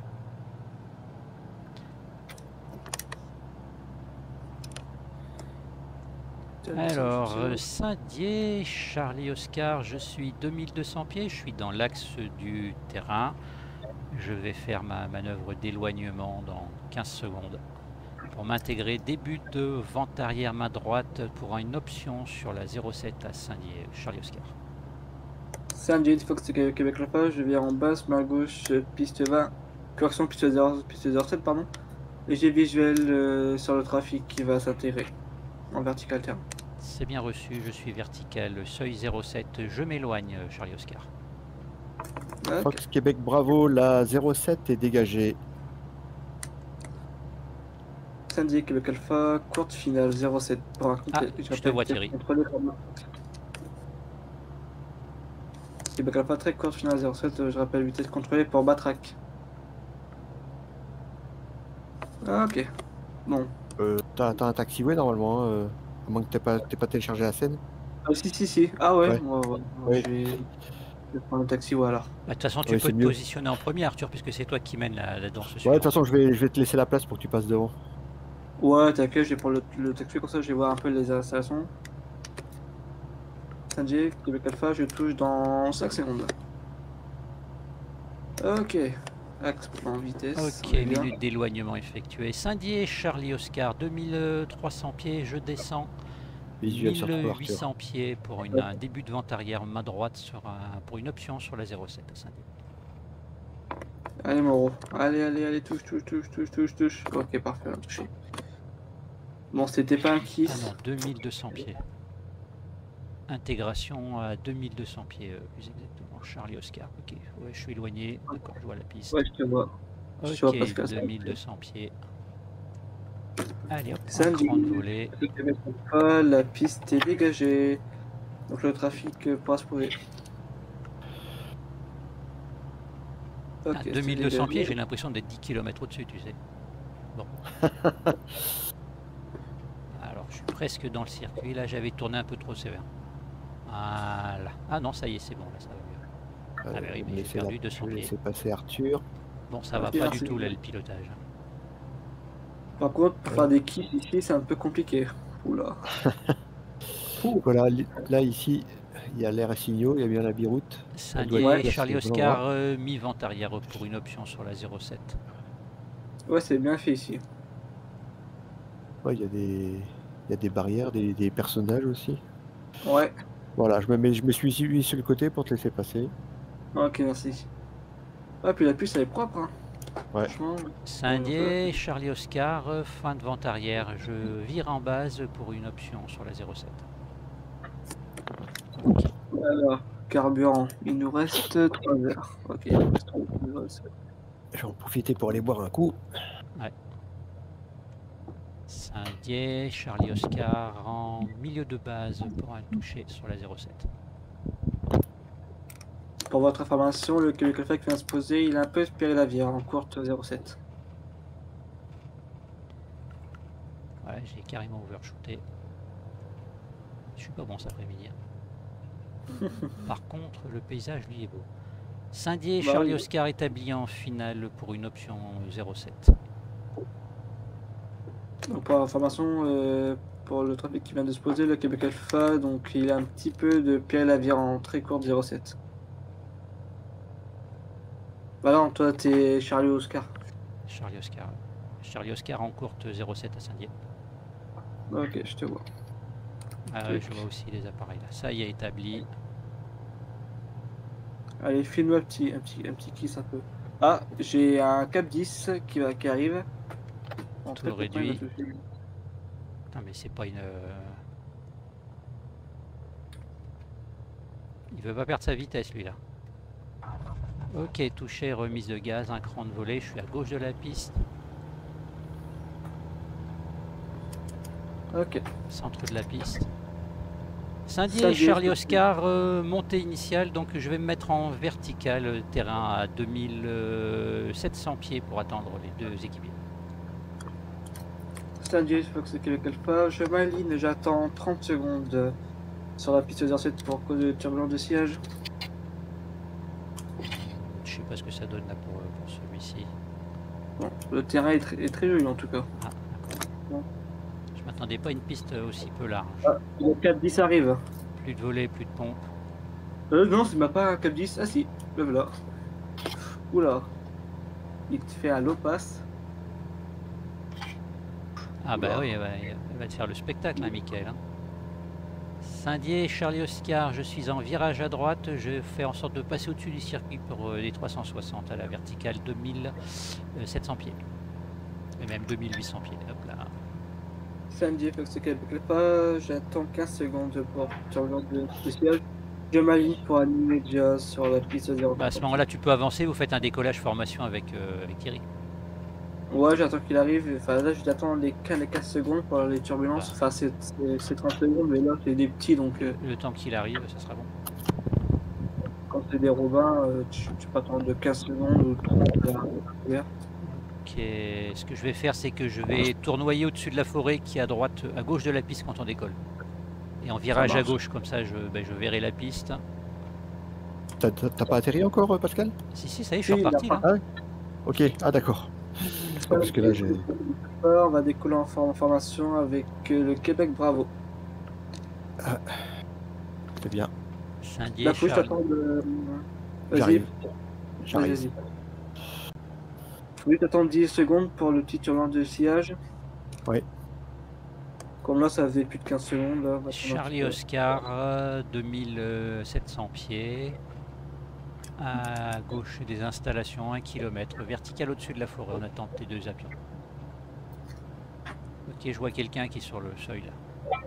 Alors, euh, Saint-Dié, Charlie Oscar, je suis deux mille deux cents pieds, je suis dans l'axe du terrain. Je vais faire ma manœuvre d'éloignement dans quinze secondes pour m'intégrer. Début de vente arrière main droite pour une option sur la zéro sept à Saint-Dié, Charlie Oscar. Saint-Dié, Fox Québec Alpha, je viens en basse, main gauche, piste vingt, correction piste zéro, piste zéro sept, pardon. Et j'ai visuel euh, sur le trafic qui va s'intégrer en vertical terrain. C'est bien reçu, je suis vertical, seuil zéro sept, je m'éloigne, Charlie Oscar. Okay. Fox Québec Bravo, la zéro sept est dégagée. Saint-Dié, Québec Alpha, courte finale zéro sept pour un complet. Ah, je te vois Thierry. Québec Alpha, très courte finale zéro sept, je rappelle vitesse contrôlée pour Batrac. Ah, ok, bon. Euh, T'as un taxiway normalement, hein, euh, à moins que t'aies pas, pas téléchargé la scène. Ah, si, si, si. Ah ouais, ouais. ouais, ouais. ouais. Je, vais... je vais prendre le taxi, ouais, alors. Bah, de toute façon, tu ouais, peux te mieux. positionner en premier, Arthur, puisque c'est toi qui mène la, la danse. Ouais, de toute façon, je vais, je vais te laisser la place pour que tu passes devant. Ouais, t'inquiète, je vais prendre le, le taxi, comme ça, je vais voir un peu les installations. Saint-Dié, Québec Alpha, je touche dans cinq secondes. Ok. Axe en vitesse. Ok, minute d'éloignement effectuée. Saint-Dié, Charlie Oscar, deux mille trois cents pieds, je descends. Visuel mille huit cents pieds pour une, un début de vente arrière main droite sur un, pour une option sur la zéro sept à Saint-Dié. Allez Moreau, allez, allez, allez, touche, touche, touche, touche, touche, touche. Ok, parfait, on a touché. Bon, c'était pas un kiss. Ah non, deux mille deux cents pieds. Intégration à deux mille deux cents pieds, euh, plus exactement. Charlie Oscar, ok. Ouais, je suis éloigné, d'accord, je vois la piste. Ouais, je te vois. Ok, je vois parce deux mille deux cents pieds. Allez hop, un grand volet. La piste est dégagée. Donc le trafic pourra se poser. Okay, à deux mille deux cents pieds, j'ai l'impression d'être dix kilomètres au-dessus, tu sais. Bon. Alors, je suis presque dans le circuit. Là, j'avais tourné un peu trop sévère. Voilà. Ah non, ça y est, c'est bon, là, ça va mieux. Euh, ah, oui, mais j'ai perdu deux cents pieds. C'est passé Arthur. Bon, ça va pas du tout, là, le pilotage. Par contre, pour faire des kills ici, c'est un peu compliqué. Oula. Voilà, là, ici, il y a l'air à signaux, il y a bien la biroute. Saint-Dié, ouais, Charlie Oscar, euh, mi-vente arrière pour une option sur la zéro sept. Ouais, c'est bien fait ici. Ouais, il y a des, il y a des barrières, des, des personnages aussi. Ouais. Voilà, je me, mets, je me suis mis sur le côté pour te laisser passer. Ok, merci. Ah, puis la puce, elle est propre, hein. Ouais. Saint-Dié, Charlie Oscar, euh, fin de vente arrière. Je vire en base pour une option sur la zéro sept. Okay. Alors, carburant, il nous reste trois heures. Ok, il nous reste trois heures. Je vais en profiter pour aller boire un coup. Ouais. Saint-Dié, Charlie Oscar en milieu de base pour un toucher sur la zéro sept. Pour votre information, le Québec Alpha qui vient de se poser, il a un peu espéré la vie en courte zéro sept. Ouais, j'ai carrément overshooté. Je suis pas bon cet après-midi. Hein. Par contre, le paysage, lui, est beau. Saint-Dié, Bah Charlie oui. Oscar établi en finale pour une option zéro sept. Donc, pour information, euh, pour le trafic qui vient de se poser, le Québec Alpha, donc il a un petit peu de Pierre Lavière en très courte zéro sept. Bah non, toi t'es Charlie Oscar. Charlie Oscar. Charlie Oscar en courte zéro sept à Saint-Dié. Ok, je te vois. Ah ouais, je vois aussi les appareils là. Ça y est établi. Allez, filme-moi un petit, un petit, un petit kiss un peu. Ah, j'ai un Cap dix qui, va, qui arrive. En Tout très peu de temps, il va réduit. te filmer. Putain, mais c'est pas une. euh, Il veut pas perdre sa vitesse lui là. Ok, touché, remise de gaz, un cran de volée. Je suis à gauche de la piste. Ok. Centre de la piste. Saint-Dié, Saint-Dié, Charlie je- Oscar, euh, montée initiale, donc je vais me mettre en vertical, euh, terrain à deux mille sept cents pieds pour attendre les deux équipiers. Saint-Dié, Fox Québec Alpha. Je m'aligne, j'attends trente secondes euh, sur la piste zéro sept pour cause de turbulence de siège. Je sais pas ce que ça donne là pour, euh, pour celui-ci. Bon, le terrain est, très- est très joli en tout cas. Ah, d'accord. Bon. Je m'attendais pas à une piste aussi peu large. Ah, le Cap dix arrive. Plus de volée, plus de pompe. Euh, non, c'est même pas un Cap dix. Ah si, le voilà. Oula. Il te fait un low pass. Ah bah Oula. oui, elle va, elle va te faire le spectacle, hein, Mickaël. Hein. Saint-Dié, Charlie Oscar, je suis en virage à droite. Je fais en sorte de passer au-dessus du circuit pour euh, les trois cent soixante à la verticale, deux mille sept cents pieds. Et même deux mille huit cents pieds. Hop là. Saint-Dié, Fox Québec Alpha. J'attends quinze secondes pour turbulence de, de siège. Je m'aligne pour animer déjà sur la piste zéro. Bah, à ce moment-là, tu peux avancer. Vous faites un décollage formation avec, euh, avec Thierry. Ouais, j'attends qu'il arrive. Enfin, là, j'attends les quinze secondes pour les turbulences. Enfin, c'est c'est- c'est trente secondes, mais là, c'est des petits, donc euh, Le temps qu'il arrive, ça sera bon. quand c'est des robins, euh, tu, tu peux attendre de quinze secondes ou trente. euh, Ok, ce que je vais faire, c'est que je vais tournoyer au-dessus de la forêt qui est à droite, à gauche de la piste quand on décolle. Et en virage à marche. gauche, comme ça, je, ben, je verrai la piste. T'as t'as pas atterri encore, euh, Pascal? Si, si, ça y est, je suis Si, il a reparti pas- là. Ok, ah d'accord. Parce que là, j'ai... On va décoller en form- formation avec euh, le Québec Bravo. C'est bien. Saint-Dié, La faut Charlie. t'attendre. euh, Vas-y, J'arrive. vas-y, J'arrive. vas-y. Faut juste attendre dix secondes pour le petit turbulence de sillage. Ouais. Comme là, ça faisait plus de quinze secondes. Là, on va attendre un Charlie petit peu. Oscar, euh, deux mille sept cents pieds. À gauche des installations, un kilomètre. Vertical au-dessus de la forêt, on attend tes deux avions. Ok, je vois quelqu'un qui est sur le seuil là.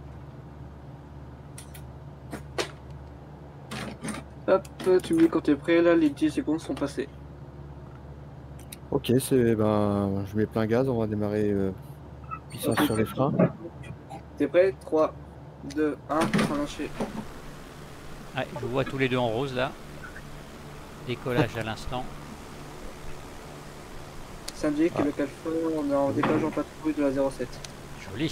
Hop, tu me dis quand t'es prêt, là, les dix secondes sont passées. Ok, c'est ben, je mets plein gaz, on va démarrer euh, puissance sur les freins. T'es prêt? trois, deux, un, relâcher. Ouais, je vous vois tous les deux en rose là. Décollage à l'instant. Saint-Dié, Ah. Québec Alpha, on est en décollage en patrouille de la zéro sept. Joli.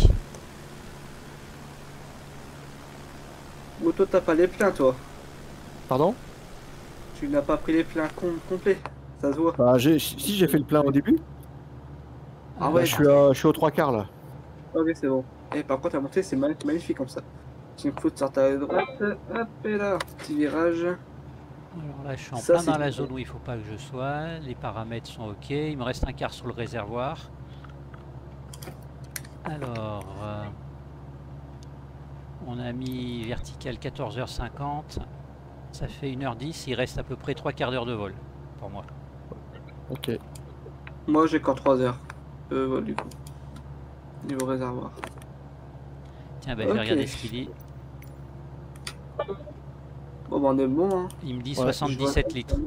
Ou toi, t'as pas les pleins, toi? Pardon? Tu n'as pas pris les pleins com complets, ça se voit. Bah, j'ai- si j'ai fait le plein au début, Ah là, ouais, je suis, à- je suis aux trois quarts là. Ok, c'est bon. Et par contre, la montée, c'est mag- magnifique comme ça. Tu me fous de sortir à droite, hop, et là, petit virage. Alors là, je suis en Ça, plein c'est dans la bien. zone où il faut pas que je sois. Les paramètres sont ok. Il me reste un quart sur le réservoir. Alors, euh, on a mis vertical quatorze heures cinquante. Ça fait une heure dix. Il reste à peu près trois quarts d'heure de vol pour moi. Ok. Moi, j'ai qu'en trois heures. Euh, voilà, du coup. Niveau réservoir. Tiens, ben, je vais Ok. regarder ce qu'il dit. Bon, bah, on est bon, hein. Il me dit Ouais, soixante-dix-sept je vois- litres.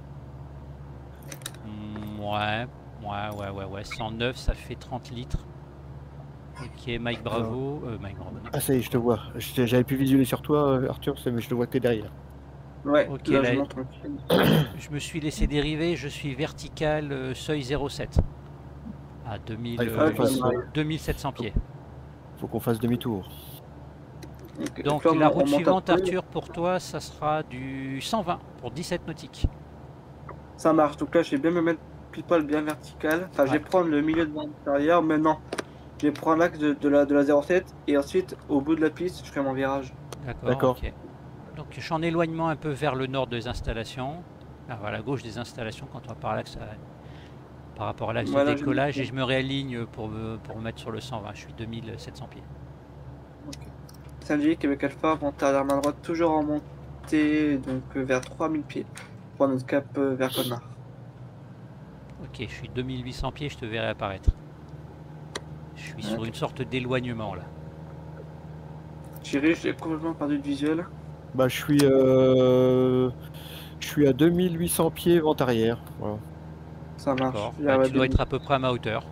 Hmm, ouais, ouais, ouais, ouais, ouais. cent neuf, ça fait trente litres. Ok, Mike Bravo. Euh, Mike Bravo. non. Ah ça y est, je te vois. Je- J'avais pu visualiser sur toi, euh, Arthur, c'est- mais je te vois que t'es derrière. Ouais, Ok, là, là, je monte tranquille. Je me suis laissé dériver, je suis vertical euh, seuil zéro sept à deux mille, Ah, il faut euh, qu'on fasse, euh, deux mille sept cents pieds. Faut qu'on fasse demi-tour. Ok, Donc là, on- la on route monte suivante, un peu. Arthur, pour toi, ça sera du cent vingt pour dix-sept nautiques. Ça marche. Donc là, je vais bien me mettre pile poil bien vertical. Enfin, je vais Ouais. prendre le milieu de l'intérieur. Maintenant, je vais prendre l'axe de, de la, de la zéro sept. Et ensuite, au bout de la piste, je ferai mon virage. D'accord, D'accord. ok. Donc je suis en éloignement un peu vers le nord des installations. Ah, voilà, à gauche des installations quand on va par l'axe, à- par rapport à l'axe Voilà, de je- décollage, et je me réaligne pour me, pour me mettre sur le cent vingt. Je suis deux mille sept cents pieds. Saint-Denis, Québec Alpha, monter à la main droite, toujours en montée, donc euh, vers trois mille pieds. Pour notre cap euh, vers Colmar. Ok, je suis deux mille huit cents pieds, je te verrai apparaître. Je suis sur Ok. une sorte d'éloignement là. Thierry, j'ai complètement perdu de visuel. Bah, je suis, euh, je suis à deux mille huit cents pieds vente arrière. Voilà. Ça marche. D'accord. J'y Bah, arrive à tu dois deux être à peu près à ma hauteur.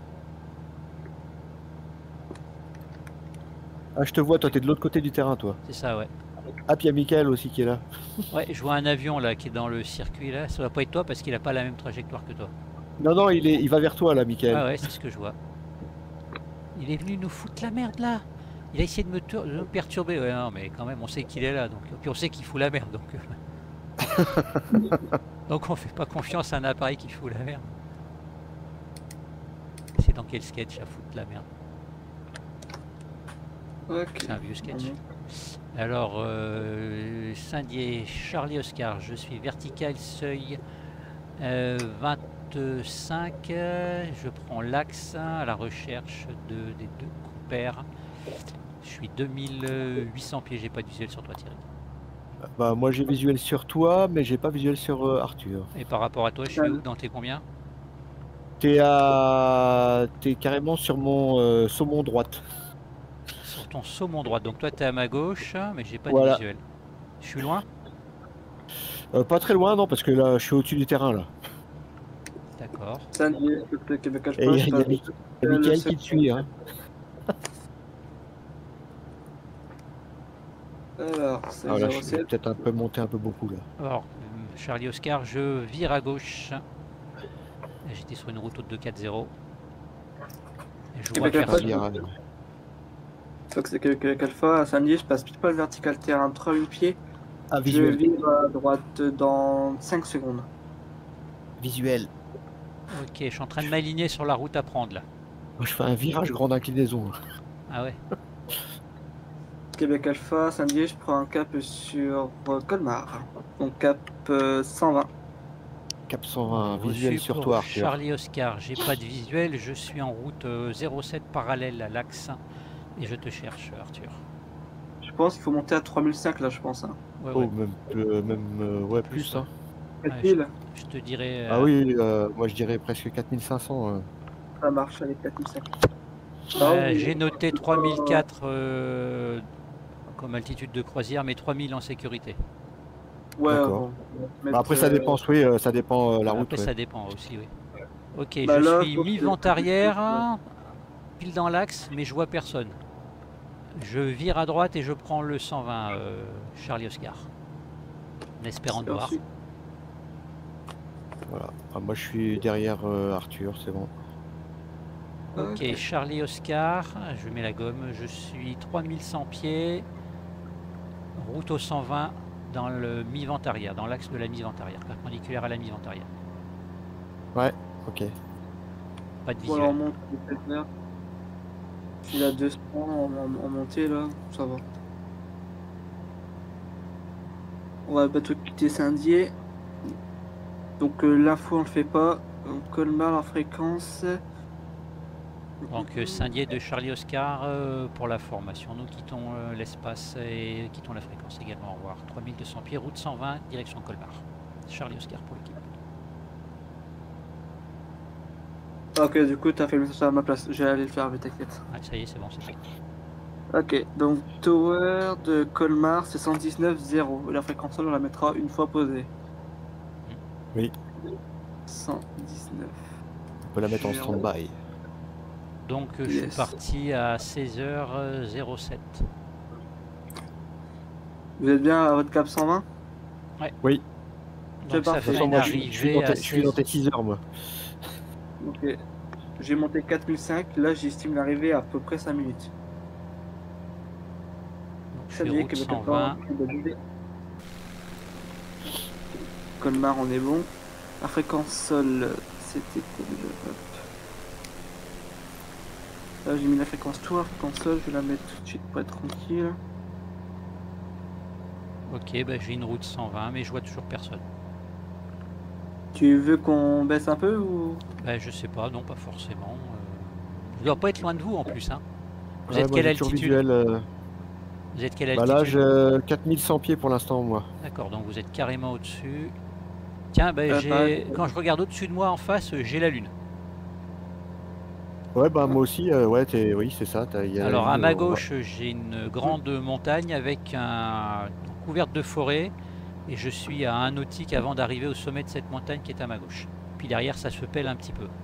Ah, je te vois, toi, t'es de l'autre côté du terrain, toi. C'est ça, ouais. Ah, puis il y a Michael aussi qui est là. Ouais, je vois un avion là qui est dans le circuit là. Ça va pas être toi parce qu'il a pas la même trajectoire que toi. Non, non, il, est, il va vers toi, là, Michael. Ah ouais, c'est ce que je vois. Il est venu nous foutre la merde là. Il a essayé de me, tour- de me perturber. Ouais, non, mais quand même, on sait qu'il est là. Donc, puis on sait qu'il fout la merde. Donc, euh, donc on fait pas confiance à un appareil qui fout la merde. C'est dans quel sketch à foutre la merde? Ok. C'est un vieux sketch. Mhm. Alors, euh, Saint-Dié, Charlie Oscar, je suis vertical, seuil euh, vingt-cinq. euh, Je prends l'axe à la recherche de, des deux compères. Je suis deux mille huit cents pieds, j'ai pas de visuel sur toi, Thierry. Bah, moi, j'ai visuel sur toi, mais j'ai pas visuel sur euh, Arthur. Et par rapport à toi, je suis où? Dans tes combien? T'es à... T'es carrément sur mon euh, saumon droite. Sur ton saumon droite. Donc toi, tu es à ma gauche, mais j'ai pas Voilà. de visuel. Je suis loin? Euh, pas très loin, non, parce que là, je suis au-dessus du terrain, là. D'accord. Saint-Denis, Québec Alpha, Et il y a, je il y a passe Mi- il y a le Michael second. qui te suit, hein. Alors, c'est Ah, là, je zéro suis sept. peut-être un peu monté un peu beaucoup, là. Alors, euh, Charlie Oscar, je vire à gauche. J'étais sur une route haute de quatre zéro. Et je vois Québec Alpha, Un personne. virage. Fox c'est Québec Alpha, à Saint-Denis, je passe pile poil vertical terrain, trois mille pieds. Ah, Je visuel. vire à droite dans cinq secondes. Visuel. Ok, je suis en train de m'aligner sur la route à prendre là. Moi, je fais un virage grande inclinaison. là. Ah ouais. Québec Alpha, Saint-Dié, je prends un cap sur euh, Colmar. Donc cap euh, cent vingt. Cap cent vingt, Reçu visuel sur pour toi, Arthur. Charlie Oscar, j'ai pas de visuel, je suis en route euh, zéro sept parallèle à l'axe et je te cherche, Arthur. Je pense qu'il faut monter à trois mille cinq là, je pense. Hein. Ouais, Oh, ouais, même, euh, même euh, ouais, Plus, plus, ouais. hein. quatre Ouais, mille, je te dirais. Ah euh, oui, euh, moi je dirais presque quatre mille cinq cents. euh. ça marche avec quatre mille cinq. euh, Ah, j'ai oui. noté trois mille quatre euh, comme altitude de croisière, mais trois mille en sécurité. Ouais, D'accord. bon, on va Bah, mettre, après, ça euh, dépend, oui, euh, ça dépend euh, la route. Après, ouais. ça dépend aussi, oui. Ok, Bah je là, suis faut que- mi-vent arrière, pile dans l'axe, mais je vois personne. Je vire à droite et je prends le cent vingt, euh, Charlie Oscar, en espérant te voir. ensuite, Voilà. Ah, moi je suis derrière euh, Arthur, c'est bon. Ok, ok. Charlie Oscar, je mets la gomme, je suis trois mille cent pieds, route au cent vingt dans le mi-vent arrière, dans l'axe de la mi-vent arrière, perpendiculaire à la mi-vent arrière. Ouais, ok. Pas de Voilà, on visuel. monte le Pelmer. Je suis à deux cents en, en- en montée là, ça va. On va bientôt quitter Saint-Dié. Donc euh, l'info on le fait pas. Donc, Colmar la fréquence. Donc euh, Saint-Dié de Charlie Oscar euh, pour la formation. Nous quittons euh, l'espace et quittons la fréquence également. Au revoir. trois mille deux cents pieds, route cent vingt, direction Colmar. Charlie Oscar pour l'équipe. Ok, du coup t'as fait le message à ma place. Je vais aller le faire, mais t'inquiète. Ah, ça y est, c'est bon, c'est fait. Ok, donc Tower de Colmar c'est cent dix-neuf zéro. La fréquence on la mettra une fois posée. Oui. cent dix-neuf. On peut la mettre en Zéro. stand-by. Donc euh, je Yes. suis parti à seize heures zéro sept. Vous êtes bien à votre cap cent vingt? Oui. Donc ça parfait. De toute fait façon, une moi je, suis- je suis arrivée dans à tes, je suis dans seize. tes six heures, moi. Ok. J'ai monté quatre mille cinq, là j'estime l'arrivée à peu près cinq minutes. Donc Je Ça fais dit route Québec cent Alpha, vingt. Colmar, on est bon. La fréquence sol, c'était quoi déjà? Hop. Là, j'ai mis la fréquence tour, la fréquence sol, je vais la mettre tout de suite pour être tranquille. Ok, bah, j'ai une route cent vingt, mais je vois toujours personne. Tu veux qu'on baisse un peu ou? Bah, je sais pas, non, pas forcément. Euh... Je dois pas être loin de vous en plus, hein. Vous Ouais, êtes moi, quelle j'ai toujours altitude? visuel. euh, Vous êtes quelle Bah là, altitude? j'ai quatre mille cent pieds pour l'instant, moi. D'accord, donc vous êtes carrément au-dessus. Tiens, bah, Euh, j'ai... pareil. quand je regarde au-dessus de moi en face, euh, j'ai la Lune. Ouais, bah moi aussi, euh, ouais, t'es- oui, c'est ça. t'as- Il y a la Alors à lune, ma on voit. gauche, j'ai une grande montagne avec un couverte de forêt et je suis à un nautique avant d'arriver au sommet de cette montagne qui est à ma gauche. Puis derrière, ça se pèle un petit peu.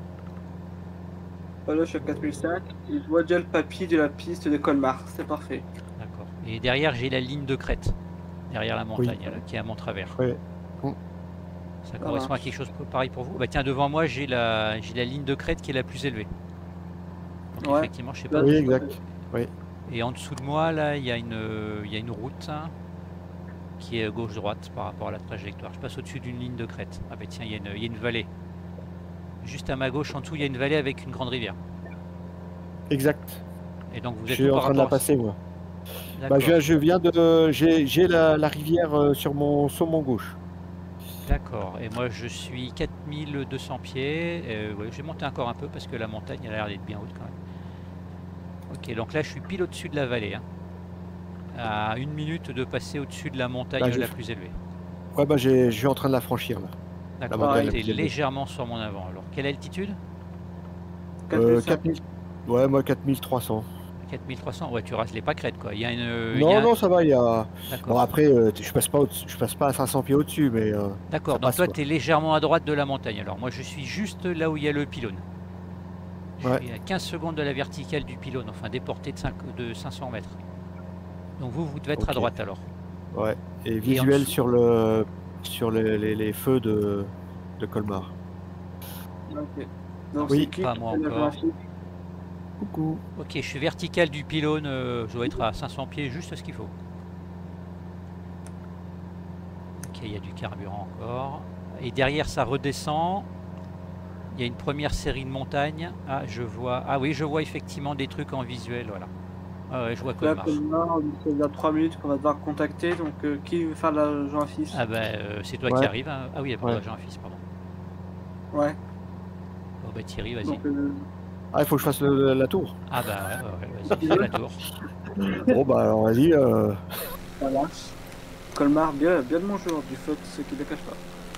Voilà, je suis à quatre mille cinq et je vois déjà le papier de la piste de Colmar, c'est parfait. D'accord. Et derrière, j'ai la ligne de crête, derrière la montagne, Oui. là, qui est à mon travers. Ouais. Mm. Ça Ça correspond à marche. quelque chose de pareil pour vous? Bah tiens, devant moi, j'ai la, j'ai la ligne de crête qui est la plus élevée. Donc Ouais. effectivement, je sais Là, pas. Oui, je- exact. Oui. Et en dessous de moi, là, il y a une, il y a une route hein, qui est gauche-droite par rapport à la trajectoire. Je passe au-dessus d'une ligne de crête. Ah bah tiens, il y a une, il y a une vallée. Juste à ma gauche, en dessous, il y a une vallée avec une grande rivière. Exact. Et donc vous Je êtes suis où en par train de la rapport à... passer, moi. Bah, D'accord, je, je viens de. J'ai j'ai la, la rivière euh, sur mon saumon gauche. d'accord. Et moi, je suis quatre mille deux cents pieds. Euh, ouais, j'ai monté encore un peu parce que la montagne elle a l'air d'être bien haute quand même. Ok, donc là, je suis pile au-dessus de la vallée. Hein, à une minute de passer au-dessus de la montagne Bah, je- la plus élevée. Ouais, bah j'ai- je suis en train de la franchir, là. D'accord, montagne donc la t'es plus élevée. légèrement sur mon avant. Alors, quelle altitude? Euh, quatre mille cinq. quatre mille. Ouais, moi quatre mille trois cents. quatre mille trois cents. Ouais, tu rases les pâquerettes, quoi. Il y a une... il y Non, a un- non, ça va, il y a. Bon, D'accord. après, euh, je passe pas, au- je passe pas à cinq cents pieds au-dessus, mais euh, D'accord, ça donc passe, toi, quoi. tu es légèrement à droite de la montagne. Alors, moi, je suis juste là où il y a le pylône. Je Ouais. suis à quinze secondes de la verticale du pylône, enfin déporté de, cinq de cinq cents mètres. Donc vous, vous devez être à Ok. droite alors. Ouais. Et Et en visuel dessous- sur le sur les, les- les feux de, de Colmar. Ok. Donc Oui. c'est qui Pas qui moi fait la encore. graphie? Coucou. Ok, je suis vertical du pylône, euh, je dois être à cinq cents pieds, juste ce qu'il faut. Ok, il y a du carburant encore. Et derrière, ça redescend. Il y a une première série de montagnes. Ah, je vois. Ah oui, je vois effectivement des trucs en visuel, voilà. Ah ouais, je vois Là, Colmar. Colmar, c'est il y a trois minutes qu'on va devoir contacter, donc euh, qui veut faire l'agent affiche? Ah bah, euh, c'est toi Ouais. qui arrives. Hein. Ah oui, pardon, Ouais. j'ai un fils, pardon. Ouais. Bon bah Thierry, vas-y. Donc, euh, Ah, il faut que je fasse le- la tour. Ah bah ouais, ouais, ouais, vas-y, fais la tour. Bon, bah alors vas-y. euh, ça marche. Colmar, bien, bien de mon jour, du Fox Québec Alpha.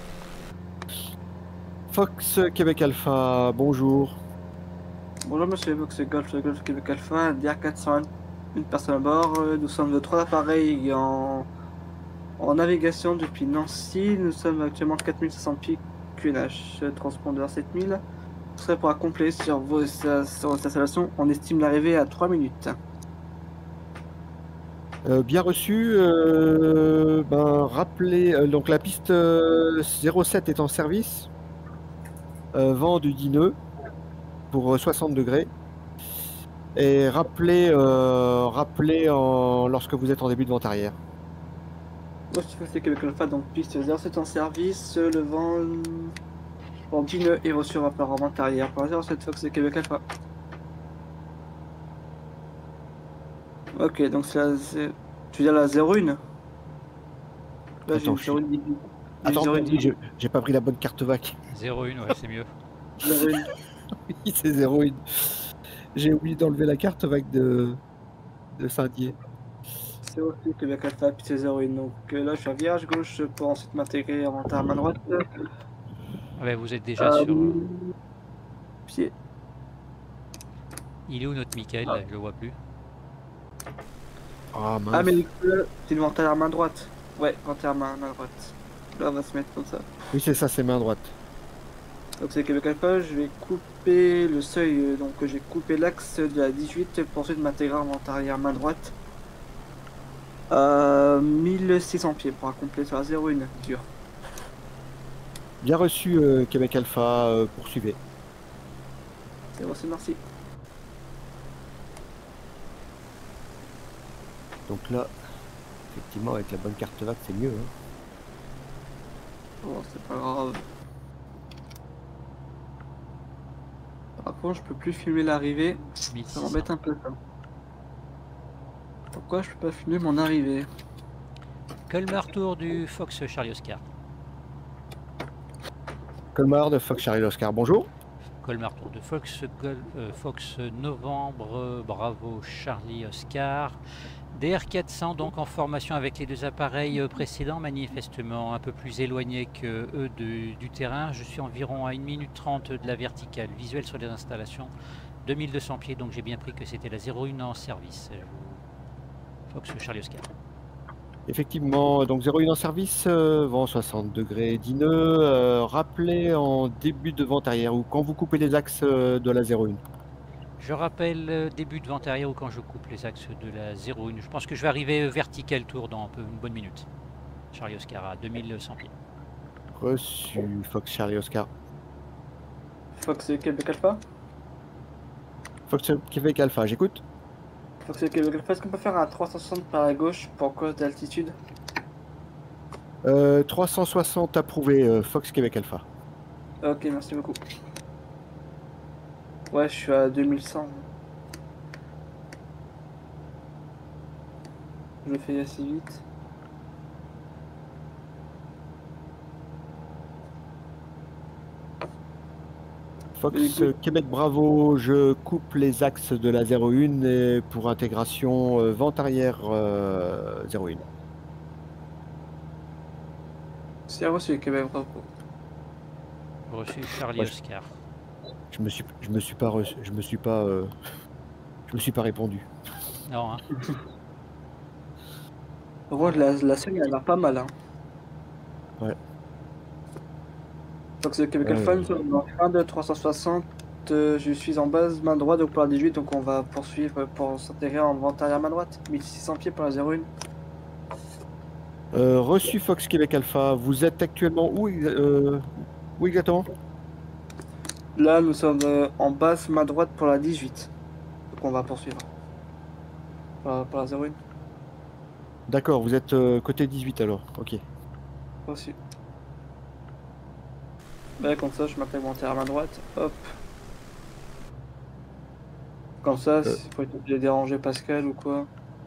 Fox Québec Alpha, bonjour. Bonjour monsieur, Fox Golf, Golf Québec Alpha, D R quatre cent un, une personne à bord. Euh, Nous sommes de trois appareils en, en navigation depuis Nancy. Nous sommes actuellement quatre mille cinq cents pieds Q N H, transpondeur sept mille. Ce serait pour accomplir sur vos, sur vos installations. On estime l'arrivée à trois minutes. Euh, bien reçu. euh, ben, rappelez. euh, donc la piste euh, zéro sept est en service. Euh, vent du dix nœuds pour euh, soixante degrés. Et rappelez, euh, rappelez en, lorsque vous êtes en début de vente arrière. Moi, je fais Québec Alpha, donc piste zéro sept en service. Le vent en dix nœuds est reçu rapport en vente arrière par zéro sept Fox de Québec Alpha. Ok, donc c'est la. c'est- Tu veux dire la zéro un? Là, j'ai Attends, une je zéro un suis- début. Attends, zéro un vas-y, je- j'ai pas pris la bonne carte vac. zéro un, ouais, c'est mieux. zéro un. Oui, c'est zéro un. J'ai oublié d'enlever la carte vac de, de Saint-Dié. C'est aussi Québec Alpha, puis c'est zéro un. Donc euh, là, je suis à virage gauche pour ensuite m'intégrer en montant à main droite. Ouais, vous êtes déjà Euh, sur... euh, Pied. Il est où notre Michael là, je le vois plus. Ah mince. Ah, mais euh, c'est une ventale à main droite. Ouais, ventale à main, main droite. Là, on va se mettre comme ça. Oui, c'est ça, c'est main droite. Donc c'est Québec Alpha, je vais couper le seuil, euh, donc j'ai coupé l'axe de la dix-huit pour ensuite m'intégrer en vente arrière main droite. Euh, mille six cents pieds pour accomplir sur la zéro un, dur. Bien reçu, euh, Québec Alpha, euh, poursuivez. C'est bon, c'est merci. Donc là, Effectivement, avec la bonne carte vague, c'est mieux. Hein. Bon, c'est pas grave. Par contre, je peux plus filmer l'arrivée. Ça mille six cents. m'embête un peu ça. Pourquoi je peux pas filmer mon arrivée? Colmar Tour du Fox Charlie Oscar. Colmar de Fox Charlie Oscar, bonjour. Colmar Tour de Fox, Gol- euh, Fox Novembre, euh, Bravo Charlie Oscar. D R quatre cents donc en formation avec les deux appareils euh, précédents, manifestement un peu plus éloignés que eux de- du terrain. Je suis environ à une minute trente de la verticale. Visuel sur les installations, deux mille deux cents pieds, donc j'ai bien pris que c'était la zéro un en service. Je vous- Fox Charlie Oscar. Effectivement, donc zéro un en service, euh, vent soixante degrés dix nœuds. Euh, rappelez en début de vente arrière ou quand vous coupez les axes euh, de la zéro un. Je rappelle euh, début de vente arrière ou quand je coupe les axes de la zéro un. Je pense que je vais arriver vertical tour dans un peu, une bonne minute. Charlie Oscar à deux mille cent pieds. Reçu, Fox Charlie Oscar. Fox Québec Alpha. Fox Québec Alpha, j'écoute. Fox Québec Alpha, est-ce qu'on peut faire un trois cent soixante par la gauche pour cause d'altitude? Euh, trois cent soixante approuvé, euh, Fox Québec Alpha. Ok, merci beaucoup. Ouais, je suis à deux mille cent. Je le fais assez vite. Fox Écoute. Québec Bravo, je coupe les axes de la zéro un et pour intégration euh, vente arrière euh, zéro un. C'est reçu Québec Bravo. Reçu Charlie Ouais, je- Oscar. Je me suis, je me suis pas, reçu- je me suis pas, euh, je me suis pas répondu. Non, hein. Par contre, la, la scène elle a l'air pas mal. Hein. Ouais. Fox Québec Ouais, Alpha, ouais. nous sommes en fin de trois cent soixante. euh, je suis en base main droite donc pour la dix-huit, donc on va poursuivre pour s'intégrer en vente arrière main droite. mille six cents pieds pour la zéro un. Euh, reçu Fox Québec Alpha, vous êtes actuellement où, exa- euh, où exactement? Là, nous sommes euh, en base main droite pour la dix-huit. Donc on va poursuivre. Pour la, pour la zéro un. D'accord, vous êtes euh, côté dix-huit alors, ok. Reçu. Bah, comme ça, je m'appelle mon terrain à main droite. Hop. Comme ça, Euh. s'il faut être obligé de déranger Pascal ou quoi.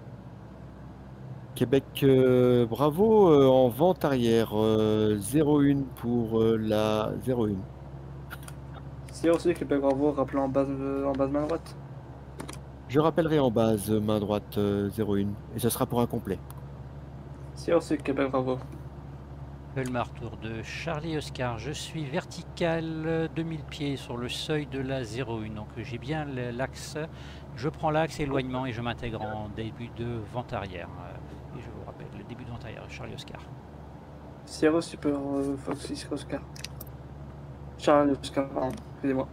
Québec euh, Bravo euh, en vente arrière, euh, zéro un pour euh, la zéro un. C'est reçu Québec Bravo, rappelant en base, euh, en base main droite. Je rappellerai en base euh, main droite euh, zéro un et ce sera pour un complet. C'est reçu Québec Bravo. Colmar Tour de Charlie Oscar. Je suis vertical euh, deux mille pieds sur le seuil de la zéro un. Donc j'ai bien le- l'axe. Je prends l'axe éloignement et je m'intègre en début de vente arrière. Euh, Et je vous rappelle le début de vente arrière, Charlie Oscar. C'est reçu pour euh, Fox six Oscar. Charles Oscar, pardon, excusez-moi.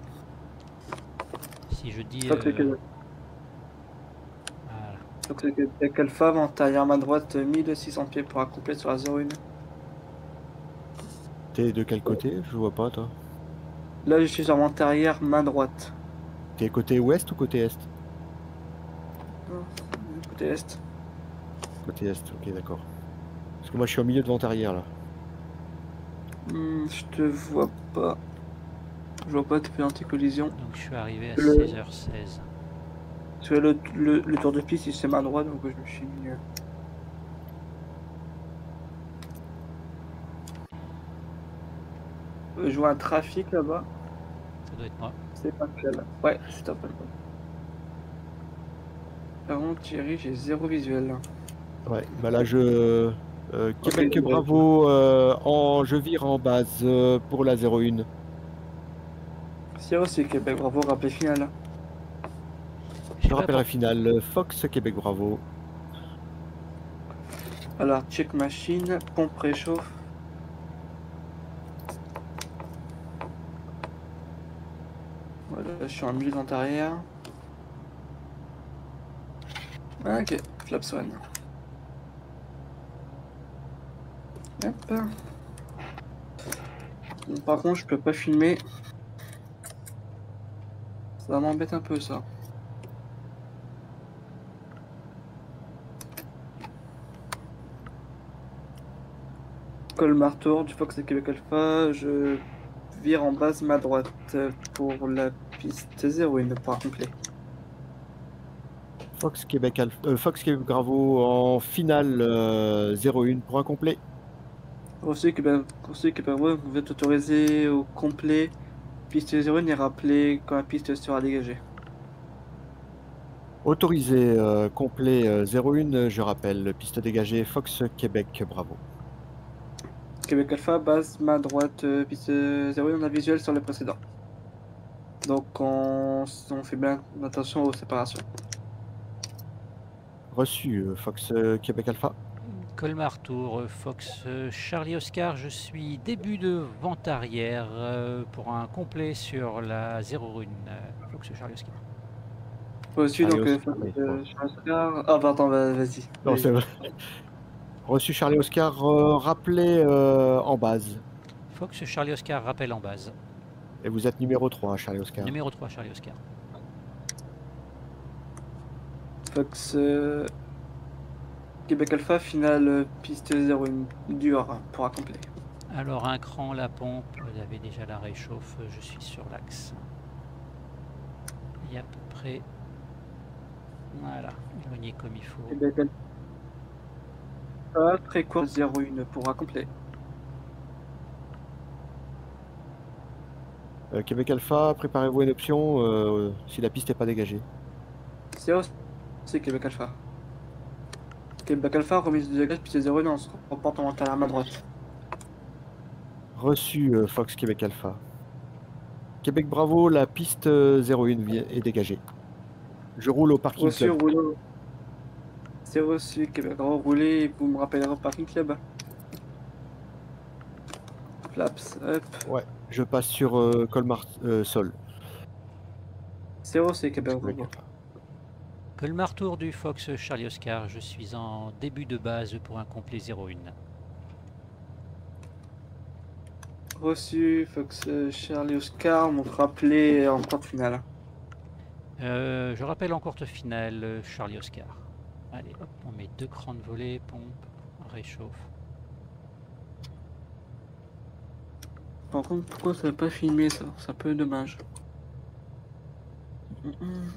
Si je dis. Fox euh, Québec. voilà. Fox Québec Alpha, vente arrière main droite, mille six cents pieds pour un complet sur la zéro un. T'es de quel côté? Je vois pas toi. Là, je suis sur vente arrière main droite. T'es côté ouest ou côté est? Côté est. Côté est, ok d'accord. Parce que moi je suis au milieu de vente arrière là. Hmm, je te vois pas. Je vois pas depuis anti-collision. Donc je suis arrivé à Le- seize heures seize. Parce que le, le, le tour de piste, il c'est main droite, donc je me suis mis. euh, Je vois un trafic là-bas. Ça doit être moi. C'est pas clair. Ouais, c'est top. Par contre, Thierry, j'ai zéro visuel. Là. Ouais, bah là je. euh, Québec Ok, Bravo, euh, en, je vire en base euh, pour la zéro un. C'est aussi Québec, bravo, rappel final. J'ai Je pas rappelle la finale, Fox Québec Bravo. Alors, check machine, pompe réchauffe. Voilà, je suis en milieu vente arrière. Ok, flaps one. Hop. Bon, par contre, je peux pas filmer. Ça m'embête un peu ça. Colmar Tour du Fox Québec Alpha, je vire en base ma droite pour la piste zéro un pour complet. Fox Québec, Alpha, euh, Fox Québec Bravo en finale euh, zéro un pour un complet. Reçu Québec, reçu Québec Bravo, vous êtes autorisé au complet. Piste zéro un est rappelée quand la piste sera dégagée. Autorisé euh, complet euh, zéro un, je rappelle, piste dégagée Fox Québec Bravo. Québec Alpha, base ma droite, euh, piste zéro un, on a visuel sur le précédent. Donc on, on fait bien attention aux séparations. Reçu euh, Fox euh, Québec Alpha. Colmar Tour, Fox euh, Charlie Oscar, je suis début de vente arrière euh, pour un complet sur la zéro un. euh, Fox Charlie Oscar. Reçu Charlie donc euh, Oscar, oui, euh, ouais. Charles Oscar. Ah pardon, va- vas-y. Non, Oui. c'est vrai. Reçu Charlie Oscar, euh, rappelé euh, en base. Fox Charlie Oscar, rappel en base. Et vous êtes numéro trois, Charlie Oscar. Numéro trois, Charlie Oscar. Fox euh, Québec Alpha, finale euh, piste zéro un, dur pour un complet. Alors un cran, la pompe, vous avez déjà la réchauffe, je suis sur l'axe. Et à peu près, voilà, éloigné comme il faut. Québec Alpha, très court zéro un pour un complet. Euh, Québec Alpha, préparez-vous une option euh, si la piste n'est pas dégagée. zéro, c'est Québec Alpha. Québec Alpha, remise de dégage, piste zéro un, on se reporte en montant à ma droite. Reçu euh, Fox Québec Alpha. Québec Bravo, la piste euh, zéro un vi- est dégagée. Je roule au parking Reçu, club. roulé. C'est reçu, Québec Bravo, roulé, et vous me rappellerez au parking club. Flaps, hop. Ouais, je passe sur euh, Colmar euh, Sol. zéro, c'est Québec Québec Bravo. Alpha. Colmar Tour du Fox Charlie Oscar, je suis en début de base pour un complet zéro un. Reçu, Fox euh, Charlie Oscar, m'ont rappelé en quart de finale. Euh, je rappelle en courte finale, euh, Charlie Oscar. Allez, hop, on met deux crans de volée, pompe, réchauffe. Par contre, pourquoi ça n'a pas filmé ça? C'est un peu dommage. Mm, mm.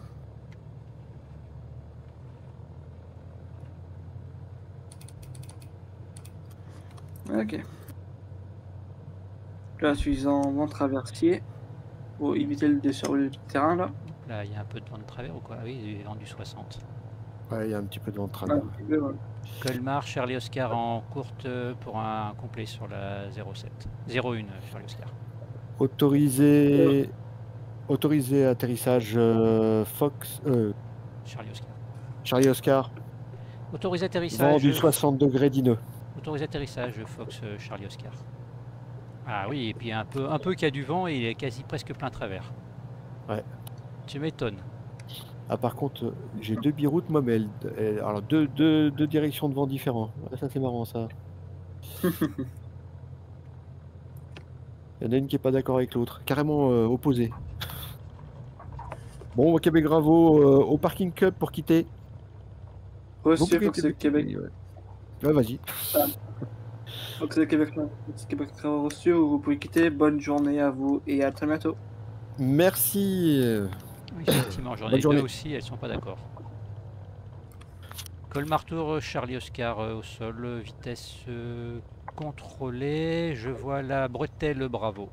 Ok. Là, je suis en vent traversier. Pour éviter le décharge du terrain là. Là, il y a un peu de vent de travers ou quoi? Ah oui, il est vendu soixante. Ouais, il y a un petit peu de vent de Un travers. petit peu, ouais. Colmar, Charlie Oscar en courte euh, pour un complet sur la zéro sept. zéro un, euh, Charlie Oscar. Autorisé, autorisé atterrissage euh, Fox, euh, Charlie Oscar. Charlie Oscar, Autorisé vent atterrissage. du soixante degrés d'ineux. Autorisé atterrissage, Fox euh, Charlie Oscar. Ah oui, et puis un peu, un peu qu'il y a du vent et il est quasi presque plein travers. Ouais. Tu m'étonnes. Ah, par contre, euh, j'ai deux biroutes, moi, mais elles- elles- alors deux, deux, deux directions de vent différents. Ouais, ça, c'est marrant, ça. Il y en a une qui est pas d'accord avec l'autre, carrément euh, opposée. Bon, Québec Bravo euh, au parking club pour quitter. Vous Reçu, pouvez Fox quitter, Québec. Ouais, ouais, vas-y. Fox Québec, Fox Québec reçu, vous pouvez quitter. Bonne journée à vous et à très bientôt. Merci. euh, Oui, effectivement, j'en Bonne ai journée. deux aussi, elles sont pas d'accord. Colmar Tour, Charlie Oscar euh, au sol, vitesse euh, contrôlée. Je vois la bretelle Bravo.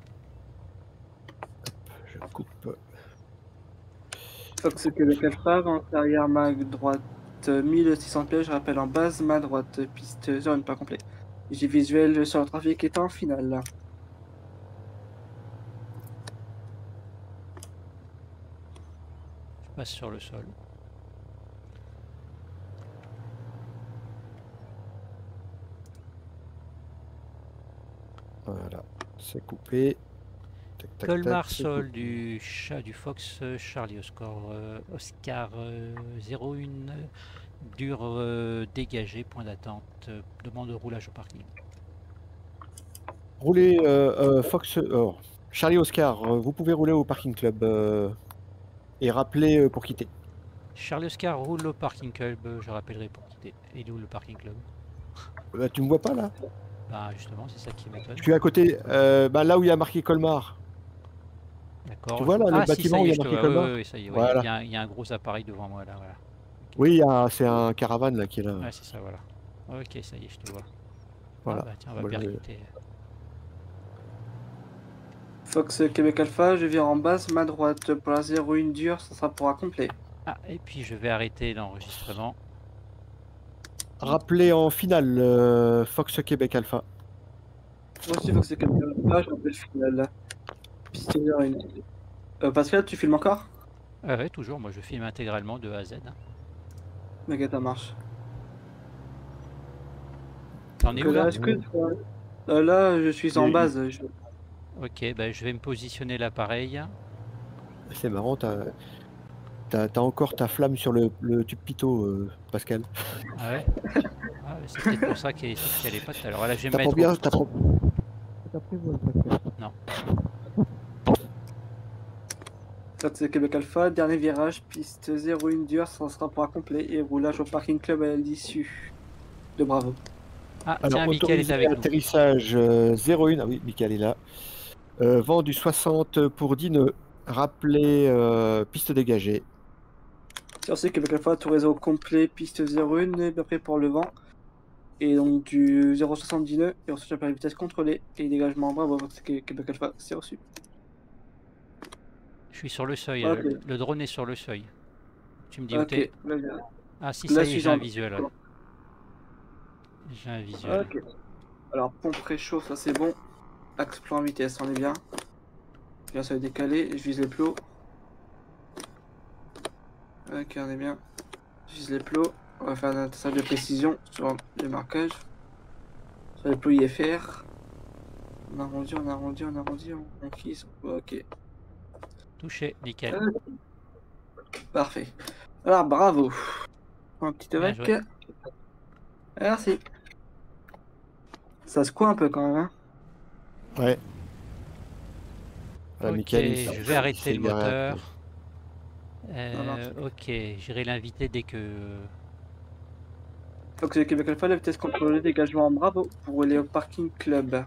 Je coupe. Fox Québec Alpha, vent arrière ma droite mille six cents pieds, je rappelle en base, ma droite piste zone pas complet. J'ai visuel sur le trafic est en finale. Je passe sur le sol. Voilà, c'est coupé. Tac, tac, Colmar tac, c'est sol coupé. du chat du Fox euh, Charlie Oscar, euh, Oscar euh, zéro un, euh, dur euh, dégagé, point d'attente, euh, demande de roulage au parking. Roulez, euh, euh, Fox, euh, Charlie Oscar, euh, vous pouvez rouler au parking club euh, et rappeler euh, pour quitter. Charlie Oscar roule au parking club, euh, je rappellerai pour quitter. Il est où le parking club? Bah, tu me vois pas là? Bah justement, c'est ça qui m'étonne. Je suis à côté, euh, bah, là où il y a marqué Colmar. D'accord. Tu vois je- là, le Ah si, bâtiment ça où y il est, y a je te marqué vois. Oui, Colmar? oui, oui, ça y est. Oui, il Voilà. y, a- il y a un gros appareil devant moi là, voilà. Ok. Oui, il y a- c'est un caravane là qui est là. Ouais, c'est ça, voilà. Ok, ça y est, je te vois. Voilà. Ah bah tiens, on va Moi, je- percuter. Fox Québec Alpha, je viens en base, ma droite pour la zéro un dure, ça sera pour un complet. Ah, et puis je vais arrêter l'enregistrement. Rappelez en finale euh, Fox Québec Alpha. Moi aussi, Fox Québec Alpha, je rappelle final. Piste zéro un. Euh, Pascal, tu filmes encore? Ah ouais, toujours, moi je filme intégralement de A à Z. hein. Ok, ça marche. T'en es Que où là, là? est-ce que Euh, là, je suis en Et- base. je- Ok, bah, je vais me positionner l'appareil. C'est marrant, t'as t'as- t'as encore ta flamme sur le, le tube pitot, euh, Pascal. Ah ouais? Ah, ouais, c'est peut-être pour ça qu'il n'y allait pas tout à l'heure. Voilà, je vais me T'as pas mettre. bien, au- t'as pas. T'as pris, ouais, Pascal. Non. Fox Québec Alpha, dernier virage, piste zéro un dure, ça sera pour un complet et roulage au parking club à l'issue de Bravo. Ah, Alors, tiens, Mickaël est autorisé avec nous. atterrissage euh, zéro un, ah oui, Mickaël est là. Euh, vent du soixante pour dix nœuds. Rappelez euh, piste dégagée. Sur Québec Alpha, tout réseau complet, piste zéro un, bien prêt pour le vent. Et donc du zéro virgule soixante-dix nœuds, et ensuite j'appelle vitesse contrôlée et dégagement. Bravo, Fox Québec Alpha, c'est reçu. Je suis sur le seuil. Ok. Le, le drone est sur le seuil. Tu me dis où Ok, t'es? là, Ah si, là, ça je y est, suis j'ai un en- visuel. ouais. J'ai un visuel. Ok. Alors, pompe réchauffe, ça c'est bon. Axe plan vitesse, on est bien. Bien, ça va décaler, je vise les plots. Ok, on est bien. Je vise les plots. On va faire un test de précision sur les marquages. Sur les plots I F R. On arrondit, on arrondit, on arrondit, on, on fixe. Ok, Touché, nickel. parfait. Alors, bravo. Un petit Bien rec. joué. Merci. Ça secoue un peu quand même. Hein. Ouais. Voilà, Ok, Mickaël, il- je il vais arrêter s'est le garé un moteur. peu. Euh, ok, j'irai l'inviter dès que... Donc c'est Québec Alpha, la vitesse contrôlée, dégagement bravo pour aller au parking club.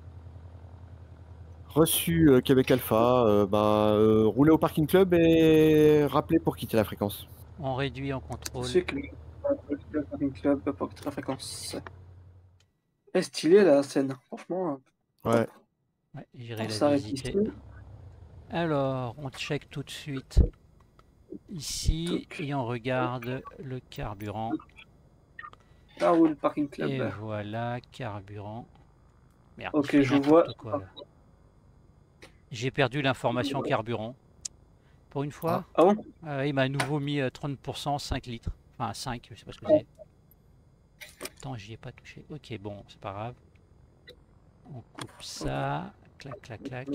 Reçu euh, Québec Alpha, euh, bah, euh, roulez au parking club et rappelez pour quitter la fréquence. On réduit en contrôle. C'est que le parking club pour quitter la fréquence. Et stylé la scène, franchement. Ouais. Ouais, j'irai On la s'arrête visiter. ici. Alors, on check tout de suite ici Touc. et on regarde le carburant. Là où le parking club. Et voilà, carburant. Merde, Ok, je fais je n'importe vois. quoi là. J'ai perdu l'information carburant. Pour une fois, Ah bon? euh, il m'a à nouveau mis euh, trente pour cent, cinq litres. Enfin, cinq, je sais pas ce que c'est. Attends, j'y ai pas touché. Ok, bon, c'est pas grave. On coupe ça. Clac, clac, clac.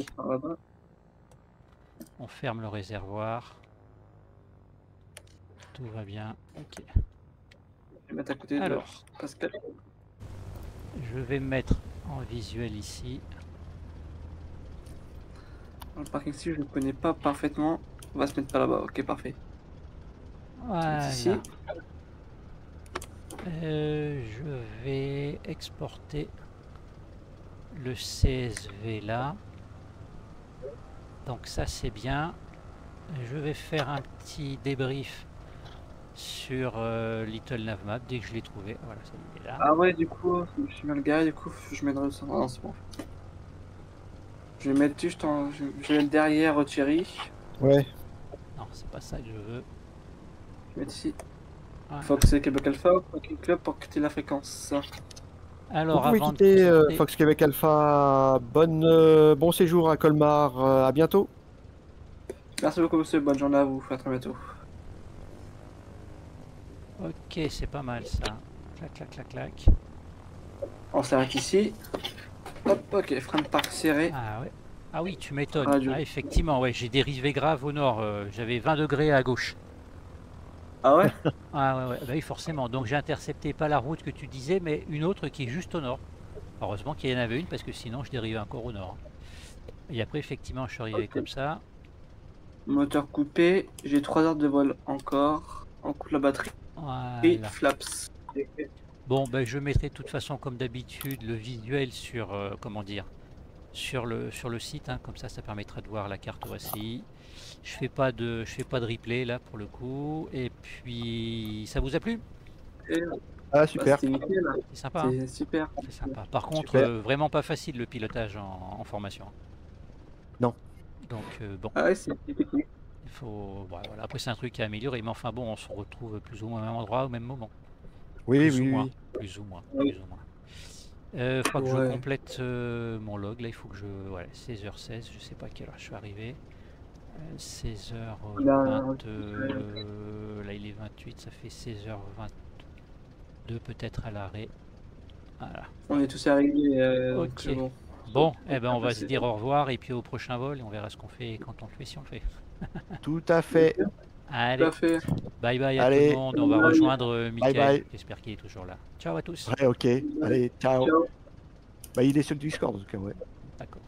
On ferme le réservoir. Tout va bien. Ok. Je vais mettre à côté de Alors, Pascal. je vais mettre en visuel ici. Le parking ici, je ne connais pas parfaitement. On va se mettre par là-bas. Ok, parfait. Voilà. Ici. Euh, je vais exporter le C S V là. Donc ça c'est bien. Je vais faire un petit débrief sur euh, Little Navmap dès que je l'ai trouvé. Voilà, ça y est là. Ah ouais, du coup, je suis mal garé, du coup, je mets le sang. Non, c'est bon. Je vais mettre juste en... Je je vais mettre derrière Thierry. Ouais. Non, c'est pas ça que je veux. Je vais mettre ici. Voilà. Fox Québec Alpha, Parking Club pour quitter la fréquence. Alors Vous pouvez avant de quitter euh, quitter- Fox Québec Alpha. Bonne, euh, bon séjour à Colmar. euh, à bientôt. Merci beaucoup, monsieur. Bonne journée à vous. À très bientôt. Ok, c'est pas mal ça. Clac, clac, clac, clac. On s'arrête ici. Hop, ok, frein de parc serré. Ah ouais. Ah oui, tu m'étonnes. Radio. Ah, effectivement, ouais, j'ai dérivé grave au nord. euh, J'avais vingt degrés à gauche. Ah ouais? Ah ouais, ouais, bah oui, forcément. Donc j'ai intercepté pas la route que tu disais, mais une autre qui est juste au nord. Heureusement qu'il y en avait une, parce que sinon je dérivais encore au nord. Et après, effectivement, je suis arrivé Ok. comme ça. Moteur coupé. J'ai trois heures de vol encore. On coupe la batterie. Et Voilà. flaps. Bon, ben, je mettrai de toute façon, comme d'habitude, le visuel sur, euh, comment dire, sur le, sur le site, hein, comme ça, ça permettra de voir la carte O A C I. Je fais pas de, je fais pas de replay là pour le coup. Et puis, ça vous a plu? Et, Ah, bah, super. c'était nickel. C'est sympa, hein? C'est super. C'est sympa. Par contre, Super. euh, vraiment pas facile le pilotage en, en formation. Non. Donc, euh, bon, Ah ouais, c'est technique. il faut. Bon, voilà. Après, c'est un truc à améliorer, mais enfin bon, on se retrouve plus ou moins au même endroit, au même moment. Oui, Plus ou oui, moins. oui. Plus ou moins. Oui. Plus ou moins. Euh, faudra que je Ouais. complète euh, mon log. Là, il faut que je. Ouais, seize heures seize, je sais pas à quelle heure je suis arrivé. Euh, seize heures vingt. Là, euh, là, il est vingt-huit, ça fait seize heures vingt-deux peut-être à l'arrêt. Voilà. on est tous arrivés. Euh, donc Ok. c'est bon. Bon, eh ben, on va se C'est- dire au revoir et puis au prochain vol, et on verra ce qu'on fait et quand on le fait, si on le fait. Tout à fait. Tout Allez, à fait. bye bye à Allez. tout le monde. On va Bye. rejoindre euh, Bye Mickaël. bye. J'espère qu'il est toujours là. Ciao à tous. Ouais, ok. Allez, ciao. Ciao. Bah, il est sur le Discord, en tout cas, ouais. D'accord.